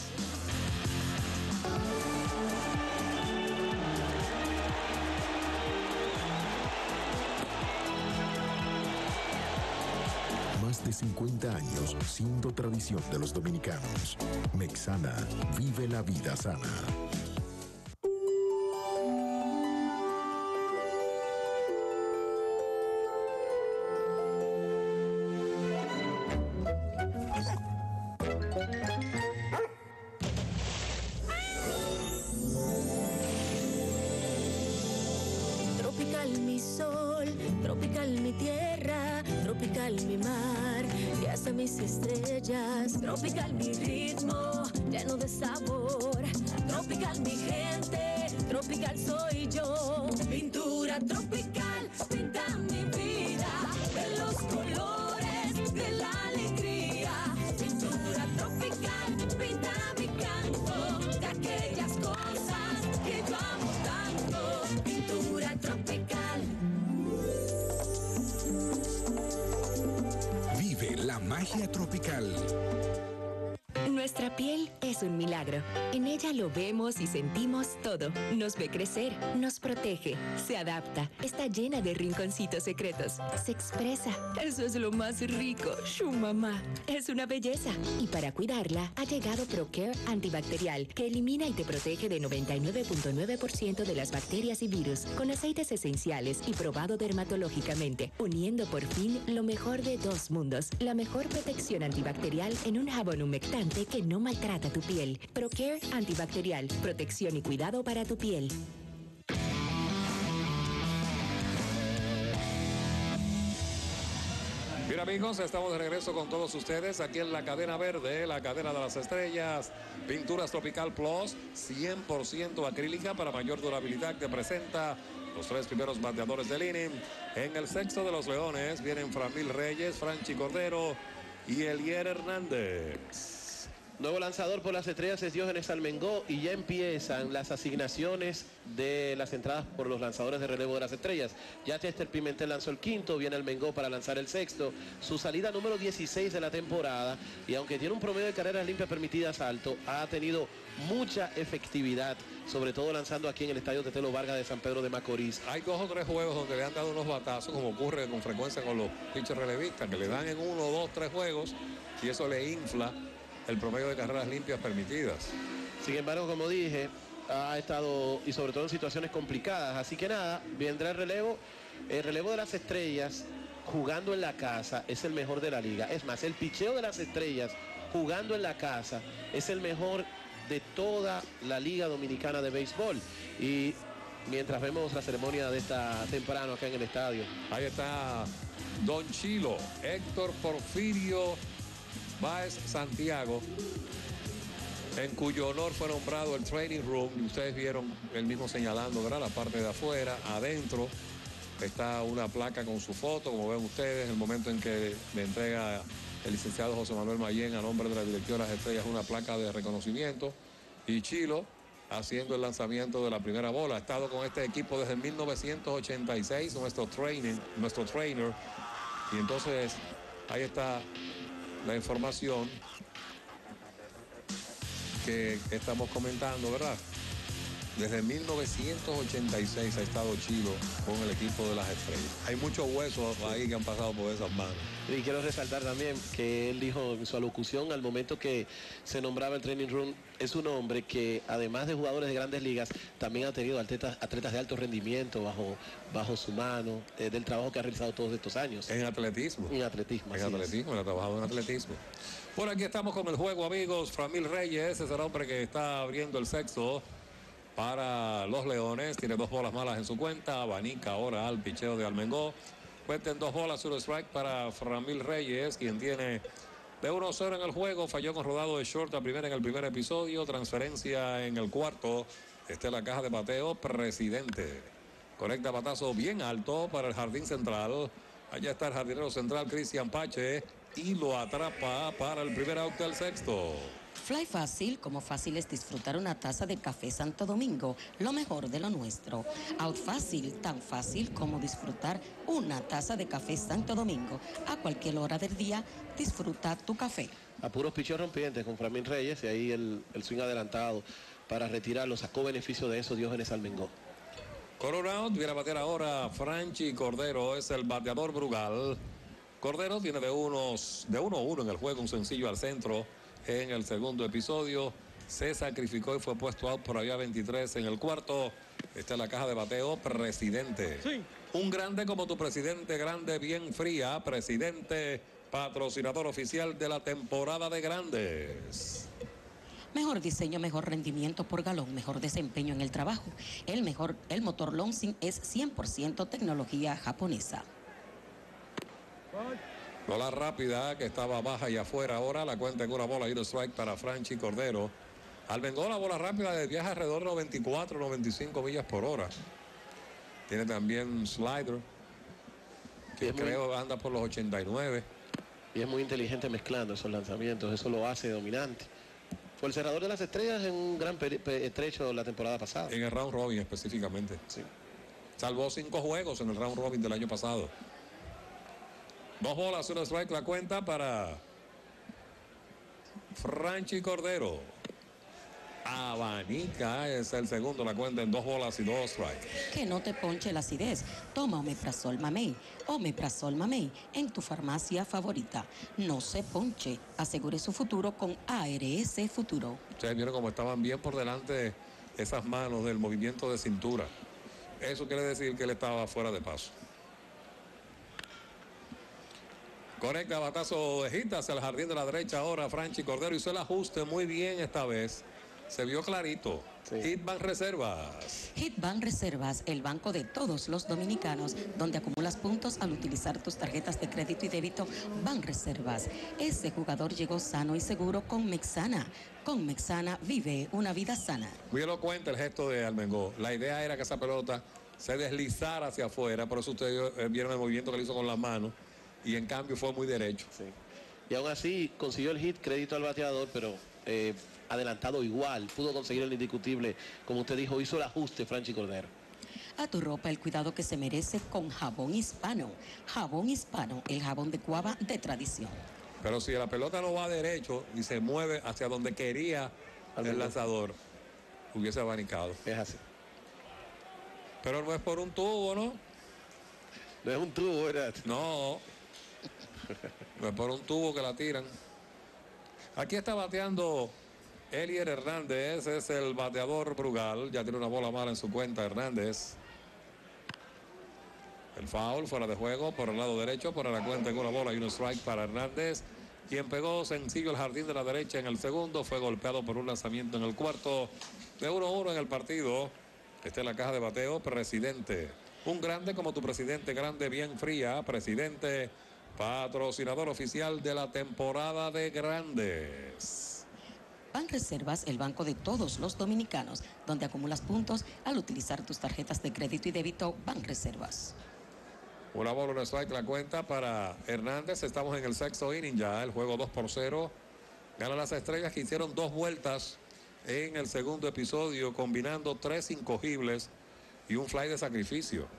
Más de 50 años siendo tradición de los dominicanos. Mexana, vive la vida sana. Tropical mi sol, tropical mi tierra, tropical mi mar, y hasta mis estrellas. Tropical mi ritmo, lleno de sabor. Tropical mi gente, tropical soy yo. Pintura tropical, pinta mi vida de los colores de la alegría. Pintura tropical, pinta mi campo de aquellas cosas que yo amo tanto. Pintura tropical. Vive la magia tropical. Nuestra piel es un milagro. En ella lo vemos y sentimos todo. Nos ve crecer, nos protege, se adapta, está llena de rinconcitos secretos, se expresa. Eso es lo más rico. Su mamá es una belleza. Y para cuidarla ha llegado ProCare antibacterial, que elimina y te protege de 99.9% de las bacterias y virus, con aceites esenciales y probado dermatológicamente, uniendo por fin lo mejor de dos mundos. La mejor protección antibacterial en un jabón humectante que no maltrata tu piel. ProCare antibacterial, protección y cuidado para tu piel. Bien amigos, estamos de regreso con todos ustedes aquí en la cadena verde, la cadena de las estrellas, Pinturas Tropical Plus, 100% acrílica para mayor durabilidad, que presenta los tres primeros bateadores del inning. En el sexto de los Leones vienen Framil Reyes, Franchi Cordero y Elier Hernández. Nuevo lanzador por las estrellas es Diógenes Almengó y ya empiezan las asignaciones de las entradas por los lanzadores de relevo de las estrellas. Ya Chester Pimentel lanzó el quinto, viene Almengó para lanzar el sexto. Su salida número 16 de la temporada, y aunque tiene un promedio de carreras limpias permitidas alto, ha tenido mucha efectividad, sobre todo lanzando aquí en el estadio Tetelo Vargas de San Pedro de Macorís. Hay 2 o 3 juegos donde le han dado unos batazos, como ocurre con frecuencia con los pitchers relevistas, que le dan en 1, 2, 3 juegos y eso le infla el promedio de carreras limpias permitidas. Sin embargo, como dije, ha estado, y sobre todo en situaciones complicadas, así que nada, vendrá el relevo de las estrellas jugando en la casa es el mejor de la liga. Es más, el picheo de las estrellas jugando en la casa es el mejor de toda la Liga Dominicana de Béisbol. Y mientras vemos la ceremonia de esta temprano acá en el estadio. Ahí está Don Chilo, Héctor Porfirio Báez Santiago, en cuyo honor fue nombrado el training room, y ustedes vieron el mismo señalando, ¿verdad? La parte de afuera. Adentro está una placa con su foto, como ven ustedes, el momento en que le entrega el licenciado José Manuel Mayén a nombre de la directora de las estrellas una placa de reconocimiento, y Chilo haciendo el lanzamiento de la primera bola. Ha estado con este equipo desde 1986, nuestro trainer, y entonces ahí está la información que estamos comentando, ¿verdad? Desde 1986 ha estado Chilo con el equipo de las estrellas. Hay muchos huesos ahí que han pasado por esas manos. Y quiero resaltar también que él dijo en su alocución al momento que se nombraba el training room, es un hombre que además de jugadores de grandes ligas, también ha tenido atletas de alto rendimiento bajo su mano, del trabajo que ha realizado todos estos años. En atletismo. En atletismo. En atletismo, él ha trabajado en atletismo. Por aquí estamos con el juego, amigos. Framil Reyes, ese es el hombre que está abriendo el sexto para los Leones. Tiene 2 bolas malas en su cuenta. Abanica ahora al picheo de Almengó. Cuenten 2 bolas, 1 strike para Framil Reyes, quien tiene de 1-0 en el juego. Falló con rodado de short en el primer episodio. Transferencia en el cuarto. Esta es la caja de bateo, Presidente. Conecta batazo bien alto para el jardín central. Allá está el jardinero central, Cristian Pache, y lo atrapa para el primer out del sexto. Fly Fácil, como fácil es disfrutar una taza de café Santo Domingo, lo mejor de lo nuestro. Out Fácil, tan fácil como disfrutar una taza de café Santo Domingo. A cualquier hora del día, disfruta tu café. A puros pichos rompientes con Framil Reyes, y ahí el swing adelantado para retirarlo. Sacó beneficio de eso Diógenes Almengó. Coronado viene a batear ahora Franchi Cordero, es el bateador Brugal. Cordero tiene de 1-1 en el juego, un sencillo al centro. En el segundo episodio se sacrificó y fue puesto out por allá 23 en el cuarto. Esta es la caja de bateo, Presidente. Sí. Un grande como tu Presidente, grande, bien fría. Presidente, patrocinador oficial de la temporada de grandes. Mejor diseño, mejor rendimiento por galón, mejor desempeño en el trabajo. El motor Longzhin es 100% tecnología japonesa. Bola rápida que estaba baja y afuera ahora. La cuenta en 1 bola y 1 strike para Franchi Cordero. Armengol, la bola rápida de viaje alrededor de 94, 95 millas por hora. Tiene también slider, que creo anda por los 89. Y es muy inteligente mezclando esos lanzamientos, eso lo hace dominante. Fue el cerrador de las estrellas en un gran estrecho la temporada pasada. En el round robin específicamente. Sí. Salvó 5 juegos en el round robin del año pasado. 2 bolas, 1 strike la cuenta para Franchi Cordero. Abanica es el segundo, la cuenta en 2 bolas y 2 strikes. Que no te ponche la acidez. Toma Omeprazol Mamey. Omeprazol Mamey en tu farmacia favorita. No se ponche. Asegure su futuro con ARS Futuro. Ustedes vieron cómo estaban bien por delante esas manos del movimiento de cintura. Eso quiere decir que él estaba fuera de paso. Conecta batazo de hit hacia el jardín de la derecha ahora Franchi Cordero. Hizo el ajuste muy bien esta vez. Se vio clarito. Sí. Hitbank Reservas. Hitbank Reservas, el banco de todos los dominicanos, donde acumulas puntos al utilizar tus tarjetas de crédito y débito. Ban Reservas. Ese jugador llegó sano y seguro con Mexana. Con Mexana vive una vida sana. Muy elocuente el gesto de Armengol. La idea era que esa pelota se deslizara hacia afuera. Por eso ustedes vieron el movimiento que le hizo con las manos. Y en cambio fue muy derecho. Sí. Y aún así consiguió el hit, crédito al bateador, pero adelantado igual. Pudo conseguir el indiscutible. Como usted dijo, hizo el ajuste Franchi Cordero. A tu ropa el cuidado que se merece con Jabón Hispano. Jabón Hispano, el jabón de Cuava de tradición. Pero si la pelota no va derecho y se mueve hacia donde quería el lanzador, hubiese abanicado. Es así. Pero no es por un tubo, ¿no? No es un tubo, ¿verdad? No. No es por un tubo que la tiran. Aquí está bateando Elier Hernández, es el bateador Brugal. Ya tiene una bola mala en su cuenta Hernández. El foul fuera de juego por el lado derecho, por la cuenta en una bola y un strike para Hernández. Quien pegó sencillo el jardín de la derecha en el segundo, fue golpeado por un lanzamiento en el cuarto. De 1-1 en el partido. Esta es la caja de bateo, Presidente. Un grande como tu presidente, grande, bien fría. Presidente, patrocinador oficial de la temporada de grandes. Ban Reservas, el banco de todos los dominicanos, donde acumulas puntos al utilizar tus tarjetas de crédito y débito. Ban Reservas. Una bola, una strike la cuenta para Hernández. Estamos en el sexto inning ya, el juego 2-0. Ganan las estrellas que hicieron 2 vueltas en el segundo episodio, combinando 3 incogibles y un fly de sacrificio.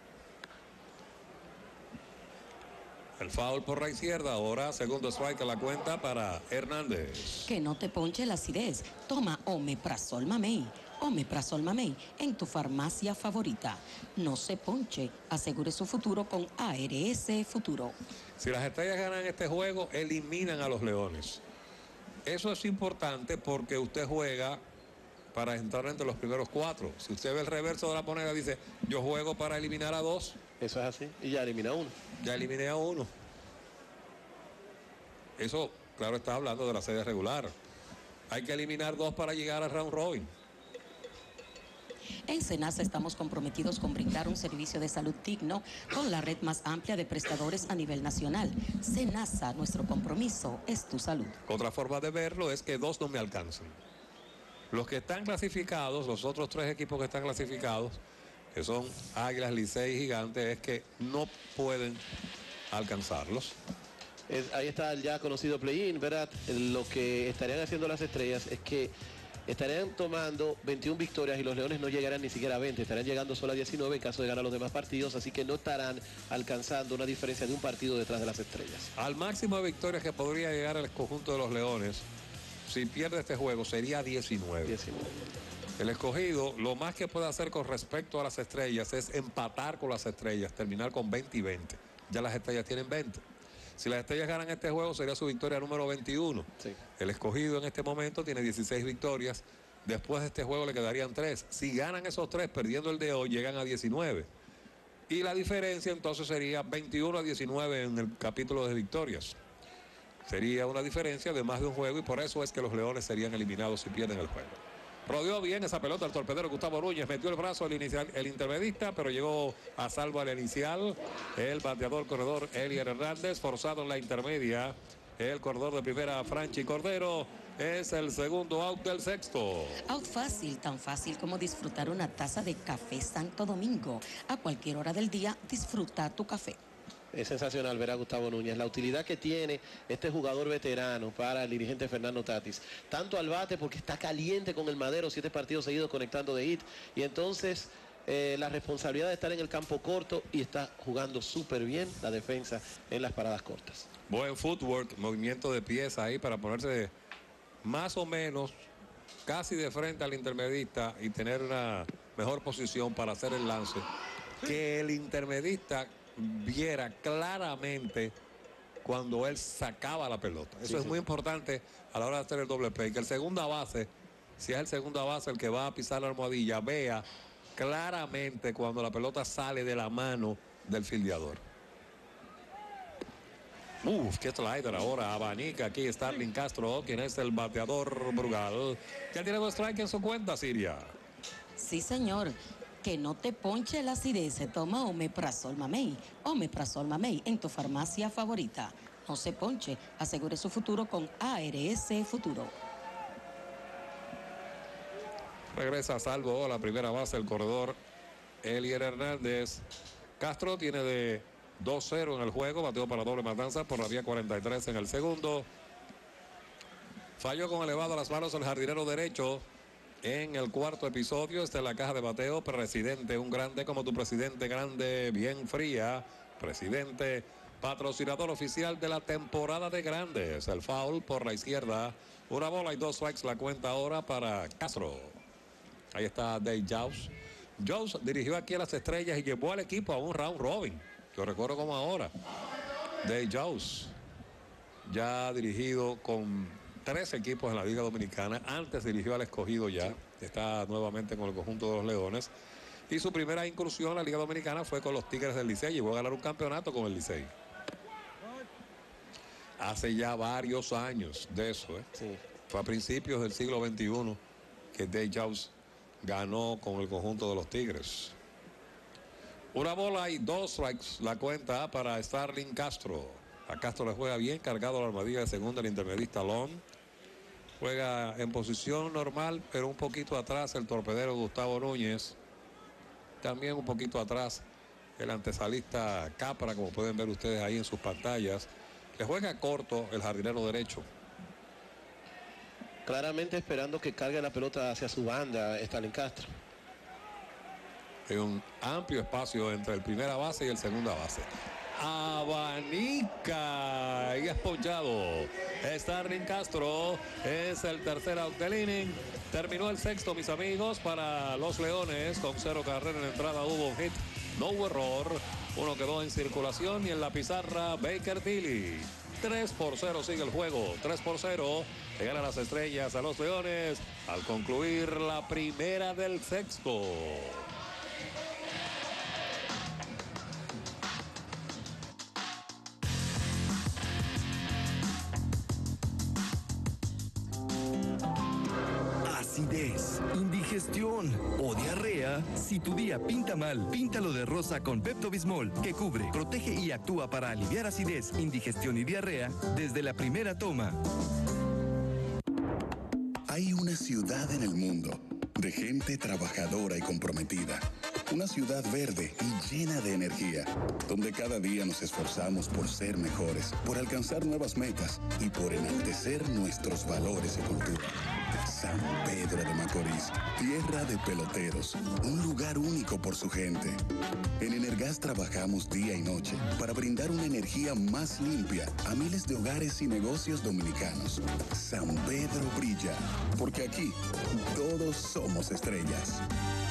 El foul por la izquierda, ahora segundo strike a la cuenta para Hernández. Que no te ponche la acidez. Toma Omeprazol Mamey. Omeprazol Mamey en tu farmacia favorita. No se ponche. Asegure su futuro con ARS Futuro. Si las estrellas ganan este juego, eliminan a los Leones. Eso es importante porque usted juega para entrar entre los primeros 4. Si usted ve el reverso de la moneda, dice, yo juego para eliminar a 2. Eso es así, y ya elimina a 1. Ya eliminé a 1. Eso, claro, está hablando de la serie regular. Hay que eliminar 2 para llegar al round robin. En Senasa estamos comprometidos con brindar un servicio de salud digno con la red más amplia de prestadores a nivel nacional. Senasa, nuestro compromiso es tu salud. Otra forma de verlo es que 2 no me alcanzan. Los que están clasificados, los otros 3 equipos que están clasificados, que son Águilas, Licey y Gigantes, es que no pueden alcanzarlos. Ahí está el ya conocido play-in, ¿verdad? Lo que estarían haciendo las estrellas es que estarían tomando 21 victorias y los Leones no llegarán ni siquiera a 20, estarán llegando solo a 19 en caso de ganar los demás partidos, así que no estarán alcanzando una diferencia de un partido detrás de las estrellas. Al máximo de victorias que podría llegar el conjunto de los Leones, si pierde este juego, sería 19. El escogido, lo más que puede hacer con respecto a las estrellas es empatar con las estrellas, terminar con 20 y 20. Ya las estrellas tienen 20. Si las estrellas ganan este juego, sería su victoria número 21. Sí. El escogido en este momento tiene 16 victorias. Después de este juego le quedarían 3. Si ganan esos 3, perdiendo el de hoy, llegan a 19. Y la diferencia entonces sería 21 a 19 en el capítulo de victorias. Sería una diferencia de más de un juego y por eso es que los Leones serían eliminados si pierden el juego. Rodeó bien esa pelota el torpedero Gustavo Núñez, metió el brazo el intermedista, pero llegó a salvo al inicial. El bateador corredor Elier Hernández, forzado en la intermedia. El corredor de primera Franchi Cordero. es el segundo out del sexto. Out fácil, tan fácil como disfrutar una taza de café Santo Domingo. A cualquier hora del día, disfruta tu café. Es sensacional ver a Gustavo Núñez, la utilidad que tiene este jugador veterano para el dirigente Fernando Tatis. Tanto al bate porque está caliente con el madero, 7 partidos seguidos conectando de hit. Y entonces la responsabilidad de estar en el campo corto y está jugando súper bien la defensa en las paradas cortas. Buen footwork, movimiento de pies ahí para ponerse más o menos casi de frente al intermedista y tener una mejor posición para hacer el lance. Que el intermedista viera claramente cuando él sacaba la pelota. Eso es muy importante a la hora de hacer el doble play. Que el segunda base, si es el segunda base el que va a pisar la almohadilla, vea claramente cuando la pelota sale de la mano del fildeador. Qué slider ahora, abanica aquí Starling Castro, quien es el bateador Brugal. Ya tiene 2 strikes en su cuenta, Siria. Sí, señor. Que no te ponche la acidez, toma Omeprazol Mamey. Omeprazol Mamey en tu farmacia favorita. No se ponche, asegure su futuro con ARS Futuro. Regresa a salvo a la primera base el corredor Elier Hernández. Castro tiene de 2-0 en el juego, bateó para doble matanza por la vía 43 en el segundo. Falló con elevado a las manos el jardinero derecho en el cuarto episodio. Esta es la caja de bateo. Presidente, un grande como tu presidente, grande, bien fría. Presidente, patrocinador oficial de la temporada de grandes. El foul por la izquierda. 1 bola y 2 strikes la cuenta ahora para Castro. Ahí está Dave Jones. Jones dirigió aquí a las Estrellas y llevó al equipo a un round robin. Yo recuerdo como ahora. Dave Jones ya ha dirigido con 3 equipos en la Liga Dominicana. Antes dirigió al Escogido ya. Está nuevamente con el conjunto de los Leones. Y su primera incursión en la Liga Dominicana fue con los Tigres del Licey. Llegó a ganar un campeonato con el Licey. Hace ya varios años de eso. Sí. Fue a principios del siglo XXI que Dave Jones ganó con el conjunto de los Tigres. 1 bola y 2 strikes la cuenta para Starling Castro. A Castro le juega bien cargado la armadilla de segunda el intermedista Long. Juega en posición normal, pero un poquito atrás el torpedero Gustavo Núñez. También un poquito atrás el antesalista Capra, como pueden ver ustedes ahí en sus pantallas. Le juega corto el jardinero derecho. Claramente esperando que cargue la pelota hacia su banda, Starling Castro. Hay un amplio espacio entre el primera base y el segunda base. Abanica y es ponchado. Starling Castro es el tercer out del inning. Terminó el sexto, mis amigos, para los Leones. Con 0 carreras en la entrada hubo un hit, no hubo error. Uno quedó en circulación y en la pizarra Baker Tilly. 3-0 sigue el juego. 3-0. Le ganan las Estrellas a los Leones al concluir la primera del sexto. Acidez, indigestión o diarrea. Si tu día pinta mal, píntalo de rosa con Pepto-Bismol, que cubre, protege y actúa para aliviar acidez, indigestión y diarrea desde la primera toma. Hay una ciudad en el mundo de gente trabajadora y comprometida. Una ciudad verde y llena de energía, donde cada día nos esforzamos por ser mejores, por alcanzar nuevas metas y por enaltecer nuestros valores y cultura. San Pedro de Macorís, tierra de peloteros, un lugar único por su gente. En Energas trabajamos día y noche para brindar una energía más limpia a miles de hogares y negocios dominicanos. San Pedro brilla, porque aquí todos somos estrellas.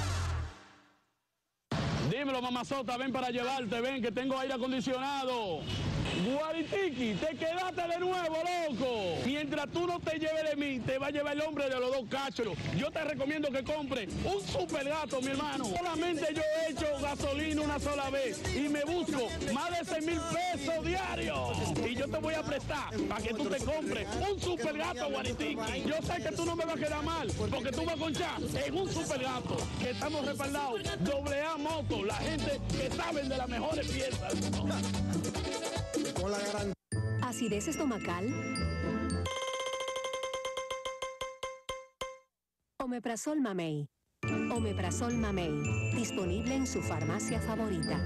Dímelo, mamazota, ven para llevarte, ven que tengo aire acondicionado. Guaritiqui, te quedaste de nuevo, loco. Mientras tú no te lleves de mí, te va a llevar el hombre de los 2 cachos. Yo te recomiendo que compres un super gato, mi hermano. Solamente yo he hecho gasolina una sola vez y me busco más de 6,000 pesos diarios. Y yo te voy a prestar para que tú te compres un super gato, Guaritiqui. Yo sé que tú no me vas a quedar mal, porque tú vas a conchar en un super gato, que estamos respaldados. AA Moto, la gente que saben de las mejores piezas. Acidez estomacal, Omeprazol Mamey. Omeprazol Mamey, disponible en su farmacia favorita.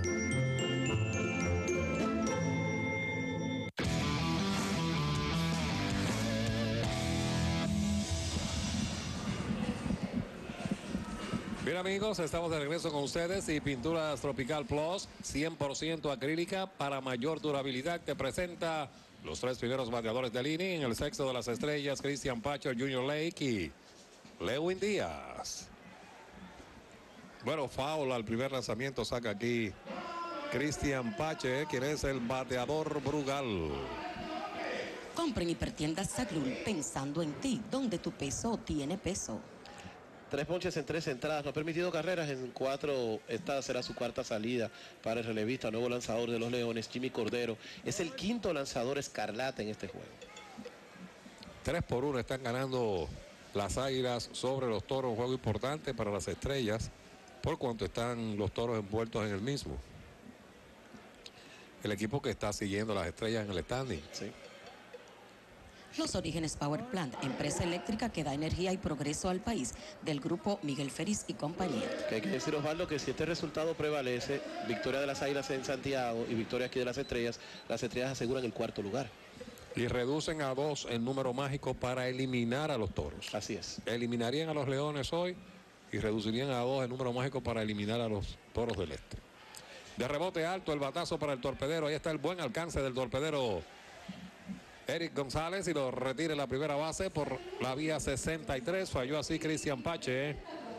Bien amigos, estamos de regreso con ustedes y Pinturas Tropical Plus 100% acrílica para mayor durabilidad que presenta los 3 primeros bateadores del inning. En el sexto de las estrellas, Christian Pache, Junior Lake y Lewin Díaz. Bueno, foul al primer lanzamiento, saca aquí Christian Pache, quien es el bateador Brugal. Compren Hipertiendas Saglul pensando en ti, donde tu peso tiene peso. 3 ponches en 3 entradas, no ha permitido carreras en 4. Esta será su cuarta salida para el relevista, nuevo lanzador de los Leones, Jimmy Cordero. Es el quinto lanzador escarlata en este juego. 3-1 están ganando las Águilas sobre los Toros, un juego importante para las Estrellas, por cuanto están los Toros envueltos en el mismo. El equipo que está siguiendo las Estrellas en el standing. Sí. Los Orígenes Power Plant, empresa eléctrica que da energía y progreso al país, del grupo Miguel Ferris y compañía. Que hay que decir, Osvaldo, que si este resultado prevalece, victoria de las Águilas en Santiago y victoria aquí de las Estrellas aseguran el 4º lugar. Y reducen a 2 el número mágico para eliminar a los Toros. Así es. Eliminarían a los Leones hoy y reducirían a 2 el número mágico para eliminar a los Toros del Este. De rebote alto, el batazo para el torpedero. Ahí está el buen alcance del torpedero Eric González y lo retira en la primera base por la vía 63. Falló así Christian Pache.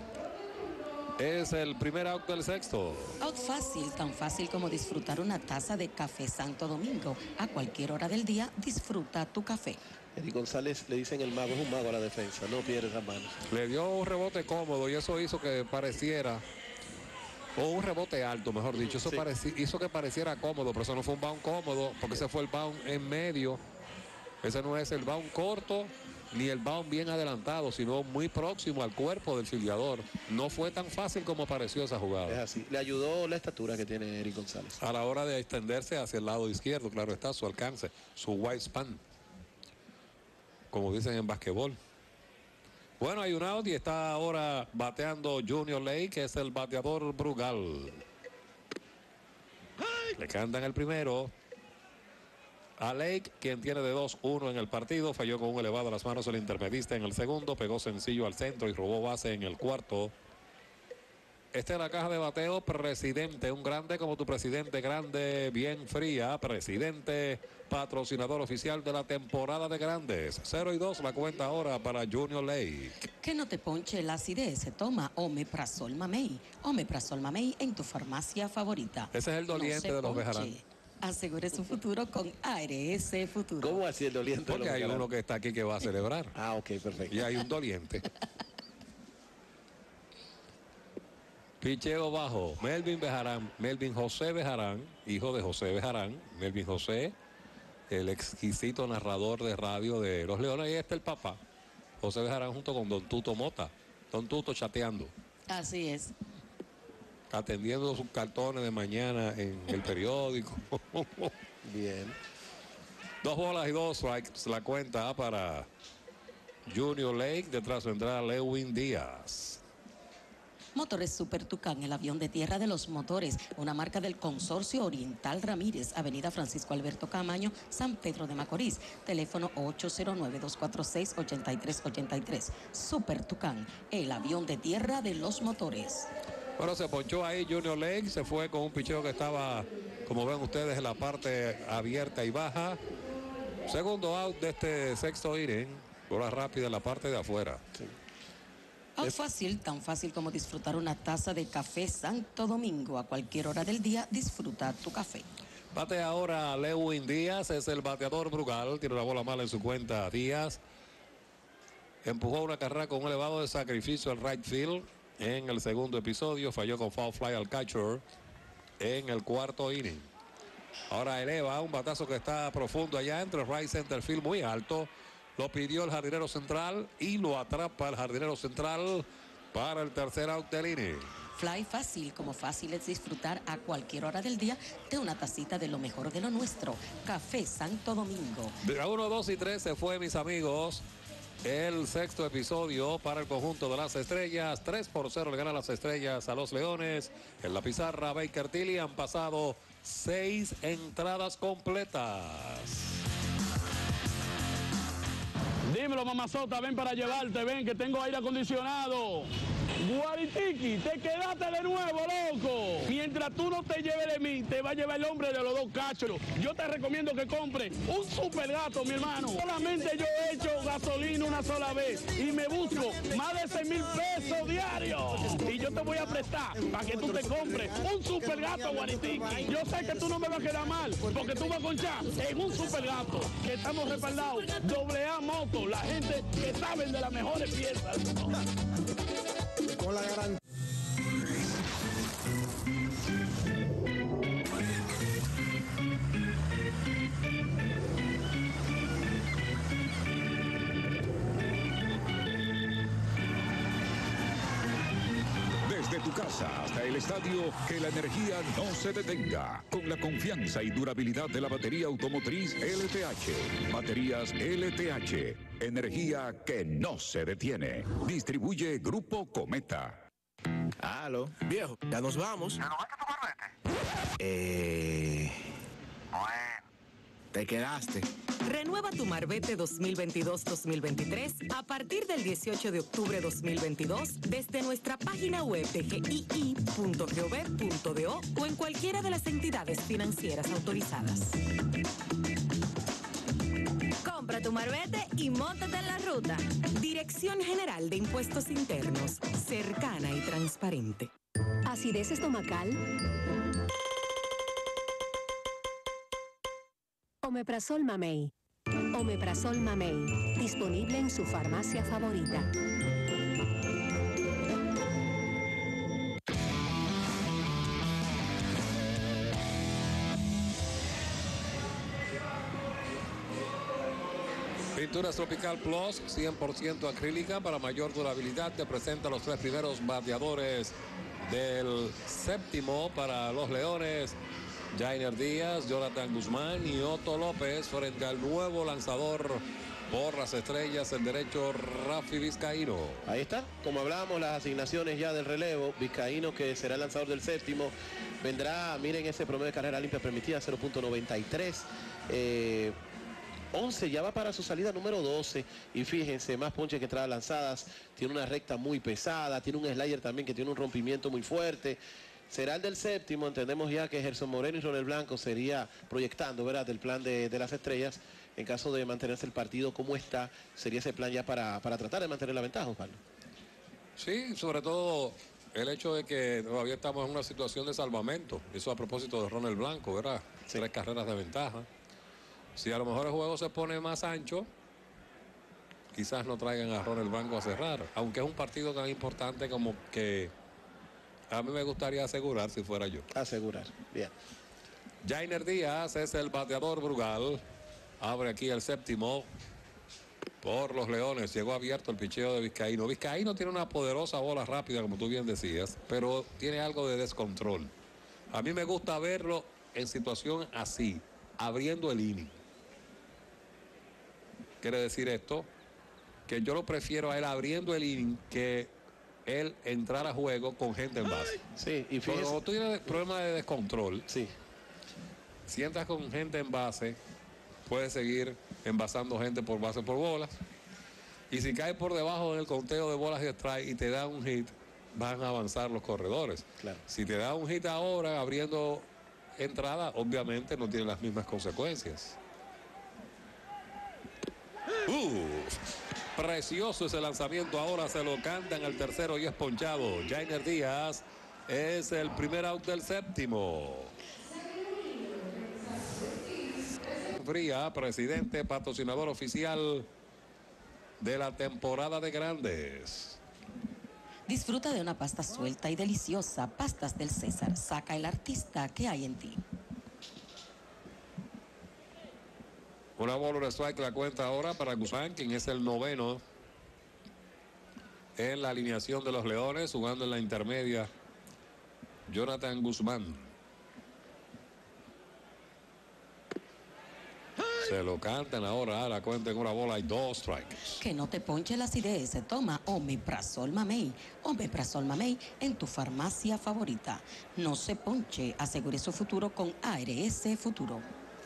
Es el primer out del sexto. Out fácil, tan fácil como disfrutar una taza de café Santo Domingo. A cualquier hora del día, disfruta tu café. Eric González, le dicen el mago, es un mago a la defensa, no pierde las manos. Le dio un rebote cómodo y eso hizo que pareciera, o un rebote alto, mejor dicho, eso sí. Hizo que pareciera cómodo, pero eso no fue un bound cómodo, porque ese fue el bound en medio. Ese no es el bound corto, ni el bound bien adelantado, sino muy próximo al cuerpo del filiador. No fue tan fácil como pareció esa jugada. Es así, le ayudó la estatura que tiene Eric González. A la hora de extenderse hacia el lado izquierdo, claro está, su alcance, su wide span, como dicen en basquetbol. Bueno, hay un out y está ahora bateando Junior Lake, que es el bateador Brugal. Le cantan el primero a Lake, quien tiene de 2-1 en el partido. Falló con un elevado a las manos el intermedista en el segundo. Pegó sencillo al centro y robó base en el cuarto. Esta es la caja de bateo, Presidente. Un grande como tu presidente, grande, bien fría. Presidente, patrocinador oficial de la temporada de grandes. 0-2 la cuenta ahora para Junior Lake. Que no te ponche la acidez. Toma Omeprazol Mamey. Omeprazol Mamey en tu farmacia favorita. Ese es el doliente de los Bejarán. Asegure su futuro con ARS Futuro. ¿Cómo así el doliente? Porque hay uno que está aquí que va a celebrar. Ah, ok, perfecto. Y hay un doliente. Picheo bajo, Melvin Bejarán, Melvin José Bejarán, hijo de José Bejarán, Melvin José, el exquisito narrador de radio de los Leones, y este el papá, José Bejarán junto con Don Tuto Mota, Don Tuto chateando. Así es. Atendiendo sus cartones de mañana en el periódico. Bien. 2 bolas y 2 strikes la cuenta para Junior Lake. Detrás vendrá Lewin Díaz. Motores Super Tucán, el avión de tierra de los motores, una marca del Consorcio Oriental Ramírez, Avenida Francisco Alberto Camaño, San Pedro de Macorís, teléfono 809-246-8383. Super Tucán, el avión de tierra de los motores. Bueno, se ponchó ahí Junior Lake, se fue con un picheo que estaba, como ven ustedes, en la parte abierta y baja. Segundo out de este sexto inning, bola rápida en la parte de afuera. Sí. Out fácil, tan fácil como disfrutar una taza de café Santo Domingo. A cualquier hora del día, disfruta tu café. Bate ahora Lewin Díaz, es el bateador Brugal, tiene la bola mala en su cuenta. Díaz empujó una carrera con un elevado de sacrificio al right field en el segundo episodio, falló con foul fly al catcher en el cuarto inning. Ahora eleva un batazo que está profundo allá entre el right center field, muy alto. Lo pidió el jardinero central y lo atrapa el jardinero central para el tercer out del inning. Fly fácil, como fácil es disfrutar a cualquier hora del día de una tacita de lo mejor de lo nuestro. Café Santo Domingo. De la 1, 2 y 3 se fue, mis amigos. el sexto episodio para el conjunto de las Estrellas. 3-0 le ganan las Estrellas a los Leones. En la pizarra, Baker Tilly. Han pasado 6 entradas completas. Dímelo, mamazota, ven para llevarte, ven que tengo aire acondicionado. Guaritiqui, te quedaste de nuevo, loco. Mientras tú no te lleves de mí, te va a llevar el hombre de los 2 cachos. Yo te recomiendo que compres un super gato, mi hermano. Solamente yo he hecho gasolina una sola vez y me busco más de 6,000 pesos diarios. Y yo te voy a prestar para que tú te compres un super gato, Guaritiqui. Yo sé que tú no me vas a quedar mal, porque tú vas a conchar en un super gato, que estamos respaldados. AA Moto, la gente que saben de las mejores piezas. Con la garantía. Desde tu casa hasta el estadio, que la energía no se detenga. Con la confianza y durabilidad de la batería automotriz LTH. Baterías LTH. Energía que no se detiene. Distribuye Grupo Cometa. Aló, viejo, ya nos vamos. ¿Ya no vas a tu marbete? Bueno, te quedaste. Renueva tu Marbete 2022-2023 a partir del 18 de octubre 2022 desde nuestra página web de gii.gov.do o en cualquiera de las entidades financieras autorizadas. Compra tu Marbete y móntate en la ruta. Dirección General de Impuestos Internos, cercana y transparente. Acidez estomacal. Omeprazol Mamey. Omeprazol Mamey. Disponible en su farmacia favorita. Pinturas Tropical Plus, 100% acrílica para mayor durabilidad. Te presenta los 3 primeros bateadores del séptimo para los Leones. Jainer Díaz, Jonathan Guzmán y Otto López frente al nuevo lanzador por las Estrellas, el derecho Rafi Vizcaíno. Ahí está, como hablábamos, las asignaciones ya del relevo. Vizcaíno, que será el lanzador del séptimo, vendrá, miren ese promedio de carrera limpia permitida, 0.93. 11, ya va para su salida número 12 y fíjense, más ponches que entradas lanzadas, tiene una recta muy pesada, tiene un slider también que tiene un rompimiento muy fuerte. Será el del séptimo, entendemos ya que Gerson Moreno y Ronel Blanco sería proyectando, ¿verdad?, del plan de las Estrellas. En caso de mantenerse el partido como está, sería ese plan ya para tratar de mantener la ventaja, Osvaldo. Sí, sobre todo el hecho de que todavía estamos en una situación de salvamento. Eso a propósito de Ronel Blanco, ¿verdad? Sí. 3 carreras de ventaja. Si a lo mejor el juego se pone más ancho, quizás no traigan a Ronel Blanco a cerrar. Aunque es un partido tan importante como que a mí me gustaría asegurar si fuera yo. Asegurar, bien. Jainer Díaz es el bateador Brugal. Abre aquí el séptimo por los Leones. Llegó abierto el picheo de Vizcaíno. Vizcaíno tiene una poderosa bola rápida, como tú bien decías, pero tiene algo de descontrol. A mí me gusta verlo en situación así, abriendo el inning. Quiere decir esto, que yo lo prefiero a él abriendo el inning que él entrar a juego con gente en base. Sí, y fíjese, cuando tú tienes problemas de descontrol, sí, si entras con gente en base, puedes seguir envasando gente por base por bolas. Y si caes por debajo en el conteo de bolas y strike y te da un hit, van a avanzar los corredores. Claro. Si te da un hit ahora abriendo entrada, obviamente no tiene las mismas consecuencias. Precioso ese lanzamiento, ahora se lo cantan al tercero y es ponchado. Jainer Díaz es el primer out del séptimo. Fría, presidente, patrocinador oficial de la temporada de Grandes. Disfruta de una pasta suelta y deliciosa. Pastas del César. Saca el artista que hay en ti. Una bola de strike la cuenta ahora para Guzmán, quien es el noveno en la alineación de los Leones, jugando en la intermedia. Jonathan Guzmán. Se lo cantan ahora a la cuenta en una bola y 2 strikes. Que no te ponche la acidez. Toma Omeprazol Mamey. Omeprazol Mamey en tu farmacia favorita. No se ponche. Asegure su futuro con ARS Futuro.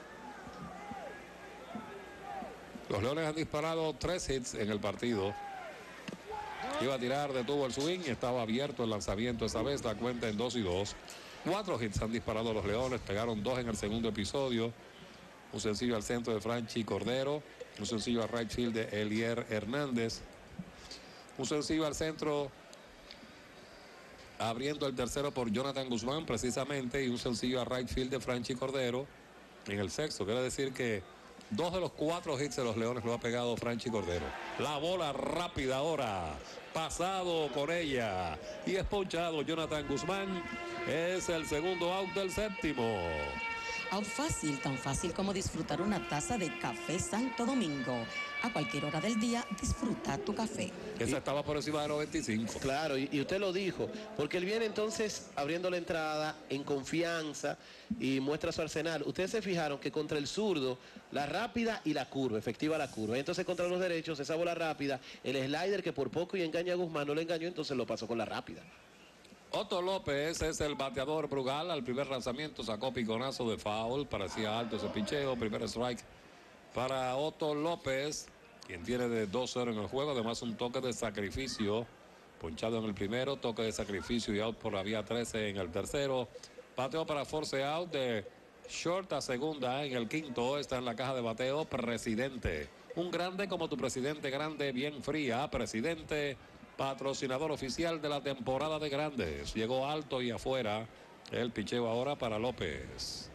Los Leones han disparado 3 hits en el partido. Iba a tirar, detuvo el swing y estaba abierto el lanzamiento esa vez. La cuenta en 2-2. 4 hits han disparado los Leones. Pegaron 2 en el segundo episodio. Un sencillo al centro de Franchi Cordero. Un sencillo al right field de Elier Hernández. Un sencillo al centro abriendo el tercero por Jonathan Guzmán precisamente. Y un sencillo al right field de Franchi Cordero en el sexto. Quiere decir que 2 de los 4 hits de los Leones lo ha pegado Franchi Cordero. La bola rápida ahora. Pasado con ella. Y es ponchado Jonathan Guzmán. Es el segundo out del séptimo. Out fácil, tan fácil como disfrutar una taza de café Santo Domingo. A cualquier hora del día, disfruta tu café. Esa estaba por encima de los 25. Claro, y usted lo dijo, porque él viene entonces abriendo la entrada en confianza y muestra su arsenal. Ustedes se fijaron que contra el zurdo, la rápida y la curva, efectiva la curva. Entonces contra los derechos, esa bola rápida, el slider que por poco y engaña a Guzmán, no le engañó, entonces lo pasó con la rápida. Otto López es el bateador Brugal. Al primer lanzamiento sacó piconazo de foul. Parecía alto ese picheo. Primer strike para Otto López, quien tiene de 2-0 en el juego. Además un toque de sacrificio. Ponchado en el primero. Toque de sacrificio y out por la vía 13 en el tercero. Bateo para force out de short a segunda en el quinto. Está en la caja de bateo Presidente. Un grande como tu presidente grande, bien fría. Presidente, patrocinador oficial de la temporada de grandes. Llegó alto y afuera. El picheo ahora para López.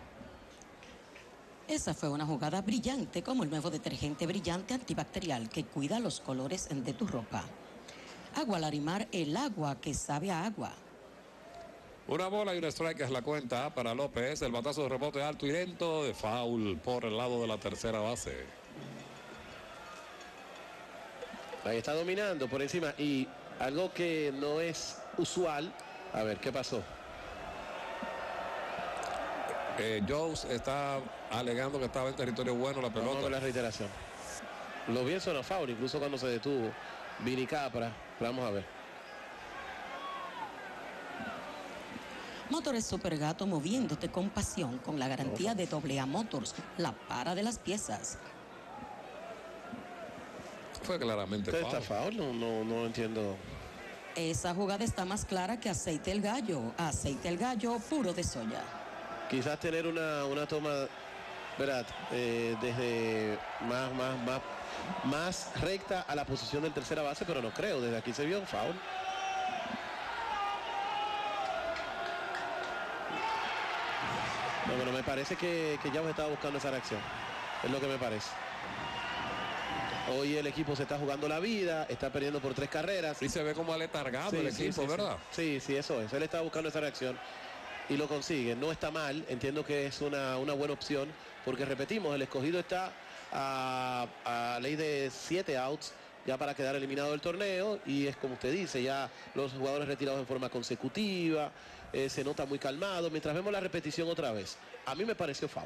Esa fue una jugada brillante como el nuevo detergente brillante antibacterial que cuida los colores de tu ropa. Agua Larimar, el agua que sabe a agua. Una bola y un strike es la cuenta para López. El batazo de rebote alto y lento de foul por el lado de la tercera base. Ahí está dominando por encima y algo que no es usual. A ver, ¿qué pasó? Jones está alegando que estaba en territorio bueno la pelota. Vamos a ver la reiteración. Lo bien sonó foul, incluso cuando se detuvo Vini Capra. Vamos a ver. Motores Supergato, moviéndote con pasión con la garantía de AA Motors, la para de las piezas. Fue claramente foul. ¿Está foul? No entiendo. Esa jugada está más clara que aceite el gallo. Aceite el gallo puro de soya. Quizás tener una toma, ¿verdad? Desde más recta a la posición del tercera base, pero no creo. Desde aquí se vio un foul. No, pero me parece que ya estaba buscando esa reacción. Es lo que me parece. Hoy el equipo se está jugando la vida, está perdiendo por 3 carreras. Y se ve como aletargado el equipo, ¿verdad? Sí, eso es. Él está buscando esa reacción y lo consigue. No está mal, entiendo que es una buena opción, porque repetimos, el escogido está a ley de 7 outs ya para quedar eliminado del torneo, y es como usted dice, ya los jugadores retirados en forma consecutiva, se nota muy calmado. Mientras vemos la repetición otra vez, a mí me pareció foul.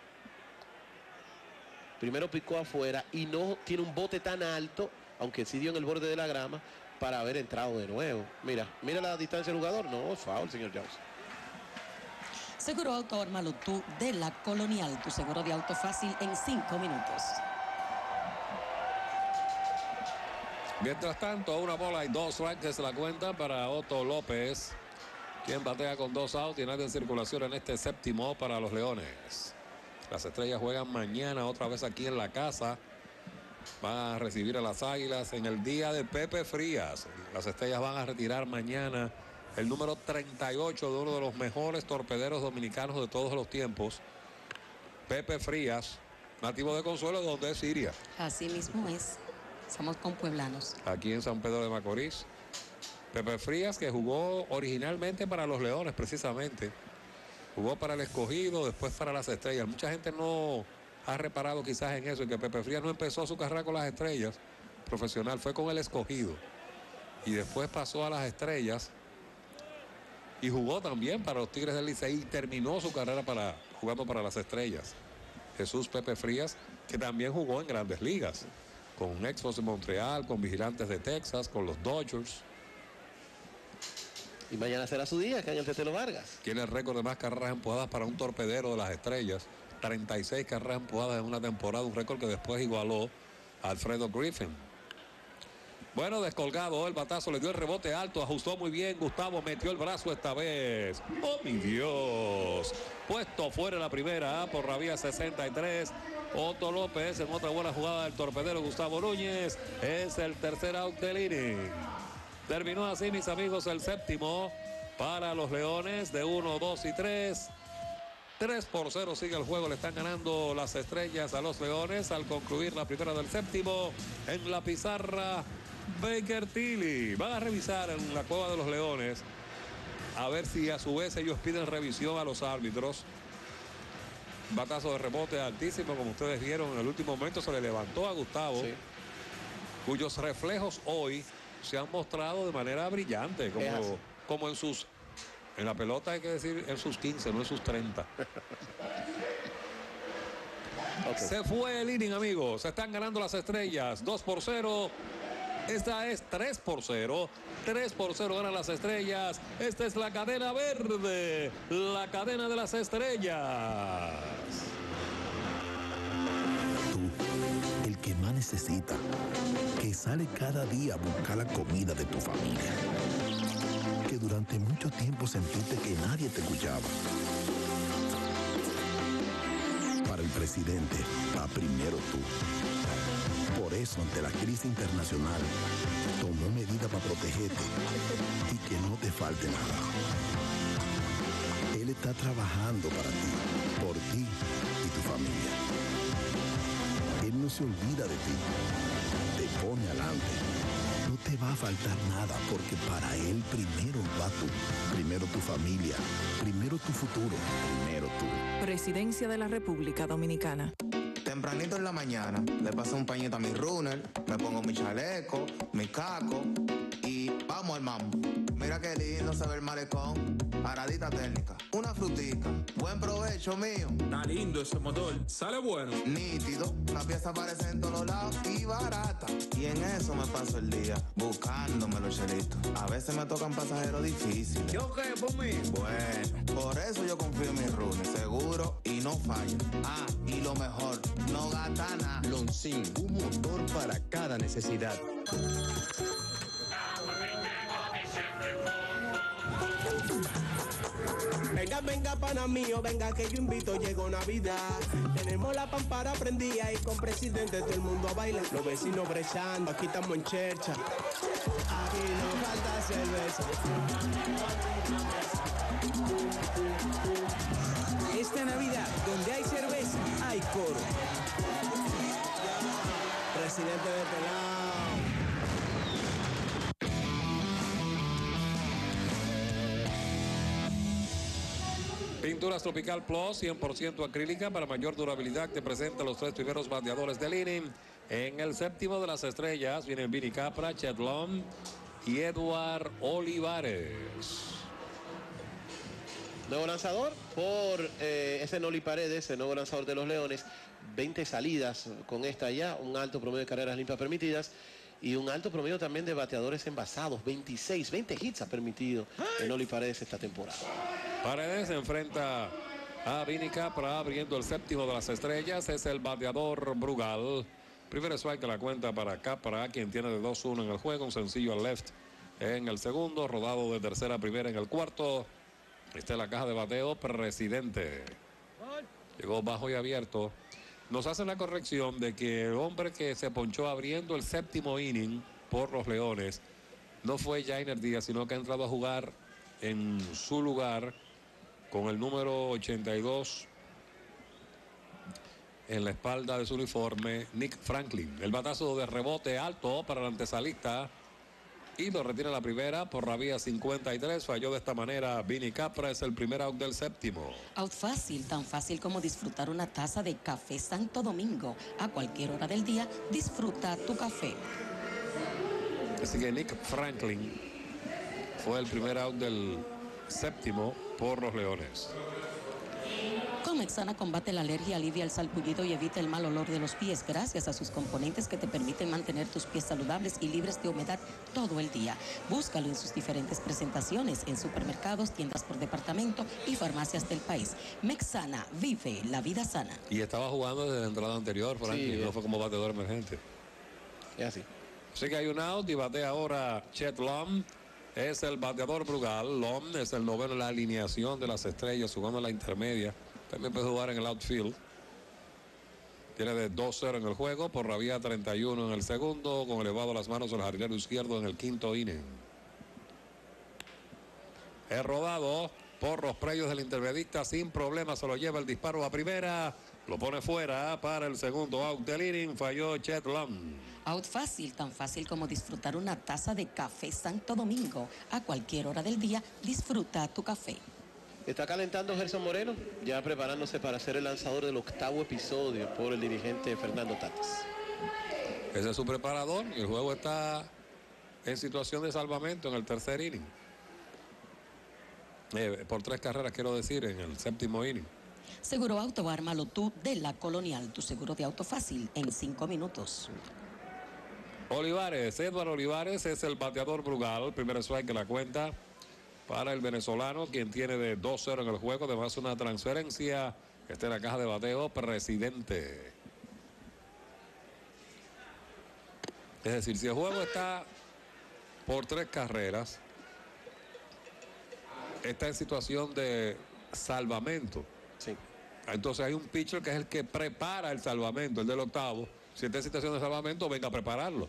Primero picó afuera y no tiene un bote tan alto, aunque sí dio en el borde de la grama, para haber entrado de nuevo. Mira la distancia del jugador. No, foul, señor Jones. Seguro Auto, ármalo tú de la Colonial, tu seguro de auto fácil en 5 minutos. Mientras tanto, una bola y 2 strikes es la cuenta para Otto López, quien batea con 2 outs y nadie en circulación en este séptimo para los Leones. Las Estrellas juegan mañana otra vez aquí en la casa. Van a recibir a las Águilas en el día de Pepe Frías. Las Estrellas van a retirar mañana el número 38 de uno de los mejores torpederos dominicanos de todos los tiempos, Pepe Frías, nativo de Consuelo, donde es Siria. Así mismo es. Somos compueblanos. Aquí en San Pedro de Macorís. Pepe Frías, que jugó originalmente para los Leones, precisamente. Jugó para el Escogido, después para las Estrellas. Mucha gente no ha reparado quizás en eso, en que Pepe Frías no empezó su carrera con las Estrellas profesional, fue con el Escogido. Y después pasó a las Estrellas y jugó también para los Tigres del Licey y terminó su carrera jugando para las Estrellas. Jesús Pepe Frías, que también jugó en Grandes Ligas, con Expos de Montreal, con Vigilantes de Texas, con los Dodgers. Y mañana será su día, que hay el Tetelo Vargas. Tiene el récord de más carreras empujadas para un torpedero de las Estrellas. 36 carreras empujadas en una temporada, un récord que después igualó a Alfredo Griffin. Bueno, descolgado, el batazo le dio el rebote alto, ajustó muy bien, Gustavo metió el brazo esta vez. ¡Oh, mi Dios! Puesto fuera la primera por la vía 63. Otto López en otra buena jugada del torpedero Gustavo Núñez. Es el tercer out del inning. Terminó así, mis amigos, el séptimo para los Leones de 1, 2 y 3. 3-0 sigue el juego, le están ganando las Estrellas a los Leones al concluir la primera del séptimo. En la pizarra, Baker Tilly. Van a revisar en la cueva de los Leones a ver si a su vez ellos piden revisión a los árbitros. Batazo de rebote altísimo, como ustedes vieron en el último momento, se le levantó a Gustavo, sí, cuyos reflejos hoy se han mostrado de manera brillante, como en la pelota hay que decir en sus 15, no en sus 30. Okay. Se fue el inning, amigos. Se están ganando las Estrellas. 2-0. Esta es 3-0. 3-0 ganan las Estrellas. Esta es la cadena verde. La cadena de las Estrellas. Tú, el que más necesita, que sale cada día a buscar la comida de tu familia, que durante mucho tiempo sentiste que nadie te escuchaba. Para el presidente, va primero tú. Por eso, ante la crisis internacional, tomó medidas para protegerte y que no te falte nada. Él está trabajando para ti, por ti y tu familia. Él no se olvida de ti, te pone adelante. No te va a faltar nada porque para él primero va tú, primero tu familia, primero tu futuro, primero tú. Presidencia de la República Dominicana. Tempranito en la mañana le paso un pañito a mi runner, me pongo mi chaleco, mi caco y vamos al mambo. Mira qué lindo se ve el malecón, paradita técnica, una frutica, buen provecho mío. Está lindo ese motor, sale bueno. Nítido, la pieza aparece en todos lados y barata. Y en eso me paso el día, buscándome los chelitos. A veces me tocan pasajeros difíciles. ¿Yo qué, por mí? Bueno, por eso yo confío en mi runner, seguro y no falla. Ah, y lo mejor, no gasta nada. Loncín, un motor para cada necesidad. Venga, venga, pana mío, venga que yo invito, llegó Navidad. Tenemos la pampara prendida y con presidente todo el mundo a bailar. Los vecinos brechando, aquí estamos en chercha. Aquí no falta cerveza. Esta Navidad, donde hay cerveza, hay coro. Presidente de pelado. Pinturas Tropical Plus, 100% acrílica para mayor durabilidad. Te presenta los tres primeros bateadores del inning. En el séptimo de las Estrellas vienen Vinny Capra, Chet Long y Edward Olivares. Nuevo lanzador por ese Noli Paredes, el nuevo lanzador de los Leones. 20 salidas con esta ya, un alto promedio de carreras limpias permitidas y un alto promedio también de bateadores envasados. 20 hits ha permitido el Noli Paredes esta temporada. Paredes se enfrenta a Vinny Capra abriendo el séptimo de las Estrellas. Es el bateador Brugal. Primer strike de la cuenta para Capra, quien tiene de 2-1 en el juego. Un sencillo al left en el segundo. Rodado de tercera a primera en el cuarto. Esta es la caja de bateo presidente. Llegó bajo y abierto. Nos hacen la corrección de que el hombre que se ponchó abriendo el séptimo inning por los Leones no fue Jainer Díaz, sino que ha entrado a jugar en su lugar con el número 82 en la espalda de su uniforme, Nick Franklin. El batazo de rebote alto para el antesalista y lo retira la primera por la vía 53. Falló de esta manera Vinny Capra. Es el primer out del séptimo. Out fácil, tan fácil como disfrutar una taza de café Santo Domingo. A cualquier hora del día, disfruta tu café. Así que Nick Franklin fue el primer out del séptimo por los Leones. Mexana combate la alergia, alivia el salpullido y evita el mal olor de los pies gracias a sus componentes que te permiten mantener tus pies saludables y libres de humedad todo el día. Búscalo en sus diferentes presentaciones en supermercados, tiendas por departamento y farmacias del país. Mexana, vive la vida sana. Y estaba jugando desde la entrada anterior, Frankie, no fue como bateador emergente. Es así. Así que hay un out y batea ahora Chet Lom. Es el bateador Brugal. Lom es el noveno en la alineación de las estrellas, jugando en la intermedia. También puede jugar en el outfield. Tiene de 2-0 en el juego, por la vía 31 en el segundo, con elevado a las manos el jardinero izquierdo en el quinto inning. Es rodado por los predios del intermedista, sin problema se lo lleva el disparo a primera, lo pone fuera para el segundo out del inning, falló Chet Lom. Out fácil, tan fácil como disfrutar una taza de café Santo Domingo. A cualquier hora del día, disfruta tu café. Está calentando Gerson Moreno, ya preparándose para ser el lanzador del 8º episodio por el dirigente Fernando Tatis. Ese es su preparador y el juego está en situación de salvamento en el tercer inning. Por 3 carreras, quiero decir, en el séptimo inning. Seguro Auto, ármalo tú de La Colonial, tu seguro de auto fácil en 5 minutos. Olivares, Edward Olivares es el bateador Brugal, primer strike de la cuenta para el venezolano, quien tiene de 2-0 en el juego, además una transferencia, está en la caja de bateo Presidente. Es decir, si el juego está por 3 carreras, está en situación de salvamento. Sí. Entonces hay un pitcher que es el que prepara el salvamento, el del octavo. Si está en situación de salvamento, venga a prepararlo.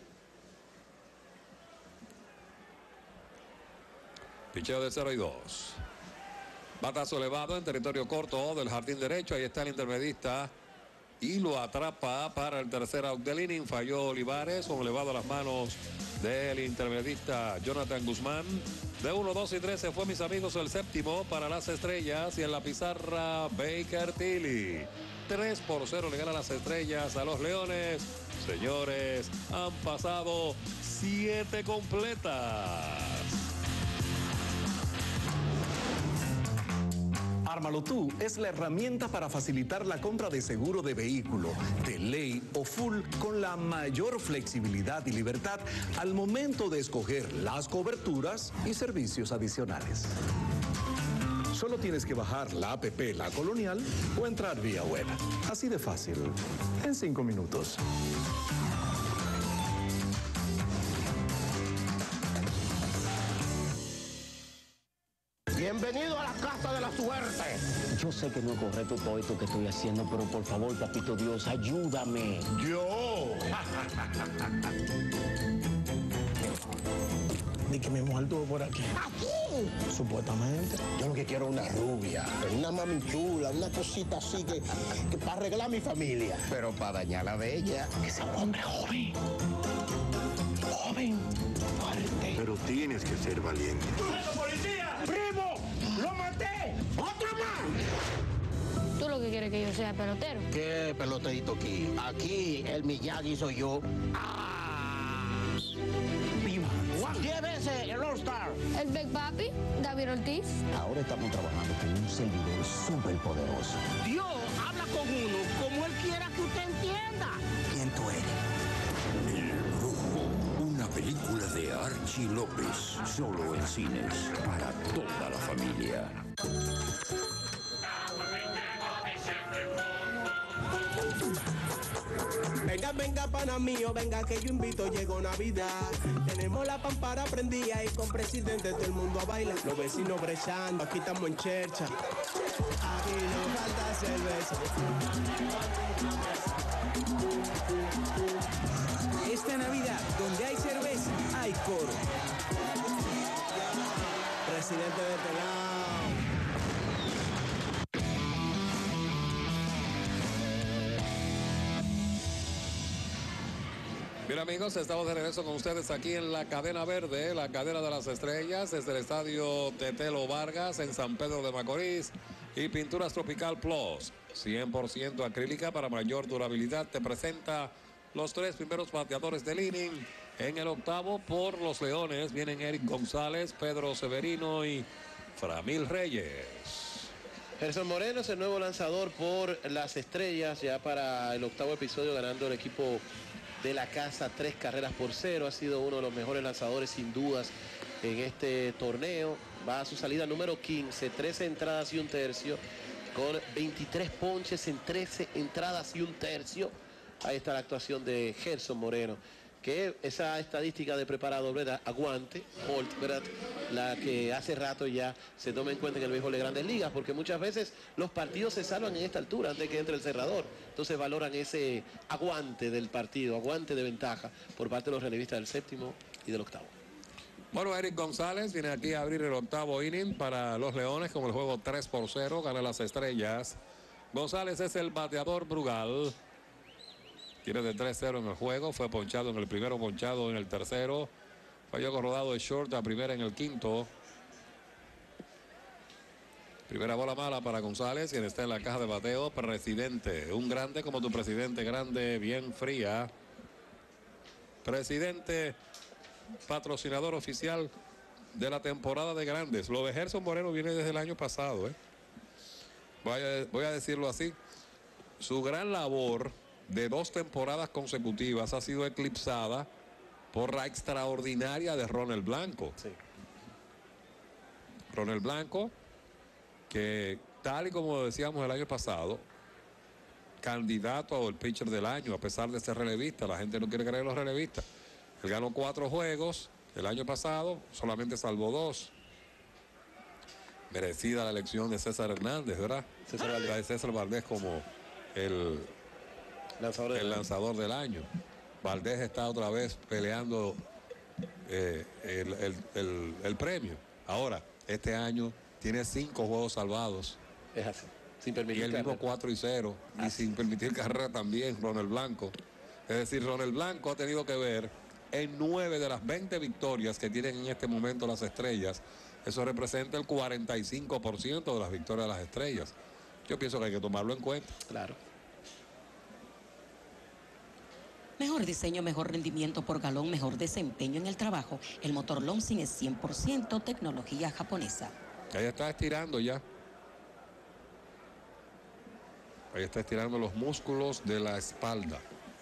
Picheo de 0-2. Batazo elevado en territorio corto del jardín derecho. Ahí está el intermedista. Y lo atrapa para el tercer out del inning. Falló Olivares con elevado a las manos del intermedista Jonathan Guzmán. De 1, 2 y 3 se fue, mis amigos, el séptimo para las estrellas. Y en la pizarra, Baker Tilly. 3-0 le gana las estrellas a los Leones. Señores, han pasado 7 completas. Ármalo tú es la herramienta para facilitar la compra de seguro de vehículo, de ley o full, con la mayor flexibilidad y libertad al momento de escoger las coberturas y servicios adicionales. Solo tienes que bajar la app La Colonial o entrar vía web. Así de fácil, en 5 minutos. Bienvenido a la casa de la suerte. Yo sé que no es correcto todo esto que estoy haciendo, pero por favor, papito Dios, ayúdame. Yo. Di que me muerto por aquí. ¿Aquí? Supuestamente. Yo lo que quiero es una rubia, una mami chula, una cosita así que para arreglar mi familia. Pero para dañar la de ella, que sea un hombre joven. Joven, fuerte. Pero tienes que ser valiente. ¡Policía! ¡Primo! ¡Lo maté! ¡Otro más! Tú lo que quieres que yo sea pelotero. ¿Qué peloterito aquí? Aquí el Miyagi soy yo. ¡Viva! 10 veces el All-Star. El Big Papi, David Ortiz. Ahora estamos trabajando con un servidor súper poderoso. Dios habla con uno como él quiera que usted entienda. ¿Quién tú eres? El Brujo, una película de Archie López, solo en cines, para toda la familia. Venga, venga, pana mío, venga que yo invito, llegó Navidad. Tenemos la pampara prendida y con presidente todo el mundo a bailar. Los vecinos brechando, aquí estamos en chercha. Aquí no falta cerveza. Esta Navidad, donde hay cerveza, hay coro. Presidente de Pelao. Bien, amigos, estamos de regreso con ustedes aquí en la cadena verde, la cadena de las estrellas, desde el estadio Tetelo Vargas en San Pedro de Macorís. Y Pinturas Tropical Plus, 100% acrílica para mayor durabilidad, te presenta los 3 primeros bateadores del inning. En el octavo, por los Leones, vienen Eric González, Pedro Severino y Framil Reyes. Gerson Moreno es el nuevo lanzador por las Estrellas, ya para el 8º episodio, ganando el equipo de la casa 3-0. Ha sido uno de los mejores lanzadores sin dudas en este torneo. Va a su salida número 15, 13 entradas y un tercio, con 23 ponches en 13 entradas y un tercio. Ahí está la actuación de Gerson Moreno, que esa estadística de preparado, ¿verdad? Aguante, Holt, ¿verdad? La que hace rato ya se toma en cuenta en el béisbol de Grandes Ligas, porque muchas veces los partidos se salvan en esta altura antes que entre el cerrador. Entonces valoran ese aguante del partido, aguante de ventaja por parte de los relevistas del 7º y del 8º. Bueno, Eric González viene aquí a abrir el 8º inning para los Leones con el juego 3-0, gana las Estrellas. González es el bateador Brugal. Tiene de 3-0 en el juego, fue ponchado en el primero, ponchado en el tercero. Falló con rodado de short a primera en el quinto. Primera bola mala para González, quien está en la caja de bateo. Presidente, un grande como tu presidente, grande, bien fría. Presidente, patrocinador oficial de la temporada de grandes. Lo de Gerson Moreno viene desde el año pasado. Voy a decirlo así. Su gran labor de 2 temporadas consecutivas ha sido eclipsada por la extraordinaria de Ronald Blanco. Sí. Ronald Blanco, que tal y como decíamos el año pasado, candidato al pitcher del año, a pesar de ser relevista. La gente no quiere creer los relevistas. Él ganó 4 juegos el año pasado, solamente salvó 2. Merecida la elección de César Hernández, ¿verdad? César Valdés como el lanzador del año. Valdés está otra vez peleando el premio. Ahora, este año tiene 5 juegos salvados. Es así, sin permitir y el mismo 4-0, y sin permitir carrera también Ronald Blanco. Es decir, Ronald Blanco ha tenido que ver en 9 de las 20 victorias que tienen en este momento las Estrellas. Eso representa el 45% de las victorias de las Estrellas. Yo pienso que hay que tomarlo en cuenta. Claro. Mejor diseño, mejor rendimiento por galón, mejor desempeño en el trabajo. El motor Lomsin es 100% tecnología japonesa. Ahí está estirando ya. Ahí está estirando los músculos de la espalda.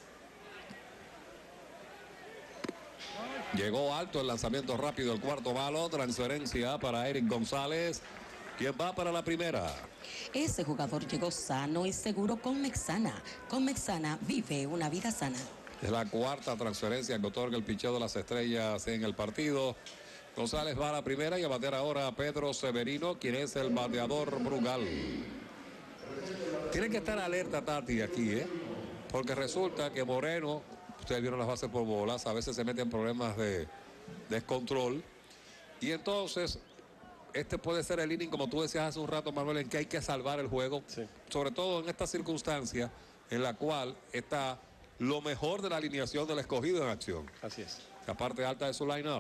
Llegó alto el lanzamiento rápido, el cuarto malo, transferencia para Eric González, quien va para la primera. Ese jugador llegó sano y seguro con Mexana. Con Mexana vive una vida sana. Es la 4ª transferencia que otorga el picheo de las Estrellas en el partido. González va a la primera y a batear ahora a Pedro Severino, quien es el bateador Brugal. Tienen que estar alerta, Tati, aquí, porque resulta que Moreno, ustedes vieron las bases por bolas, a veces se meten problemas de descontrol. Y entonces, este puede ser el inning, como tú decías hace un rato, Manuel, en que hay que salvar el juego. Sí. Sobre todo en esta circunstancia en la cual está lo mejor de la alineación del escogido en acción. Así es. La parte alta de su line-up.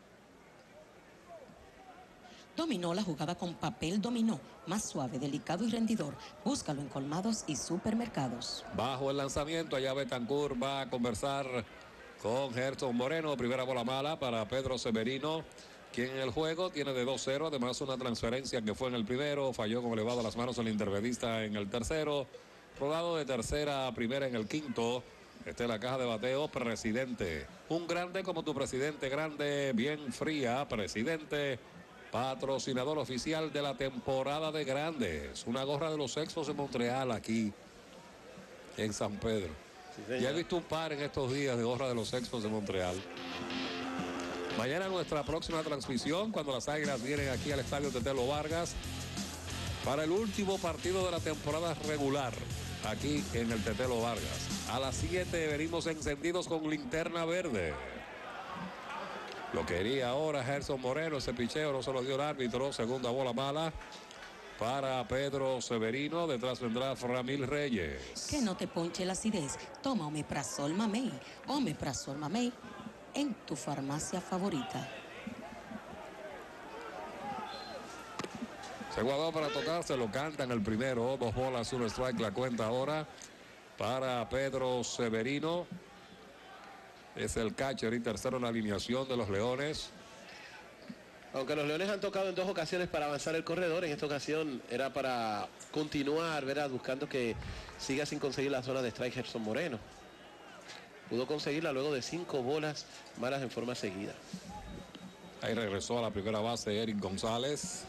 Dominó la jugada con papel dominó, más suave, delicado y rendidor. Búscalo en colmados y supermercados. Bajo el lanzamiento, allá Betancourt va a conversar con Gerson Moreno. Primera bola mala para Pedro Severino, quien en el juego tiene de 2-0. Además, una transferencia que fue en el primero, falló con elevado a las manos el intervedista en el tercero. Rodado de tercera a primera en el quinto. Esta es la caja de bateo, Presidente. Un grande como tu presidente, grande, bien fría, Presidente. Patrocinador oficial de la temporada de grandes. Una gorra de los Expos de Montreal aquí en San Pedro. Sí, ya he visto un par en estos días de gorra de los Expos de Montreal. Mañana nuestra próxima transmisión, cuando las Águilas vienen aquí al estadio Tetelo Vargas para el último partido de la temporada regular aquí en el Tetelo Vargas. A las 7 venimos encendidos con linterna verde. Lo quería ahora Gerson Moreno, ese picheo no se lo dio el árbitro. Segunda bola mala para Pedro Severino. Detrás vendrá Framil Reyes. Que no te ponche la acidez. Toma Omeprazol Mamey. Omeprazol Mamey en tu farmacia favorita. Se guardó para tocar, se lo canta en el primero. 2 bolas, 1 strike, la cuenta ahora para Pedro Severino. Es el catcher y tercero en la alineación de los Leones. Aunque los Leones han tocado en 2 ocasiones para avanzar el corredor, en esta ocasión era para continuar, ¿verdad? Buscando que siga sin conseguir la zona de strike Gerson Moreno. Pudo conseguirla luego de 5 bolas malas en forma seguida. Ahí regresó a la primera base Eric González.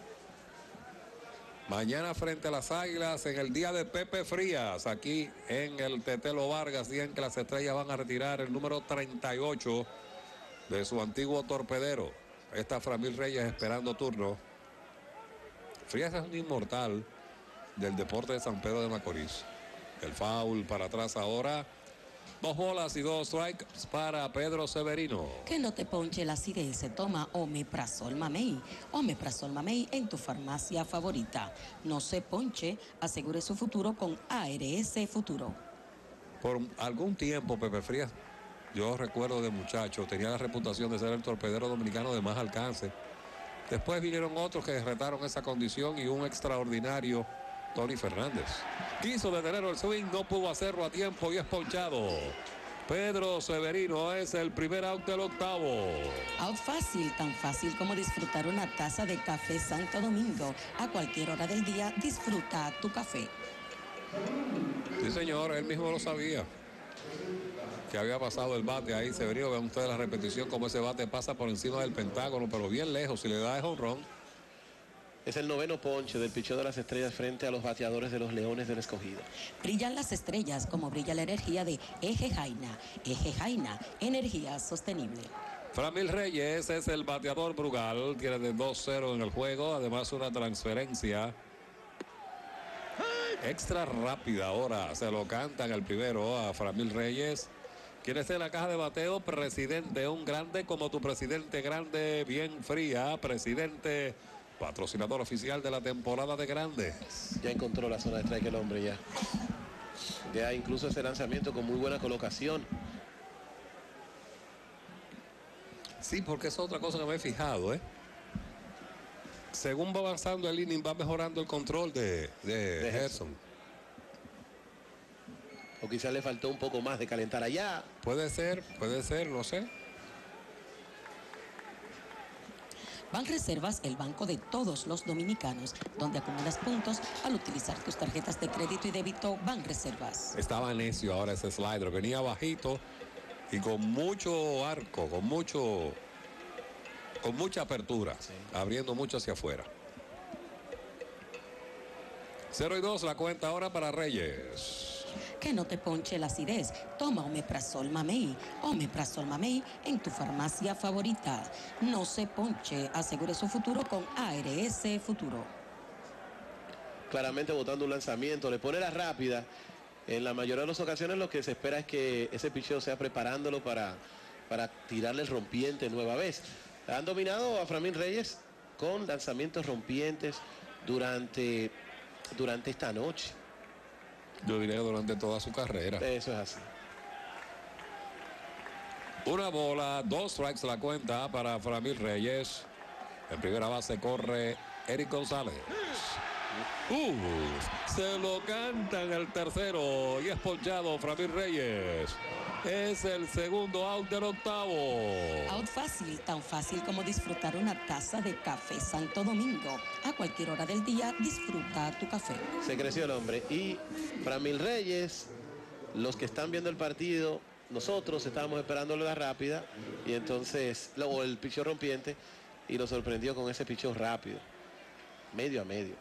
Mañana frente a las Águilas en el día de Pepe Frías, aquí en el Tetelo Vargas, día en que las Estrellas van a retirar el número 38 de su antiguo torpedero. Está Framil Reyes esperando turno. Frías es un inmortal del deporte de San Pedro de Macorís. El foul para atrás ahora. 2 bolas y 2 strikes para Pedro Severino. Que no te ponche la acidez, se toma Omeprazol Mamey. Omeprazol Mamey en tu farmacia favorita. No se ponche, asegure su futuro con ARS Futuro. Por algún tiempo Pepe Frías, yo recuerdo de muchacho, tenía la reputación de ser el torpedero dominicano de más alcance. Después vinieron otros que retaron esa condición y un extraordinario Tony Fernández. Quiso detener el swing, no pudo hacerlo a tiempo y es ponchado. Pedro Severino es el primer out del octavo. Out fácil, tan fácil como disfrutar una taza de café Santo Domingo. A cualquier hora del día, disfruta tu café. Sí, señor, él mismo lo sabía. Que había pasado el bate ahí, Severino. Vean ustedes la repetición, como ese bate pasa por encima del Pentágono, pero bien lejos. Si le da es home run. Es el 9º ponche del picheo de las Estrellas frente a los bateadores de los Leones del Escogido. Brillan las estrellas como brilla la energía de Eje Jaina. Eje Jaina, energía sostenible. Framil Reyes es el bateador Brugal. Tiene de 2-0 en el juego. Además una transferencia extra rápida ahora. Se lo cantan el primero a Framil Reyes. ¿Quién es en la caja de bateo? Presidente, un grande como tu presidente grande, bien fría. Presidente, patrocinador oficial de la temporada de grandes. Ya encontró la zona de strike el hombre ya. Ya incluso ese lanzamiento con muy buena colocación. Sí, porque es otra cosa que me he fijado, ¿eh? Según va avanzando el inning, va mejorando el control de Gerson. O quizás le faltó un poco más de calentar allá. Puede ser, no sé. Banreservas, el banco de todos los dominicanos, donde acumulas puntos al utilizar tus tarjetas de crédito y débito Banreservas. Estaba necio ahora ese slider, venía bajito y con mucho arco, con mucha apertura, sí, abriendo mucho hacia afuera. 0-2 la cuenta ahora para Reyes. Que no te ponche la acidez, toma Omeprazol Mamey. Omeprazol Mamey en tu farmacia favorita. No se ponche, asegure su futuro con ARS Futuro. Claramente botando un lanzamiento, le pone la rápida. En la mayoría de las ocasiones lo que se espera es que ese picheo sea preparándolo para tirarle el rompiente nueva vez. Han dominado a Framil Reyes con lanzamientos rompientes durante esta noche. Yo diría durante toda su carrera. Eso es así. Una bola, 2 strikes la cuenta para Framil Reyes. En primera base corre Eric González. Se lo cantan el tercero y es ponchado Framil Reyes. Es el segundo out del octavo. Out fácil, tan fácil como disfrutar una taza de café Santo Domingo. A cualquier hora del día, disfruta tu café. Se creció el hombre. Y Framil Reyes, los que están viendo el partido, nosotros estábamos esperándole la rápida y entonces, luego el picheo rompiente, y lo sorprendió con ese picheo rápido. Medio a medio.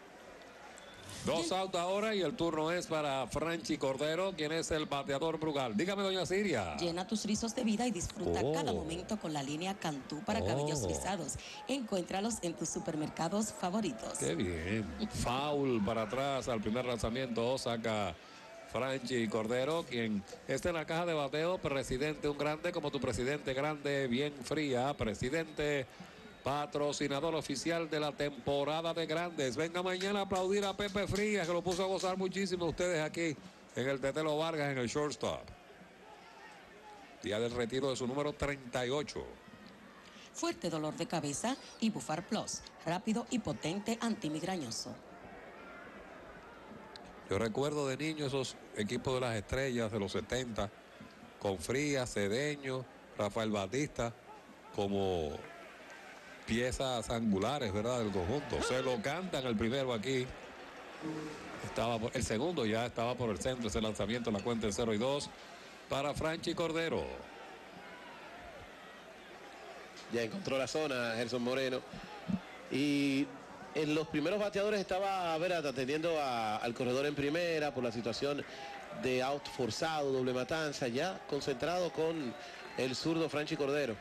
2 outs ahora y el turno es para Franchi Cordero, quien es el bateador Brugal. Dígame, doña Siria. Llena tus rizos de vida y disfruta cada momento con la línea Cantú para cabellos rizados. Encuéntralos en tus supermercados favoritos. Qué bien. Foul para atrás al primer lanzamiento. Saca Franchi Cordero, quien está en la caja de bateo. Presidente, un grande como tu presidente grande, bien fría. Presidente, patrocinador oficial de la temporada de grandes. Venga mañana a aplaudir a Pepe Frías, que lo puso a gozar muchísimo ustedes aquí en el Tetelo Vargas, en el shortstop. Día del retiro de su número 38. Fuerte dolor de cabeza, Ibufar Plus, rápido y potente antimigrañoso. Yo recuerdo de niño esos equipos de las Estrellas de los 70, con Frías, Cedeño, Rafael Batista, como piezas angulares, ¿verdad? Del conjunto. Se lo cantan el primero aquí. El segundo ya estaba por el centro. Ese lanzamiento en la cuenta de 0-2 para Franchi Cordero. Ya encontró la zona Gerson Moreno. Y en los primeros bateadores estaba atendiendo al corredor en primera por la situación de out forzado, doble matanza, ya concentrado con el zurdo Franchi Cordero.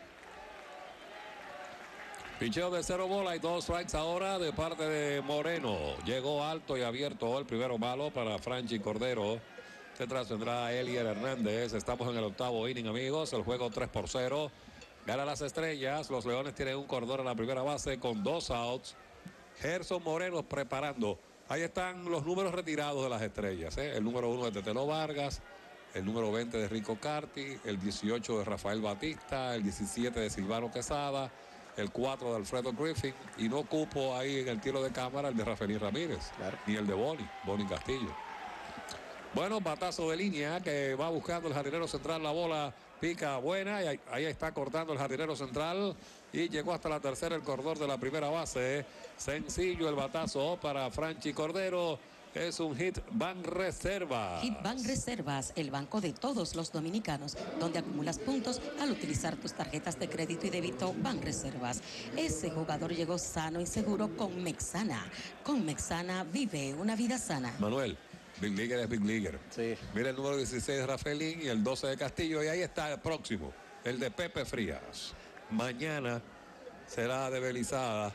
Picheo de 0 bola y 2 strikes ahora de parte de Moreno. Llegó alto y abierto el primero malo para Franchi Cordero. Detrás vendrá Elier Hernández. Estamos en el octavo inning, amigos. El juego 3-0. Gana las Estrellas. Los Leones tienen un corredor en la primera base con 2 outs. Gerson Moreno preparando. Ahí están los números retirados de las Estrellas. El número 1 de Tetelo Vargas. El número 20 de Rico Carti. El 18 de Rafael Batista. El 17 de Silvano Quesada. El 4 de Alfredo Griffin, y no cupo ahí en el tiro de cámara el de Rafael Ramírez, ni el de Boni Castillo. Bueno, batazo de línea que va buscando el jardinero central, la bola pica buena, y ahí está cortando el jardinero central, y llegó hasta la tercera el corredor de la primera base. Sencillo el batazo para Franchi Cordero. Es un Hit Banreservas. Hit Banreservas, el banco de todos los dominicanos, donde acumulas puntos al utilizar tus tarjetas de crédito y débito Banreservas. Ese jugador llegó sano y seguro con Mexana. Con Mexana vive una vida sana. Manuel, Big Leaguer es Big Leaguer. Sí. Mira el número 16 de Rafaelín y el 12 de Castillo, y ahí está el próximo, el de Pepe Frías. Mañana será develizado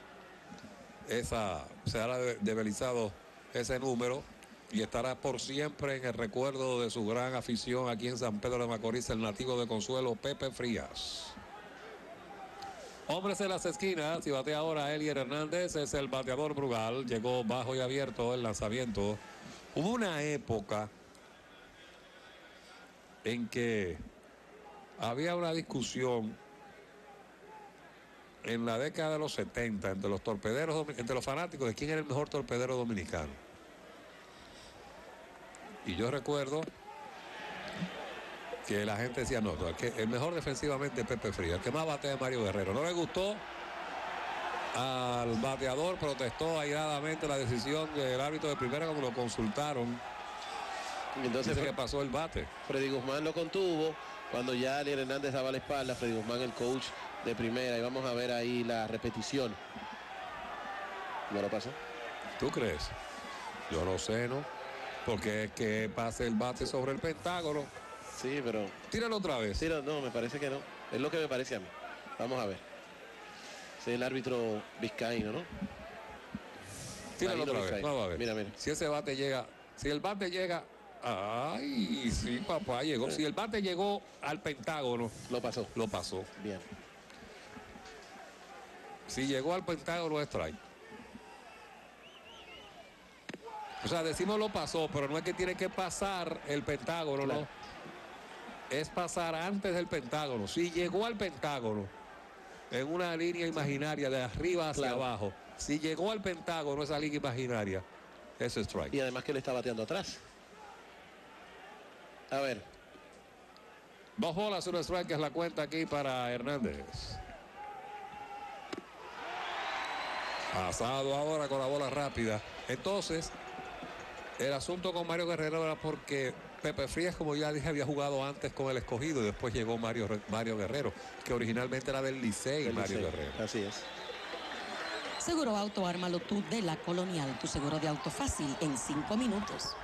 ese número, y estará por siempre en el recuerdo de su gran afición aquí en San Pedro de Macorís, el nativo de Consuelo, Pepe Frías. Hombres en las esquinas, y batea ahora Elier Hernández, es el bateador Brugal. Llegó bajo y abierto el lanzamiento. Hubo una época en que había una discusión en la década de los 70 entre los torpederos, entre los fanáticos, de quién era el mejor torpedero dominicano. Y yo recuerdo que la gente decía, no, el mejor defensivamente es Pepe Frías, el que más batea es Mario Guerrero. No le gustó al bateador, protestó airadamente la decisión del árbitro de primera cuando lo consultaron. Entonces que pasó el bate. Freddy Guzmán lo contuvo cuando ya Elier Hernández daba la espalda. Freddy Guzmán, el coach de primera, y vamos a ver ahí la repetición. ¿No lo pasó? ¿Tú crees? Yo no sé, ¿no? Porque es que pase el bate sobre el pentágono. Sí, pero... Tíralo otra vez. Sí, no, me parece que no. Es lo que me parece a mí. Vamos a ver. Es el árbitro vizcaíno, ¿no? Tíralo otra vez. Vamos a ver. Mira. Si ese bate llega... Si el bate llega... Ay, sí, papá, llegó. Si el bate llegó al pentágono... Lo pasó. Lo pasó. Bien. Si llegó al pentágono, es strike. O sea, decimos lo pasó, pero no es que tiene que pasar el pentágono, claro. No. Es pasar antes del pentágono. Si llegó al pentágono en una línea imaginaria de arriba hacia abajo, si llegó al pentágono esa línea imaginaria, es strike. Y además que le está bateando atrás. A ver. 2 bolas, 1 strike, que es la cuenta aquí para Hernández. Pasado ahora con la bola rápida. Entonces, el asunto con Mario Guerrero era porque Pepe Frías, como ya dije, había jugado antes con el Escogido, y después llegó Mario Guerrero, que originalmente era del Licey, Mario Guerrero. Así es. Seguro Auto, ármalo tú de La Colonial, tu seguro de auto fácil en 5 minutos.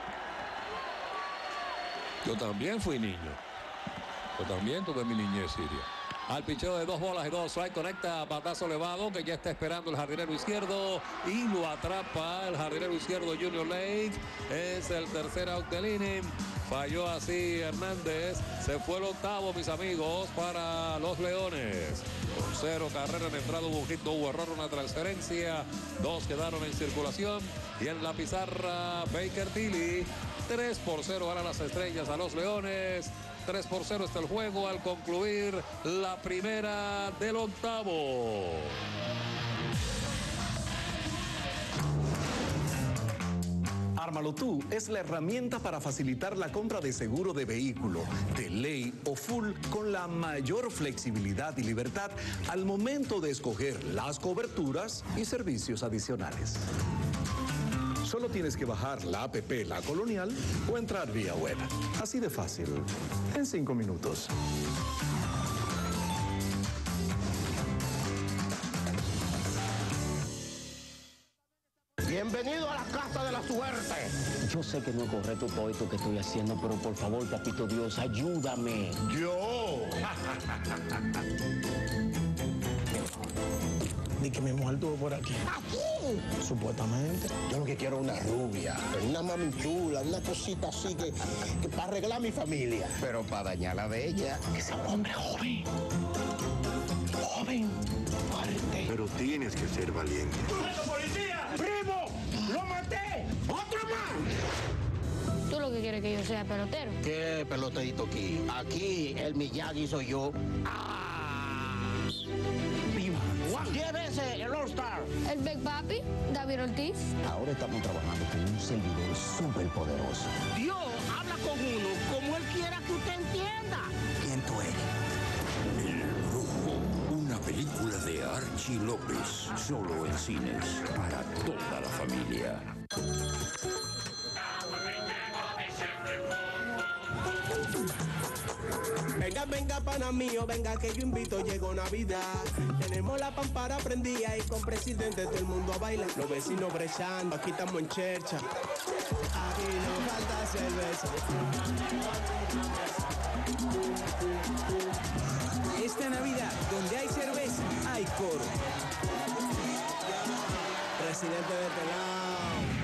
Yo también fui niño. Yo también tuve mi niñez siria. Al picheo de 2 bolas y 2 strike, conecta batazo elevado que ya está esperando el jardinero izquierdo y lo atrapa el jardinero izquierdo Junior Lake. Es el tercer out del inning. Falló así Hernández. Se fue el octavo, mis amigos, para los Leones. Con 0 carreras en entrada, hubo un hit, no hubo error, una transferencia. 2 quedaron en circulación. Y en la pizarra, Baker Tilly. 3-0 ganan las Estrellas a los Leones. 3-0 está el juego al concluir la primera del octavo. Ármalo tú es la herramienta para facilitar la compra de seguro de vehículo, de ley o full con la mayor flexibilidad y libertad al momento de escoger las coberturas y servicios adicionales. Solo tienes que bajar la app La Colonial o entrar vía web. Así de fácil, en 5 minutos. Bienvenido a la casa de la suerte. Yo sé que no es correcto todo esto que estoy haciendo, pero por favor, papito Dios, ayúdame. Yo. Di que mi mujer estuvo por aquí. Supuestamente. Yo lo que quiero es una rubia, una mami chula, una cosita así que para arreglar mi familia. Pero para dañar la de ella, que sea un hombre joven. Joven, fuerte. Pero tienes que ser valiente. ¡Policía! ¡Primo! ¡Lo maté! ¡Otro más! Tú lo que quieres que yo sea pelotero. ¿Qué peloterito aquí? Aquí el Miyagi soy yo. Llévese el All-Star. El Big Papi, David Ortiz. Ahora estamos trabajando con un servidor súper poderoso. Dios habla con uno como él quiera que usted entienda. ¿Quién tú eres? El Brujo, una película de Archie López, solo en cines, para toda la familia. Venga, venga, pana mío, venga que yo invito, llegó Navidad. Tenemos la pampara prendida y con presidente todo el mundo a bailar. Los vecinos brechando, aquí estamos en chercha. Aquí no falta cerveza. Esta Navidad, donde hay cerveza, hay coro. Presidente de este lado.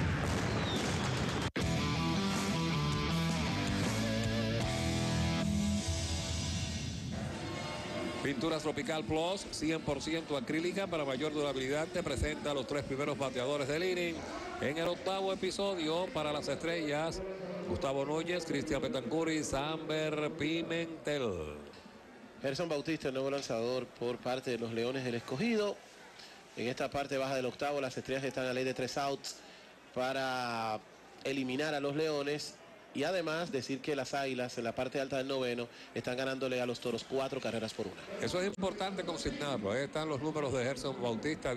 Pinturas Tropical Plus, 100% acrílica para mayor durabilidad, te presenta a los 3 primeros bateadores del inning. En el 8º episodio, para las estrellas, Gustavo Núñez, Cristian Betancourt y Samber Pimentel. Gerson Bautista, el nuevo lanzador por parte de los Leones del Escogido. En esta parte baja del 8º, las estrellas están a ley de 3 outs para eliminar a los Leones. Y además decir que las Águilas en la parte alta del 9º están ganándole a los Toros 4 carreras por 1. Eso es importante consignarlo. Ahí están los números de Gerson Bautista.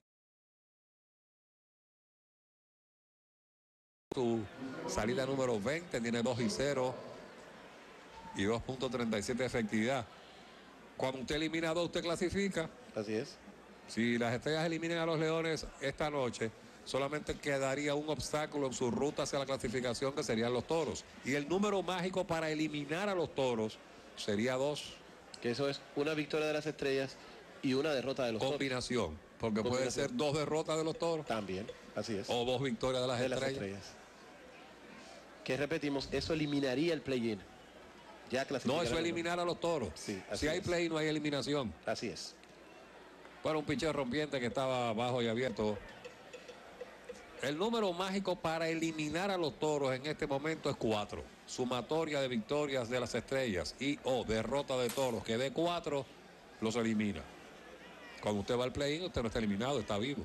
Su salida número 20, tiene 2-0 y 2.37 de efectividad. Cuando usted elimina a 2, usted clasifica. Así es. Si las estrellas eliminan a los Leones esta noche, solamente quedaría un obstáculo en su ruta hacia la clasificación, que serían los Toros. Y el número mágico para eliminar a los Toros sería 2. Que eso es una victoria de las estrellas y una derrota de los Combinación, porque puede ser 2 derrotas de los Toros. También, así es. O 2 victorias de las estrellas. Que repetimos, eso eliminaría el play-in. Ya no, eso es eliminar a los Toros. Sí, si hay play, no hay eliminación. Así es. Bueno, un picheo rompiente que estaba bajo y abierto. El número mágico para eliminar a los Toros en este momento es 4. Sumatoria de victorias de las estrellas y o derrota de Toros, que de 4 los elimina. Cuando usted va al play-in, usted no está eliminado, está vivo.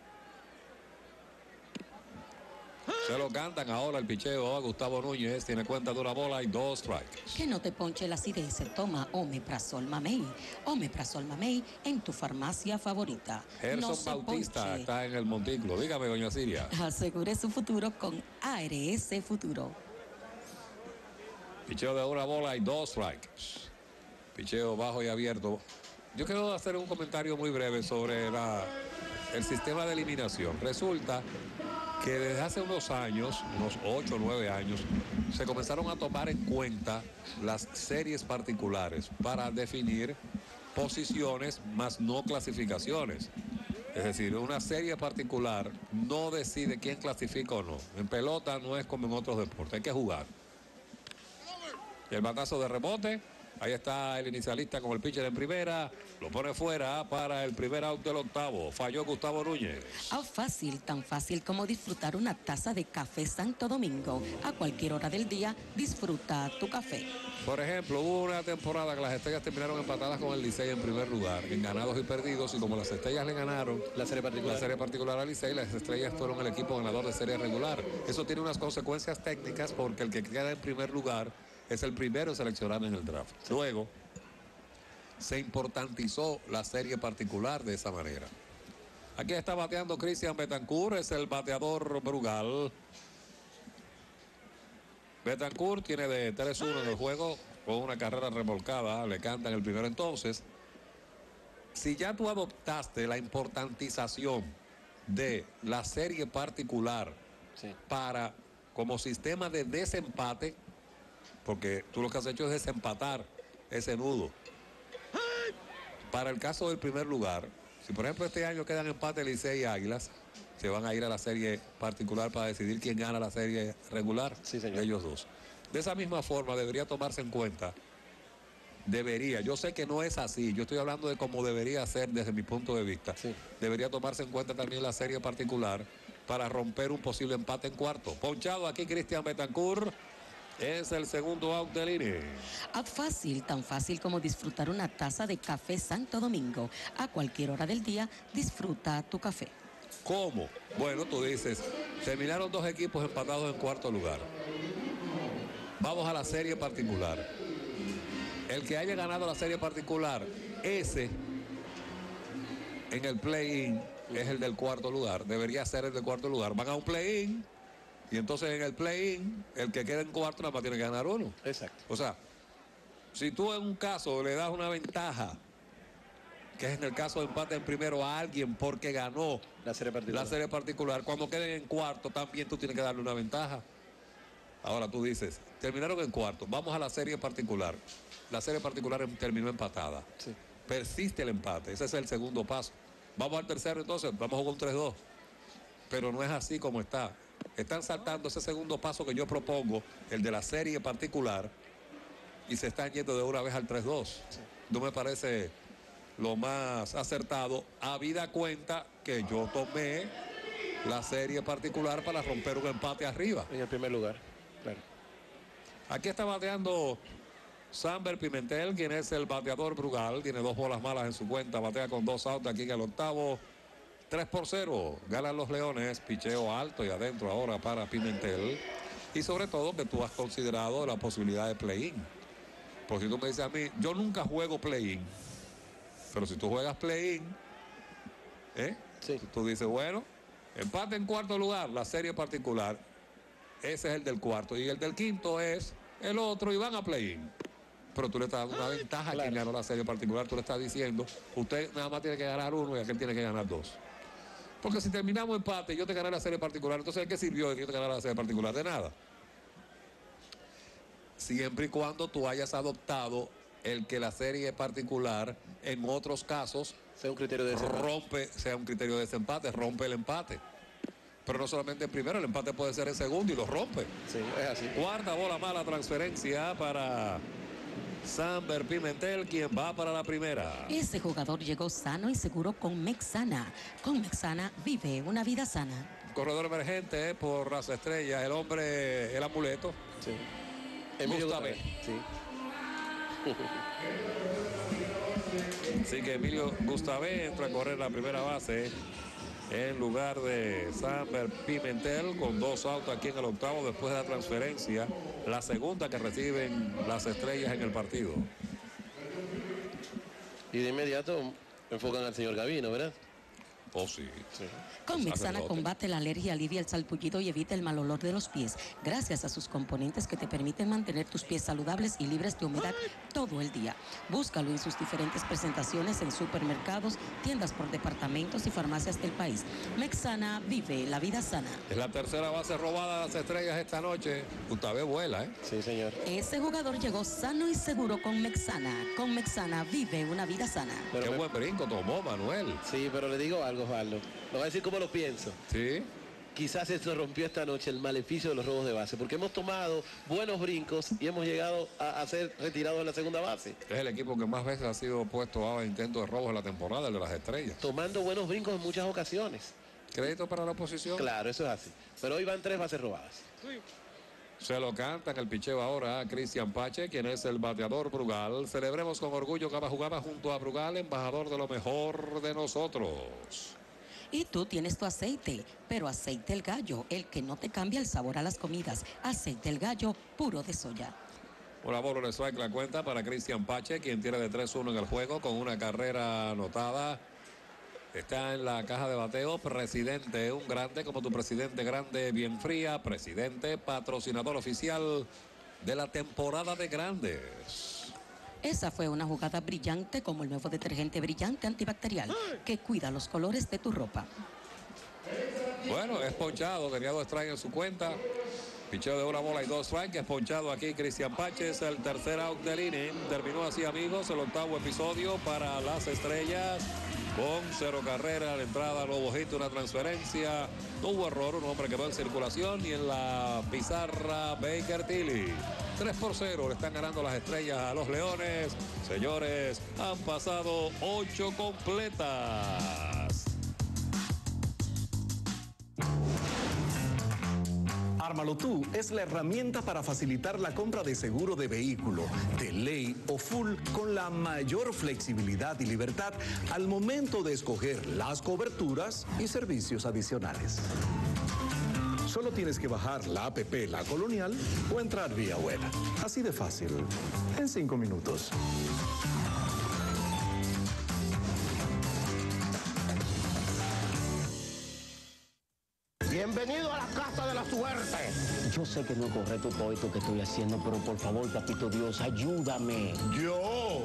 Se lo cantan ahora el picheo a Gustavo Núñez. Tiene cuenta de 1 bola y 2 strikes. Que no te ponche la acidez. Toma Omeprazol Mamey. Omeprazol Mamey en tu farmacia favorita. Gerson No Bautista ponche. está en el montículo. Dígame, doña Siria. Asegure su futuro con ARS Futuro. Picheo de 1 bola y 2 strikes. Picheo bajo y abierto. Yo quiero hacer un comentario muy breve sobre el sistema de eliminación. Resulta que desde hace unos años, unos 8 o 9 años, se comenzaron a tomar en cuenta las series particulares para definir posiciones más no clasificaciones. Es decir, una serie particular no decide quién clasifica o no. En pelota no es como en otros deportes, hay que jugar. El batazo de rebote Ahí está el inicialista con el pitcher en primera. Lo pone fuera para el primer out del octavo. Falló Gustavo Núñez. Out fácil, tan fácil como disfrutar una taza de café Santo Domingo. A cualquier hora del día, disfruta tu café. Por ejemplo, hubo una temporada que las Estrellas terminaron empatadas con el Licey en primer lugar, en ganados y perdidos, y como las Estrellas le ganaron la serie particular al Licey, las Estrellas fueron el equipo ganador de serie regular. Eso tiene unas consecuencias técnicas porque el que queda en primer lugar es el primero en seleccionar en el draft. Luego, se importantizó la serie particular de esa manera. Aquí está bateando Cristian Betancourt, es el bateador Brugal. Betancourt tiene de 3-1 en el juego con una carrera remolcada, le cantan el primero. Entonces, si ya tú adoptaste la importantización de la serie particular para como sistema de desempate, porque tú lo que has hecho es desempatar ese nudo. Para el caso del primer lugar, si por ejemplo este año quedan empate Licey y Águilas, se van a ir a la serie particular para decidir quién gana la serie regular de ellos dos. De esa misma forma debería tomarse en cuenta, yo sé que no es así, yo estoy hablando de cómo debería ser desde mi punto de vista. Debería tomarse en cuenta también la serie particular para romper un posible empate en cuarto. Ponchado aquí Cristian Betancourt. Es el segundo out del inning. Out fácil, tan fácil como disfrutar una taza de café Santo Domingo. A cualquier hora del día, disfruta tu café. ¿Cómo? Bueno, tú dices, terminaron dos equipos empatados en cuarto lugar. Vamos a la serie particular. El que haya ganado la serie particular, ese en el play-in es el del cuarto lugar. Debería ser el del cuarto lugar. Van a un play-in. Y entonces en el play-in, el que queda en cuarto nada más tiene que ganar uno. Exacto. O sea, si tú en un caso le das una ventaja, que es en el caso de empate en primero a alguien porque ganó la serie particular, cuando queden en cuarto también tú tienes que darle una ventaja. Ahora tú dices, terminaron en cuarto, vamos a la serie particular. La serie particular terminó empatada. Persiste el empate, ese es el segundo paso. Vamos al tercero entonces, vamos con 3-2. Pero no es así como está. Están saltando ese segundo paso que yo propongo, el de la serie particular, y se están yendo de una vez al 3-2. No me parece lo más acertado, habida cuenta que yo tomé la serie particular para romper un empate arriba. En el primer lugar, claro. Aquí está bateando Samber Pimentel, quien es el bateador Brugal, tiene 2 bolas malas en su cuenta, batea con 2 outs aquí en el octavo. 3-0, ganan los Leones, picheo alto y adentro ahora para Pimentel. Y sobre todo que tú has considerado la posibilidad de play-in. Porque si tú me dices a mí, yo nunca juego play-in. Pero si tú juegas play-in, tú dices, bueno, empate en cuarto lugar, la serie particular. Ese es el del cuarto. Y el del quinto es el otro y van a play-in. Pero tú le estás dando una ventaja a quien ganó la serie particular. Tú le estás diciendo, usted nada más tiene que ganar uno y aquel tiene que ganar 2. Porque si terminamos empate y yo te gané la serie particular, entonces ¿de qué sirvió de que yo te ganara la serie particular? De nada. Siempre y cuando tú hayas adoptado el que la serie particular en otros casos sea un criterio de desempate, rompe el empate. Pero no solamente en primero, el empate puede ser en segundo y lo rompe. Sí, es así. Cuarta bola mala, transferencia para Samber Pimentel, quien va para la primera. Ese jugador llegó sano y seguro con Mexana. Con Mexana vive una vida sana. Corredor emergente por las Estrellas, el hombre, el amuleto. Sí. Emilio Gustave. Sí. Así que Emilio Gustave entra a correr la primera base en lugar de Samber Pimentel, con 2 outs aquí en el octavo después de la transferencia, la segunda que reciben las Estrellas en el partido. Y de inmediato enfocan al señor Gavino, ¿verdad? Oh, sí. Con Mexana combate la alergia, alivia el salpullido y evita el mal olor de los pies, gracias a sus componentes que te permiten mantener tus pies saludables y libres de humedad todo el día. Búscalo en sus diferentes presentaciones en supermercados, tiendas por departamentos y farmacias del país. Mexana vive la vida sana. Es la tercera base robada de las Estrellas esta noche. Gustave vuela, ¿eh? Sí, señor. Ese jugador llegó sano y seguro con Mexana. Con Mexana vive una vida sana. Qué buen brinco tomó Manuel. Sí, pero le digo algo, Osvaldo. Lo voy a decir como lo pienso. Sí. quizás esto rompió esta noche el maleficio de los robos de base, porque hemos tomado buenos brincos y hemos llegado a ser retirados en la segunda base. Es el equipo que más veces ha sido puesto a intento de robos en la temporada, el de las Estrellas. Tomando buenos brincos en muchas ocasiones. ¿Crédito para la oposición? Claro, eso es así. Pero hoy van 3 bases robadas. Sí. Se lo canta en el picheo ahora a Cristian Pache, quien es el bateador Brugal. Celebremos con orgullo cada jugada junto a Brugal, embajador de lo mejor de nosotros. Y tú tienes tu aceite, pero aceite El Gallo, el que no te cambia el sabor a las comidas. Aceite El Gallo, puro de soya. Una bola de strike la cuenta para Cristian Pache, quien tiene de 3-1 en el juego con una carrera anotada. Está en la caja de bateo, presidente, un grande como tu presidente grande, bien fría, presidente, patrocinador oficial de la temporada de grandes. Esa fue una jugada brillante como el nuevo detergente brillante antibacterial que cuida los colores de tu ropa. Bueno, es ponchado, tenía 2 strikes en su cuenta. Picheo de 1 bola y 2 strikes, es ponchado aquí Cristian Pache, es el tercer out del inning. Terminó así, amigos, el 8º episodio para las Estrellas. Con 0 carreras, la entrada, nuevo hit, una transferencia. No hubo error, un hombre quedó en circulación y en la pizarra Baker Tilly. 3-0, le están ganando las Estrellas a los Leones. Señores, han pasado 8 completas. Ármalo tú es la herramienta para facilitar la compra de seguro de vehículo, de ley o full, con la mayor flexibilidad y libertad al momento de escoger las coberturas y servicios adicionales. Solo tienes que bajar la app La Colonial o entrar vía web. Así de fácil, en 5 minutos. Bienvenido a la casa de la suerte. Yo sé que no es correcto todo esto que estoy haciendo, pero por favor, papito Dios, ayúdame. Yo.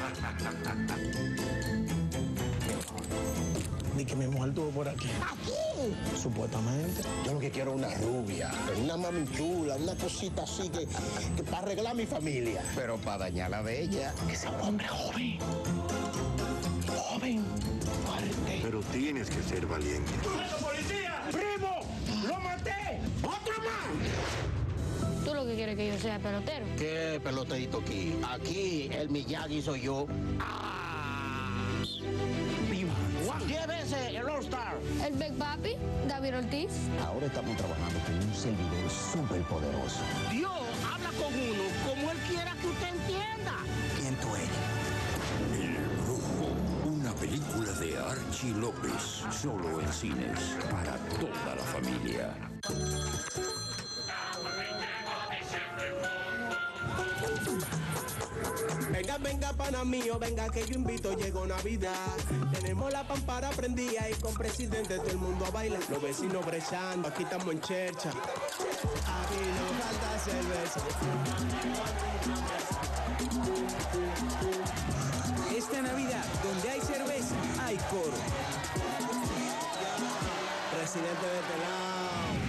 Ni que me muerto por aquí. ¿Aquí? Supuestamente. Yo lo que quiero es una rubia, una mami chula, una cosita así que para arreglar mi familia. Pero para dañarla de ella, que sea un hombre joven. Joven, fuerte. Pero tienes que ser valiente. ¡Policía! ¡Primo! ¡Lo maté! ¡Otro más! Tú lo que quieres que yo sea pelotero. ¿Qué peloterito aquí? Aquí el Miyagi soy yo. ¡Viva! 10 veces el All-Star. El Big Papi, David Ortiz. Ahora estamos trabajando con un servidor súper poderoso. Dios habla con uno como él quiera que usted entienda. ¿Quién tú eres? El Brujo, una película de Archie López, solo en cines, para toda la familia. Venga, venga, pana mío, venga que yo invito, llegó Navidad. Tenemos la pampara prendida y con presidente todo el mundo a bailar. Los vecinos brechando, aquí estamos en chercha. Aquí no falta cerveza. Esta Navidad, donde hay cerveza, hay coro. Presidente de este lado.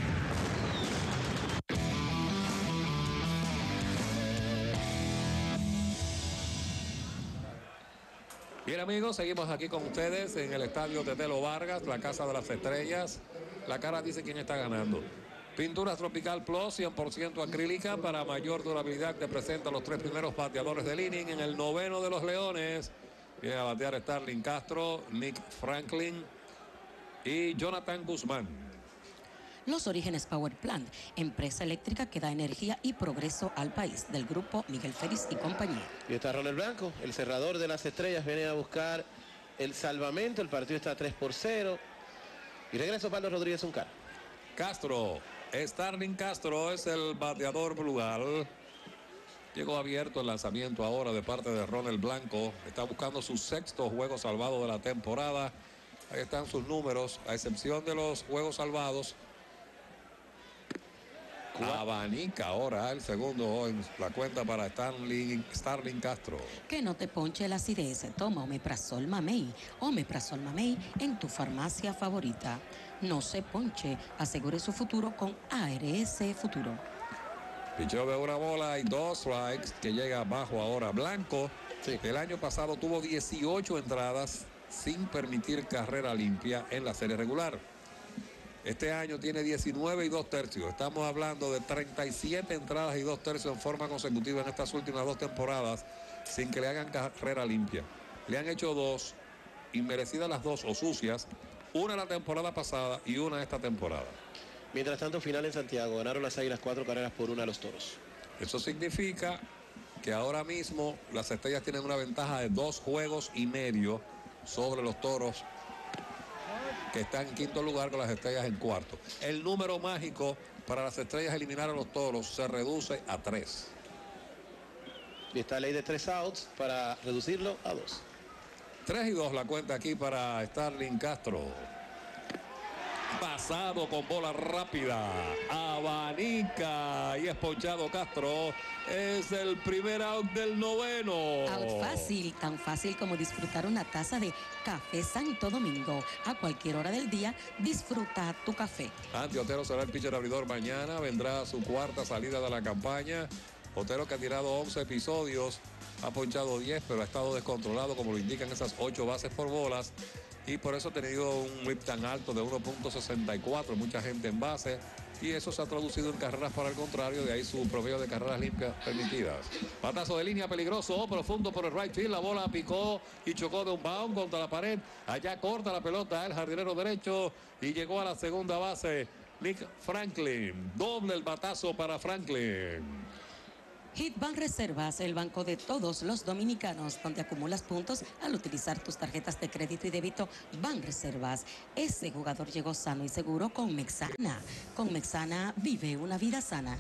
Bien, amigos, seguimos aquí con ustedes en el estadio Tetelo Vargas, la Casa de las Estrellas. La cara dice quién está ganando. Pinturas Tropical Plus, 100% acrílica para mayor durabilidad. Te presenta los 3 primeros bateadores del inning. En el 9º de los Leones viene a batear Starling Castro, Nick Franklin y Jonathan Guzmán. Los Orígenes Power Plant, empresa eléctrica que da energía y progreso al país, del grupo Miguel Félix y compañía. Y está Ronald Blanco, el cerrador de las Estrellas, viene a buscar el salvamento. El partido está 3-0. Y regresa Pablo Rodríguez Uncar. Castro, Starling Castro es el bateador Brugal. Llegó abierto el lanzamiento ahora de parte de Ronald Blanco. Está buscando su 6º juego salvado de la temporada. Ahí están sus números, a excepción de los juegos salvados. Abanica ahora el segundo en la cuenta para Starling Castro. Que no te ponche la acidez. Toma Omeprazol Mamey. Omeprazol Mamey en tu farmacia favorita. No se ponche. Asegure su futuro con ARS Futuro. Picheo de 1 bola y 2 strikes que llega abajo ahora Blanco. Sí. El año pasado tuvo 18 entradas sin permitir carrera limpia en la serie regular. Este año tiene 19 y 2 tercios. Estamos hablando de 37 entradas y 2 tercios en forma consecutiva en estas últimas 2 temporadas sin que le hagan carrera limpia. Le han hecho 2, inmerecidas las 2 o sucias, una la temporada pasada y una esta temporada. Mientras tanto, final en Santiago. Ganaron las Águilas 4-1 a los Toros. Eso significa que ahora mismo las Estrellas tienen una ventaja de 2 juegos y medio sobre los Toros, que están en quinto lugar con las Estrellas en cuarto. El número mágico para las Estrellas eliminar a los Toros se reduce a 3. Y está la ley de 3 outs para reducirlo a 2. 3-2 la cuenta aquí para Starling Castro. Pasado con bola rápida, abanica y es ponchado Castro. Es el primer out del noveno. Out fácil, tan fácil como disfrutar una taza de Café Santo Domingo. A cualquier hora del día, disfruta tu café. Andy Otero será el pitcher abridor mañana. Vendrá su cuarta salida de la campaña. Otero, que ha tirado 11 episodios, ha ponchado 10, pero ha estado descontrolado, como lo indican esas 8 bases por bolas. Y por eso ha tenido un whip tan alto de 1.64, mucha gente en base, y eso se ha traducido en carreras para el contrario, de ahí su promedio de carreras limpias permitidas. Batazo de línea peligroso, profundo por el right field, la bola picó y chocó de un bound contra la pared, allá corta la pelota el jardinero derecho y llegó a la segunda base Nick Franklin. Doble el batazo para Franklin. Hit Banreservas, el banco de todos los dominicanos, donde acumulas puntos al utilizar tus tarjetas de crédito y débito Banreservas. Ese jugador llegó sano y seguro con Mexana. Con Mexana vive una vida sana.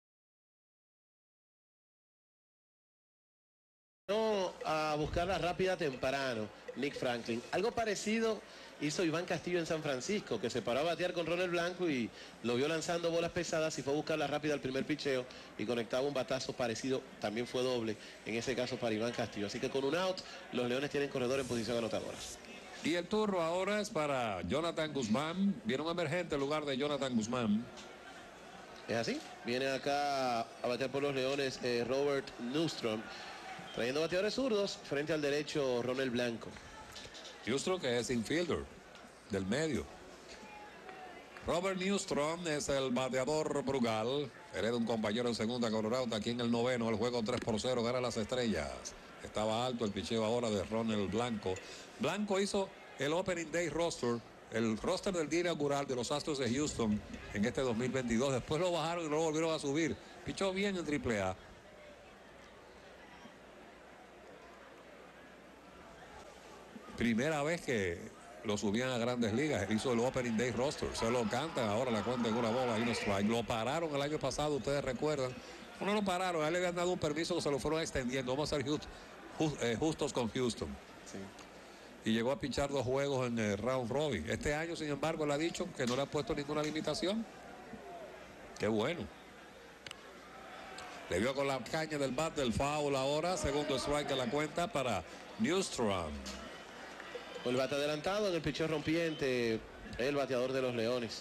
No, a buscar la rápida temprano, Nick Franklin. Algo parecido hizo Iván Castillo en San Francisco, que se paró a batear con Ronald Blanco y lo vio lanzando bolas pesadas y fue a buscar la rápida al primer picheo y conectaba un batazo parecido, también fue doble, en ese caso para Iván Castillo. Así que con un out, los Leones tienen corredor en posición anotadora. Y el turno ahora es para Jonathan Guzmán. Viene un emergente en lugar de Jonathan Guzmán. Es así, viene acá a batear por los Leones Robert Newstrom, trayendo bateadores zurdos frente al derecho Ronald Blanco. Newstrom, que es infielder del medio. Robert Newstrom es el bateador Brugal. Hereda un compañero en segunda con out aquí en el noveno. El juego 3-0, gana las Estrellas. Estaba alto el picheo ahora de Ronald Blanco. Blanco hizo el Opening Day roster, el roster del día inaugural de los Astros de Houston en este 2022. Después lo bajaron y lo volvieron a subir. Pichó bien en AAA. Primera vez que lo subían a Grandes Ligas. Hizo el Opening Day roster. Se lo cantan ahora, la cuenta en una bola y un strike. Lo pararon el año pasado, ustedes recuerdan. No lo pararon, a él le habían dado un permiso que se lo fueron extendiendo. Vamos a ser justos con Houston. Sí. Y llegó a pichar 2 juegos en el round robin. Este año, sin embargo, le ha dicho que no le ha puesto ninguna limitación. Qué bueno. Le dio con la caña del bat del foul ahora. Segundo strike en la cuenta para Newstrom. El bate adelantado en el picheo rompiente, el bateador de los Leones.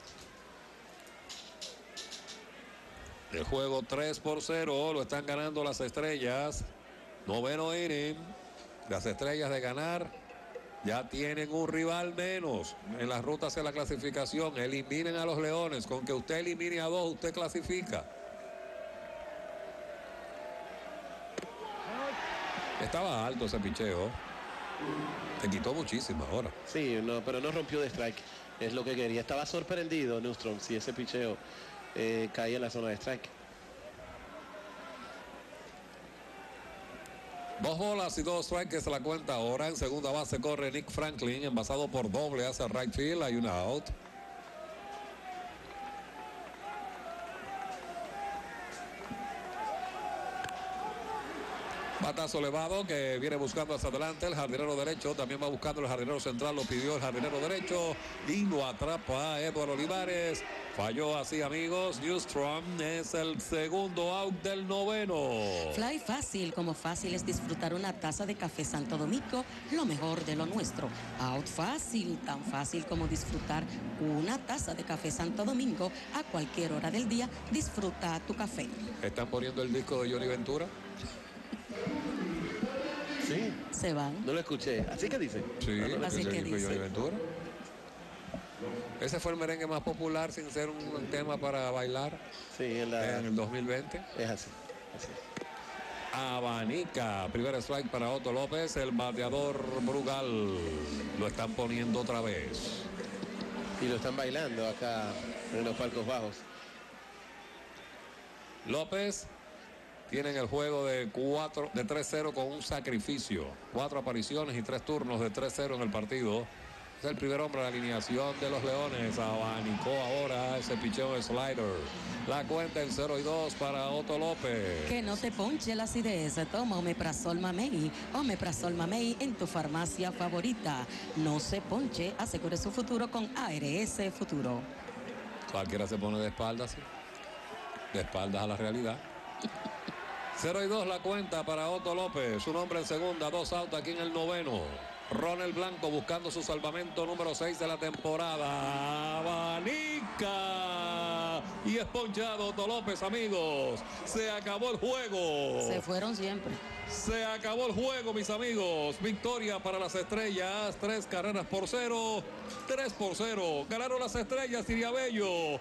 El juego 3-0, lo están ganando las Estrellas. Noveno inning. Las Estrellas de ganar ya tienen un rival menos en las rutas hacia la clasificación. Eliminen a los Leones. Con que usted elimine a 2, usted clasifica. Estaba alto ese picheo. Te quitó muchísimo ahora. Sí, no, pero no rompió de strike. Es lo que quería. Estaba sorprendido Newstrom si ese picheo caía en la zona de strike. 2 bolas y 2 strikes es la cuenta ahora. En segunda base corre Nick Franklin, envasado por doble hacia right field. Hay una out. Batazo elevado que viene buscando hacia adelante el jardinero derecho. También va buscando el jardinero central. Lo pidió el jardinero derecho y lo atrapa Edward Olivares. Falló así, amigos. Newstrom es el segundo out del noveno. Fly fácil, como fácil es disfrutar una taza de Café Santo Domingo, lo mejor de lo nuestro. Out fácil, tan fácil como disfrutar una taza de Café Santo Domingo. A cualquier hora del día, disfruta tu café. ¿Están poniendo el disco de Johnny Ventura? Sí. Se van. No lo escuché. ¿Así que dice? Sí, así que dice. Johnny Ventura. Ese fue el merengue más popular sin ser un tema para bailar. Sí, en el 2020. Es así. Abanica, primer strike para Otto López, el bateador Brugal. Lo están poniendo otra vez. Y lo están bailando acá en los palcos bajos. López tiene en el juego de 3-0 con un sacrificio. 4 apariciones y 3 turnos de 3-0 en el partido. Es el primer hombre de la alineación de los Leones. Abanicó ahora ese picheo de slider. La cuenta en 0-2 para Otto López. Que no te ponche la acidez. Toma Omeprazol Mamey. Omeprazol Mamey en tu farmacia favorita. No se ponche. Asegure su futuro con ARS Futuro. Cualquiera se pone de espaldas, ¿sí? De espaldas a la realidad. 0-2 la cuenta para Otto López. Un hombre en segunda, 2 outs aquí en el noveno. Ronald Blanco buscando su salvamento número 6 de la temporada. Abanica. Y es ponchado Otto López, amigos. Se acabó el juego. Se fueron siempre. Se acabó el juego, mis amigos. Victoria para las Estrellas. 3 carreras por 0. 3-0. Ganaron las Estrellas, Iriabello.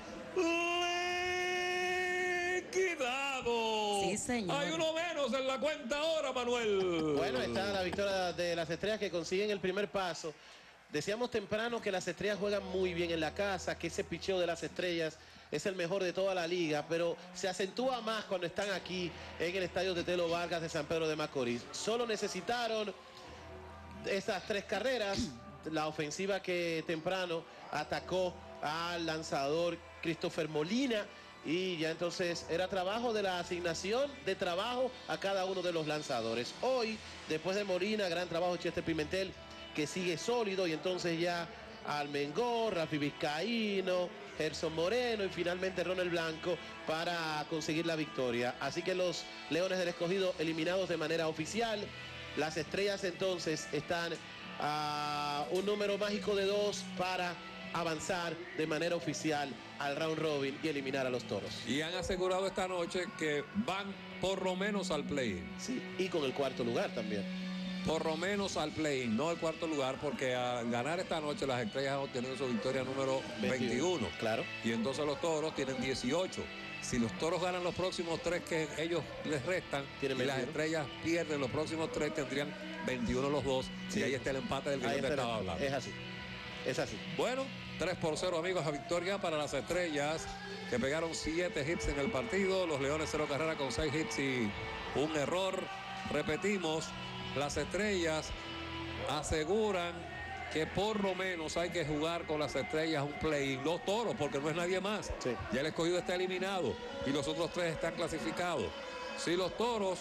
Liquidado. Sí, señor. Hay uno menos en la cuenta ahora, Manuel. Bueno, está la victoria de las Estrellas que consiguen el primer paso. Decíamos temprano que las Estrellas juegan muy bien en la casa, que ese picheo de las Estrellas es el mejor de toda la liga, pero se acentúa más cuando están aquí en el estadio Tetelo Vargas de San Pedro de Macorís. Solo necesitaron esas 3 carreras, la ofensiva que temprano atacó al lanzador Christopher Molina, y ya entonces era trabajo de la asignación de trabajo a cada uno de los lanzadores. Hoy, después de Molina, gran trabajo Chester Pimentel, que sigue sólido, y entonces ya Almengor, Rafi Vizcaíno, Gerson Moreno y finalmente Ronald Blanco para conseguir la victoria. Así que los Leones del Escogido eliminados de manera oficial. Las Estrellas entonces están a un número mágico de 2 para avanzar de manera oficial al round robin y eliminar a los Toros. Y han asegurado esta noche que van por lo menos al play-in. Sí, y con el cuarto lugar también. Por lo menos al play-in, no el cuarto lugar, porque al ganar esta noche las Estrellas han obtenido su victoria número 21. Claro. Y entonces los Toros tienen 18. Si los Toros ganan los próximos 3 que ellos les restan, y las Estrellas pierden los próximos 3, tendrían 21 los dos. Sí. Y ahí está el empate del que yo te estaba hablando. Es así. Es así. Bueno, 3-0, amigos, a victoria para las Estrellas, que pegaron 7 hits en el partido. Los Leones 0 carrera con 6 hits y un error. Repetimos, las Estrellas aseguran que por lo menos hay que jugar con las Estrellas un play-in. Los Toros, porque no es nadie más. Sí. Ya el Escogido está eliminado y los otros 3 están clasificados. Si los Toros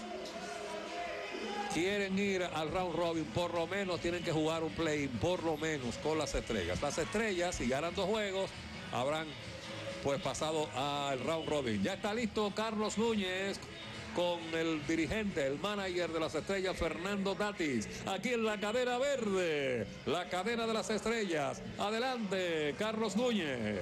quieren ir al round robin, por lo menos tienen que jugar un play-in, por lo menos con las Estrellas. Las Estrellas, si ganan 2 juegos, habrán pues pasado al round robin. Ya está listo Carlos Núñez con el dirigente, el manager de las Estrellas, Fernando Tatis, aquí en la cadena verde, la cadena de las Estrellas. Adelante, Carlos Núñez.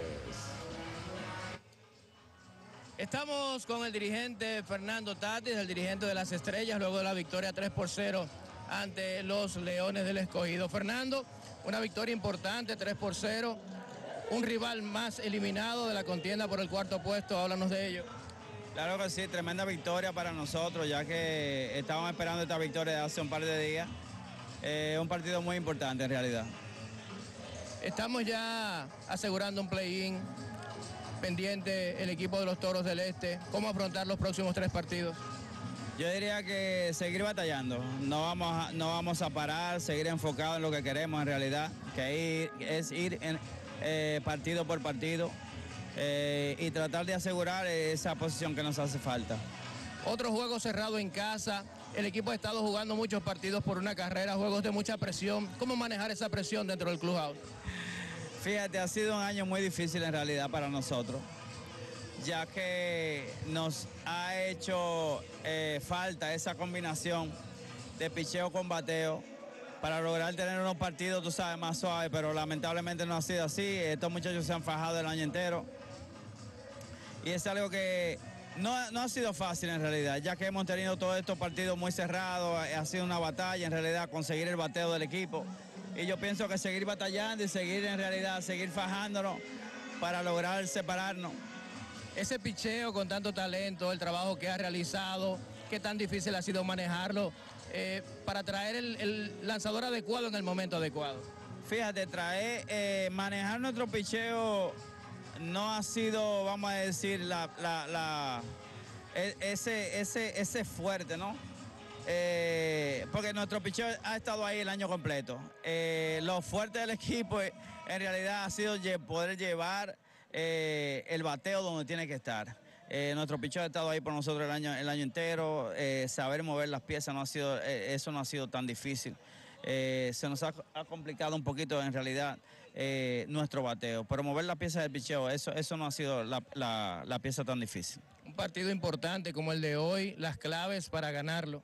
Estamos con el dirigente Fernando Tatis, el dirigente de las Estrellas, luego de la victoria 3-0 ante los Leones del Escogido. Fernando, una victoria importante, 3-0, un rival más eliminado de la contienda por el cuarto puesto. Háblanos de ello. Claro que sí, tremenda victoria para nosotros, ya que estábamos esperando esta victoria de hace un par de días. Un partido muy importante en realidad. Estamos ya asegurando un play-in, pendiente el equipo de los Toros del Este. ¿Cómo afrontar los próximos 3 partidos? Yo diría que seguir batallando, no vamos a parar, seguir enfocados en lo que queremos en realidad, que es ir partido por partido y tratar de asegurar esa posición que nos hace falta. Otro juego cerrado en casa, el equipo ha estado jugando muchos partidos por una carrera, juegos de mucha presión. ¿Cómo manejar esa presión dentro del clubhouse? Fíjate, ha sido un año muy difícil en realidad para nosotros, ya que nos ha hecho falta esa combinación de picheo con bateo para lograr tener unos partidos, tú sabes, más suaves, pero lamentablemente no ha sido así. Estos muchachos se han fajado el año entero y es algo que no ha sido fácil en realidad, ya que hemos tenido todos estos partidos muy cerrados. Ha sido una batalla en realidad conseguir el bateo del equipo y yo pienso que seguir batallando y seguir en realidad, seguir fajándonos para lograr separarnos. Ese picheo con tanto talento, el trabajo que ha realizado, qué tan difícil ha sido manejarlo para traer el lanzador adecuado en el momento adecuado. Fíjate, manejar nuestro picheo no ha sido, vamos a decir, ese fuerte, ¿no? Porque nuestro picheo ha estado ahí el año completo. Lo fuerte del equipo en realidad ha sido poder llevar el bateo donde tiene que estar. Nuestro picheo ha estado ahí por nosotros el año entero. Saber mover las piezas eso no ha sido tan difícil. Se nos ha complicado un poquito en realidad nuestro bateo, pero mover las piezas del picheo, eso no ha sido la pieza tan difícil. Un partido importante como el de hoy, las claves para ganarlo.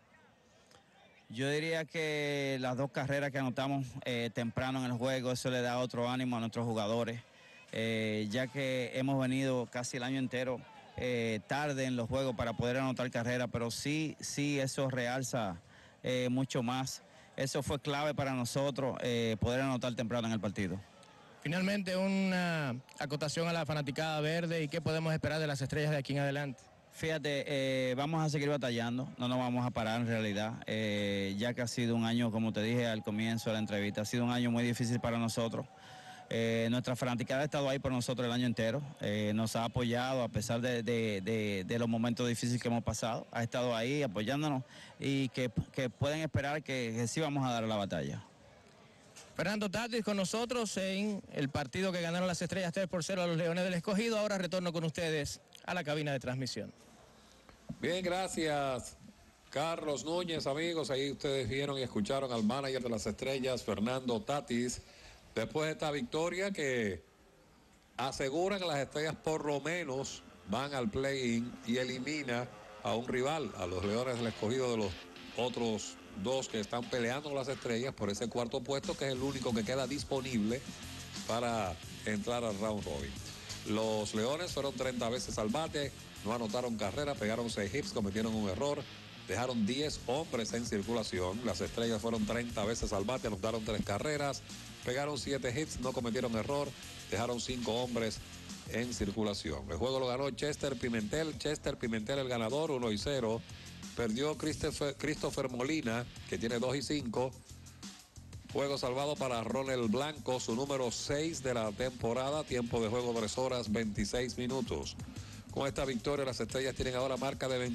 Yo diría que las 2 carreras que anotamos temprano en el juego, eso le da otro ánimo a nuestros jugadores, ya que hemos venido casi el año entero tarde en los juegos para poder anotar carreras, pero sí eso realza mucho más. Eso fue clave para nosotros, poder anotar temprano en el partido. Finalmente, una acotación a la fanaticada verde y qué podemos esperar de las Estrellas de aquí en adelante. Fíjate, vamos a seguir batallando, no nos vamos a parar en realidad, ya que ha sido un año, como te dije al comienzo de la entrevista, ha sido un año muy difícil para nosotros. Nuestra fanaticada ha estado ahí por nosotros el año entero, nos ha apoyado a pesar de los momentos difíciles que hemos pasado, ha estado ahí apoyándonos y que pueden esperar que sí vamos a dar la batalla. Fernando Tatis con nosotros en el partido que ganaron las Estrellas 3-0 a los Leones del Escogido. Ahora retorno con ustedes a la cabina de transmisión. Bien, gracias Carlos Núñez, amigos. Ahí ustedes vieron y escucharon al manager de las Estrellas, Fernando Tatis, después de esta victoria que asegura que las Estrellas por lo menos van al play-in y elimina a un rival, a los Leones del Escogido, de los otros 2 que están peleando con las Estrellas por ese 4º puesto, que es el único que queda disponible para entrar al round robin. Los Leones fueron 30 veces al bate, no anotaron carrera, pegaron 6 hits, cometieron un error, dejaron 10 hombres en circulación. Las Estrellas fueron 30 veces al bate, anotaron 3 carreras, pegaron 7 hits, no cometieron error, dejaron 5 hombres en circulación. El juego lo ganó Chester Pimentel, el ganador, 1-0. Perdió Christopher Molina, que tiene 2-5. Juego salvado para Ronald Blanco, su número 6 de la temporada. Tiempo de juego 3 horas 26 minutos. Con esta victoria, las Estrellas tienen ahora marca de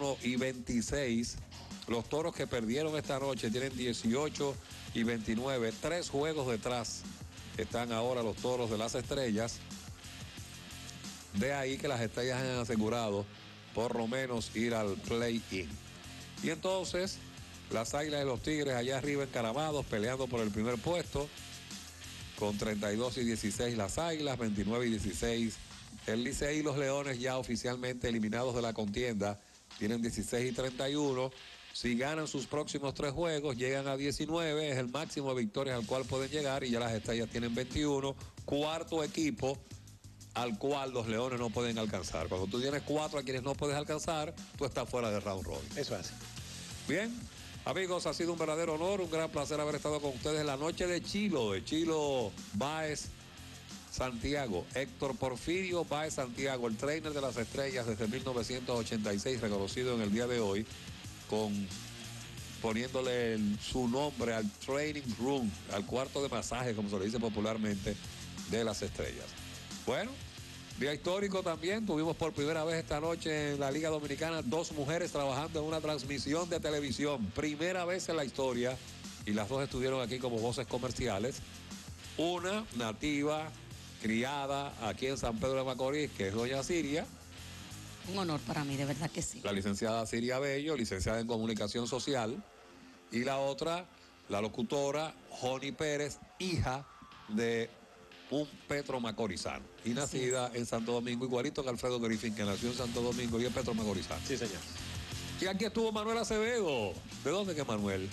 21-26. Los Toros, que perdieron esta noche, tienen 18-29. 3 juegos detrás están ahora los Toros de las Estrellas. De ahí que las Estrellas han asegurado por lo menos ir al play-in. Y entonces, las Águilas de los Tigres allá arriba encaramados, peleando por el primer puesto, con 32-16 las Águilas, 29-16 el Licey, y los Leones ya oficialmente eliminados de la contienda, tienen 16-31. Si ganan sus próximos 3 juegos, llegan a 19, es el máximo de victorias al cual pueden llegar, y ya las Estrellas tienen 21, 4º equipo al cual los Leones no pueden alcanzar. Cuando tú tienes 4 a quienes no puedes alcanzar, tú estás fuera de round robin. Eso hace. Bien, amigos, ha sido un verdadero honor, un gran placer haber estado con ustedes en la noche de Chilo Báez Santiago. Héctor Porfirio Báez Santiago, el trainer de las Estrellas desde 1986, reconocido en el día de hoy, poniéndole su nombre al training room, al cuarto de masaje, como se le dice popularmente, de las Estrellas. Bueno, día histórico también. Tuvimos por primera vez esta noche en la Liga Dominicana 2 mujeres trabajando en una transmisión de televisión. Primera vez en la historia, y las 2 estuvieron aquí como voces comerciales. Una nativa, criada aquí en San Pedro de Macorís, que es doña Siria. Un honor para mí, de verdad que sí. La licenciada Siria Bello, licenciada en Comunicación Social. Y la otra, la locutora Joni Pérez, hija de un Petro Macorizano, y nacida en Santo Domingo, igualito que Alfredo Griffin, que nació en Santo Domingo y es Petro Macorizano. Sí, señor. Y aquí estuvo Manuel Acevedo. ¿De dónde que Manuel?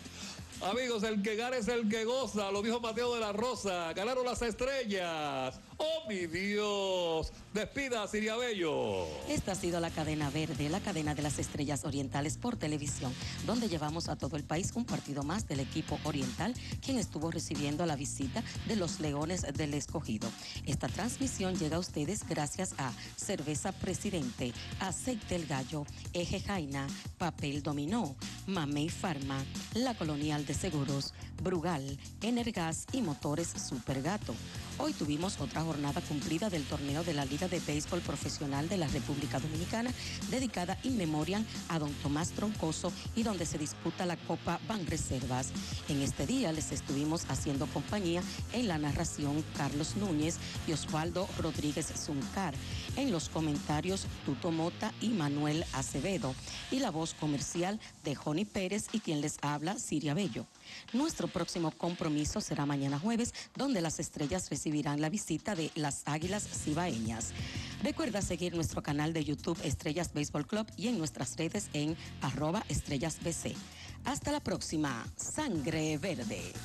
Amigos, el que gana es el que goza, lo dijo Mateo de la Rosa. Ganaron las Estrellas. ¡Oh, mi Dios! Despida a Siria Bello. Esta ha sido la cadena verde, la cadena de las estrellas orientales por televisión, donde llevamos a todo el país un partido más del equipo oriental, quien estuvo recibiendo la visita de los Leones del Escogido. Esta transmisión llega a ustedes gracias a Cerveza Presidente, Aceite El Gallo, Eje Jaina, Papel Dominó, Mamey Pharma, La Colonial de Seguros, Brugal, Energas y Motores Supergato. Hoy tuvimos otra jornada cumplida del torneo de la Liga de Béisbol Profesional de la República Dominicana, dedicada in memoriam a don Tomás Troncoso y donde se disputa la Copa Banreservas. En este día les estuvimos haciendo compañía en la narración Carlos Núñez y Osvaldo Rodríguez Zuncar, en los comentarios Tuto Mota y Manuel Acevedo, y la voz comercial de Joni Pérez y quien les habla, Siria Bello. Nuestro próximo compromiso será mañana jueves, donde las estrellas recibirán la visita de las Águilas Cibaeñas. Recuerda seguir nuestro canal de YouTube Estrellas Baseball Club y en nuestras redes en @estrellasbc. Hasta la próxima, Sangre Verde.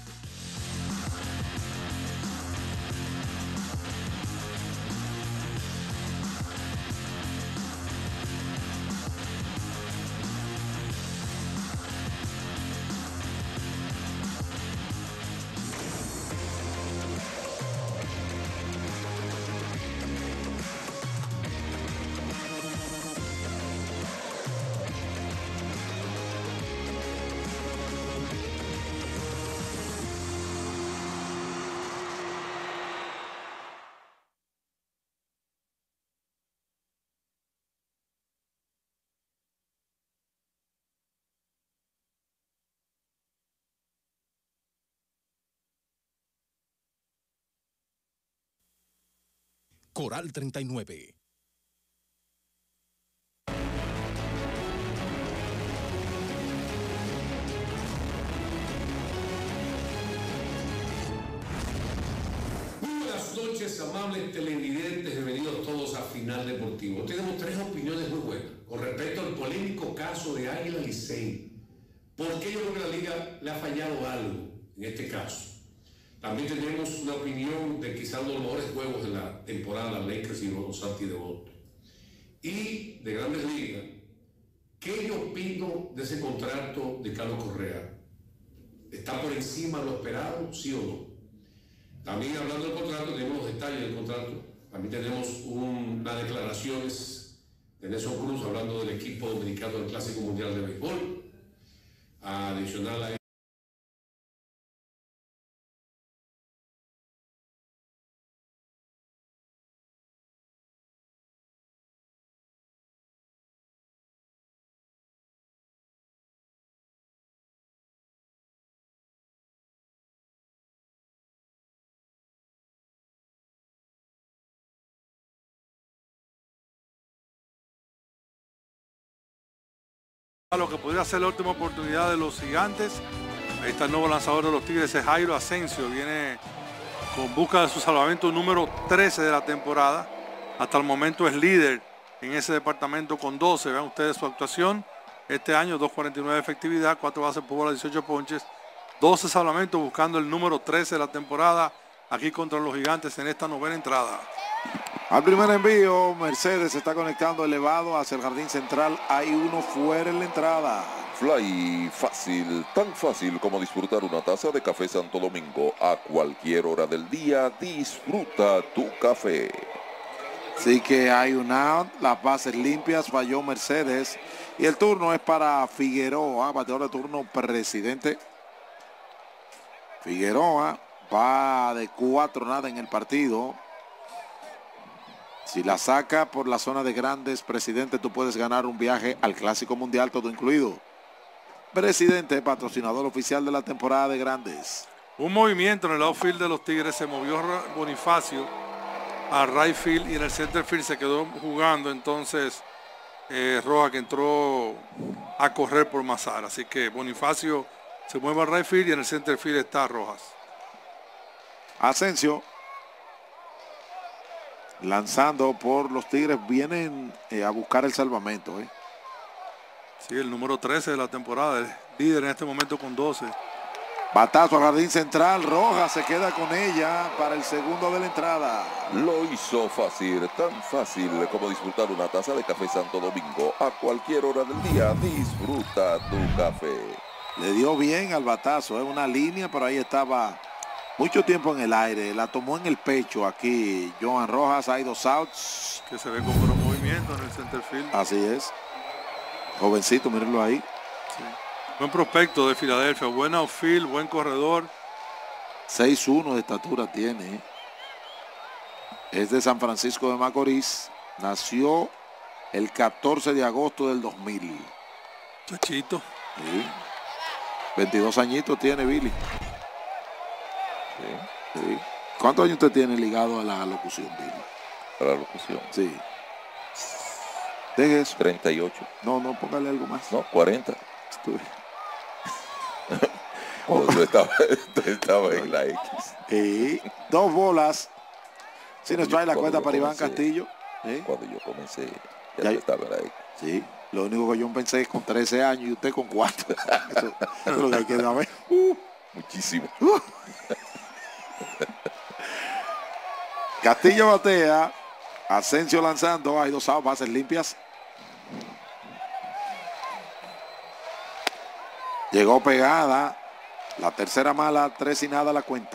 Coral 39. Buenas noches, amables televidentes, bienvenidos todos a Final Deportivo. Tenemos tres opiniones muy buenas con respecto al polémico caso de Águila Licey. ¿Por qué yo creo que la liga le ha fallado algo en este caso? También tenemos una opinión de quizás los mejores juegos de la temporada, Lakers y los Celtics de Boston. Y de Grandes Ligas, ¿qué yo opino de ese contrato de Carlos Correa? ¿Está por encima de lo esperado, sí o no? También hablando del contrato, tenemos los detalles del contrato. También tenemos unas declaraciones de Nelson Cruz hablando del equipo dominicano del Clásico Mundial de Béisbol. Adicional a lo que podría ser la última oportunidad de los Gigantes. Ahí está el nuevo lanzador de los Tigres, es Jairo Asensio. Viene con busca de su salvamento número 13 de la temporada. Hasta el momento es líder en ese departamento con 12. Vean ustedes su actuación. Este año 2.49 de efectividad, 4 bases por bola, 18 ponches, 12 salvamentos, buscando el número 13 de la temporada aquí contra los Gigantes en esta novena entrada. Al primer envío, Mercedes se está conectando elevado hacia el jardín central. Hay uno fuera en la entrada. Fly fácil, tan fácil como disfrutar una taza de café Santo Domingo. A cualquier hora del día, disfruta tu café. Así que hay un out, las bases limpias, falló Mercedes. Y el turno es para Figueroa, bateador de turno Presidente. Figueroa va de 4-0 en el partido. Si la saca por la zona de grandes, Presidente, tú puedes ganar un viaje al Clásico Mundial, todo incluido. Presidente, patrocinador oficial de la temporada de grandes. Un movimiento en el outfield de los Tigres, se movió Bonifacio a right field y en el center field se quedó jugando entonces Rojas, que entró a correr por Mazar. Así que Bonifacio se mueve al right field y en el center field está Rojas. Asensio lanzando por los Tigres, vienen a buscar el salvamento. Sí, el número 13 de la temporada, el líder en este momento con 12. Batazo al jardín central, Rojas se queda con ella para el segundo de la entrada. Lo hizo fácil, tan fácil como disfrutar una taza de café Santo Domingo. A cualquier hora del día, disfruta tu café. Le dio bien al batazo, una línea, pero ahí estaba mucho tiempo en el aire. La tomó en el pecho aquí Johan Rojas, hay 2 outs. Que se ve con buenos movimientos en el center field. Así es. Jovencito, mírenlo ahí. Sí. Buen prospecto de Filadelfia, buen outfield, buen corredor. 6'1" de estatura tiene. Es de San Francisco de Macorís. Nació el 14 de agosto del 2000. Chachito. Sí. 22 añitos tiene Billy. Sí. Sí. ¿Cuántos años usted tiene ligado a la locución, Billy? A la locución. Sí. Deje eso. 38. No, póngale algo más. No, 40. Cuando tú estaba en la X. Y 2 bolas. Sin strike la cuenta para Iván Castillo. ¿Sí? Cuando yo comencé, ya estaba en la X. Sí. Lo único que yo pensé es con 13 años y usted con 4. Eso es lo que hay que saber. Muchísimo. Castillo batea. Asensio lanzando. Hay 2 outs, bases limpias. Llegó pegada. La tercera mala, 3-0 la cuenta.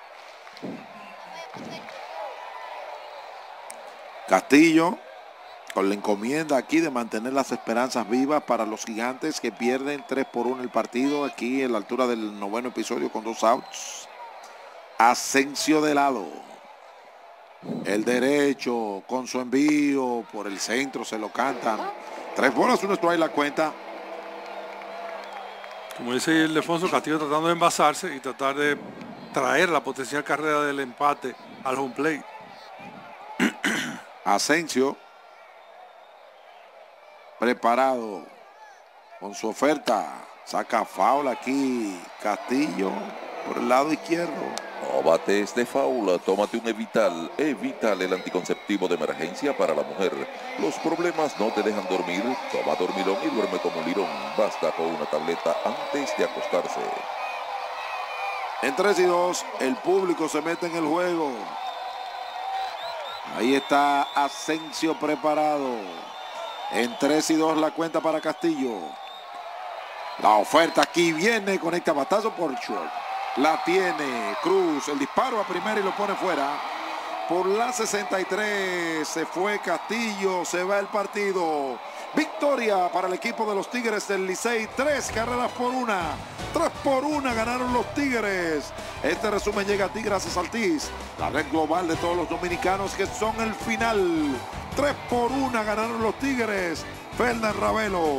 Castillo con la encomienda aquí de mantener las esperanzas vivas para los Gigantes, que pierden 3-1 el partido aquí en la altura del 9º episodio con 2 outs. Asensio de lado. El derecho con su envío por el centro, se lo cantan. 3 bolas, 1 strike la cuenta. Como dice Ildefonso, Castillo tratando de envasarse y tratar de traer la potencial carrera del empate al home plate. Asensio preparado con su oferta. Saca foul aquí Castillo por el lado izquierdo. No bates de foul, tómate un Evital. Evital, el anticonceptivo de emergencia para la mujer. Los problemas no te dejan dormir. Toma Dormilón y duerme como un lirón. Basta con una tableta antes de acostarse. En 3-2, el público se mete en el juego. Ahí está Asensio preparado. En 3-2 la cuenta para Castillo. La oferta aquí viene, conecta batazo por short. La tiene Cruz, el disparo a primera y lo pone fuera. Por la 63 se fue Castillo, se va el partido. Victoria para el equipo de los Tigres del Licey, 3 carreras por 1. 3-1 ganaron los Tigres. Este resumen llega a ti gracias al TIS, la red global de todos los dominicanos que son el final. 3-1 ganaron los Tigres. Fernan Ravelo.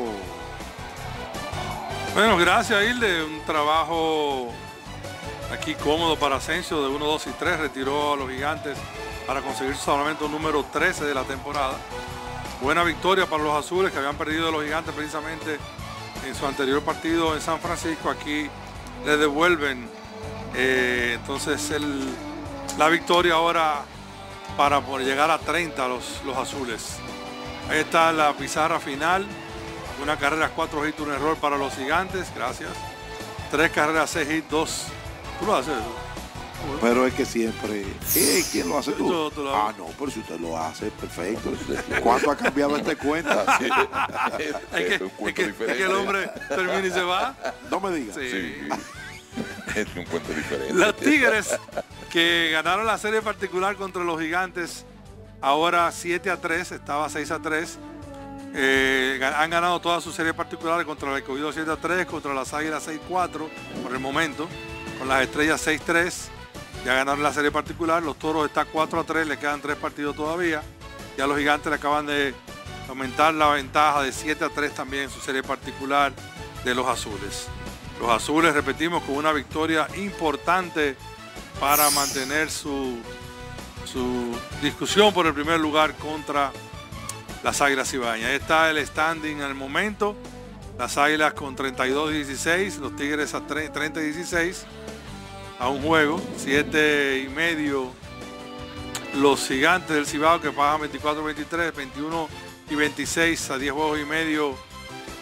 Bueno, gracias Hilde, un trabajo aquí cómodo para Asensio de 1, 2 y 3. Retiró a los Gigantes para conseguir su salvamento número 13 de la temporada. Buena victoria para los azules, que habían perdido a los Gigantes precisamente en su anterior partido en San Francisco. Aquí le devuelven entonces la victoria ahora para llegar a 30 los azules. Ahí está la pizarra final. Una carrera, 4 hits, un error para los Gigantes. Gracias. 3 carreras, 6 hits, 2. ¿Tú lo haces? Pero es que siempre... ¿Quién lo hace tú? Ah, no, pero si usted lo hace, perfecto. ¿Cuánto ha cambiado este cuento? Es que el hombre termina y se va. No me digas. Sí. Es un cuento diferente. Los Tigres, que ganaron la serie particular contra los Gigantes, ahora 7-3, estaba 6-3. Han ganado todas sus series particulares contra el Escogido 7-3, contra las Águilas 6-4 por el momento, con las Estrellas 6-3. Ya ganaron la serie particular, los Toros están 4-3, le quedan 3 partidos todavía. Ya los Gigantes le acaban de aumentar la ventaja de 7-3 también en su serie particular de los Azules. Los Azules, repetimos, con una victoria importante para mantener su discusión por el primer lugar contra las Águilas Cibaeñas. Ahí está el standing en el momento. Las Águilas con 32-16, los Tigres a 30-16. A un juego, 7.5 los Gigantes del Cibao, que pagan 24-23, 21-26 a 10 juegos y medio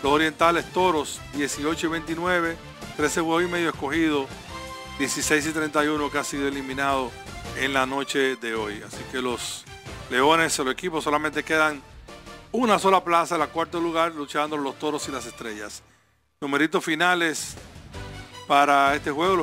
Los Orientales Toros 18 y 29, 13 juegos y medio Escogido 16 y 31 que ha sido eliminado en la noche de hoy. Así que los Leones, los equipos solamente quedan una sola plaza en la cuarto lugar luchando los Toros y las Estrellas. Numeritos finales para este juego.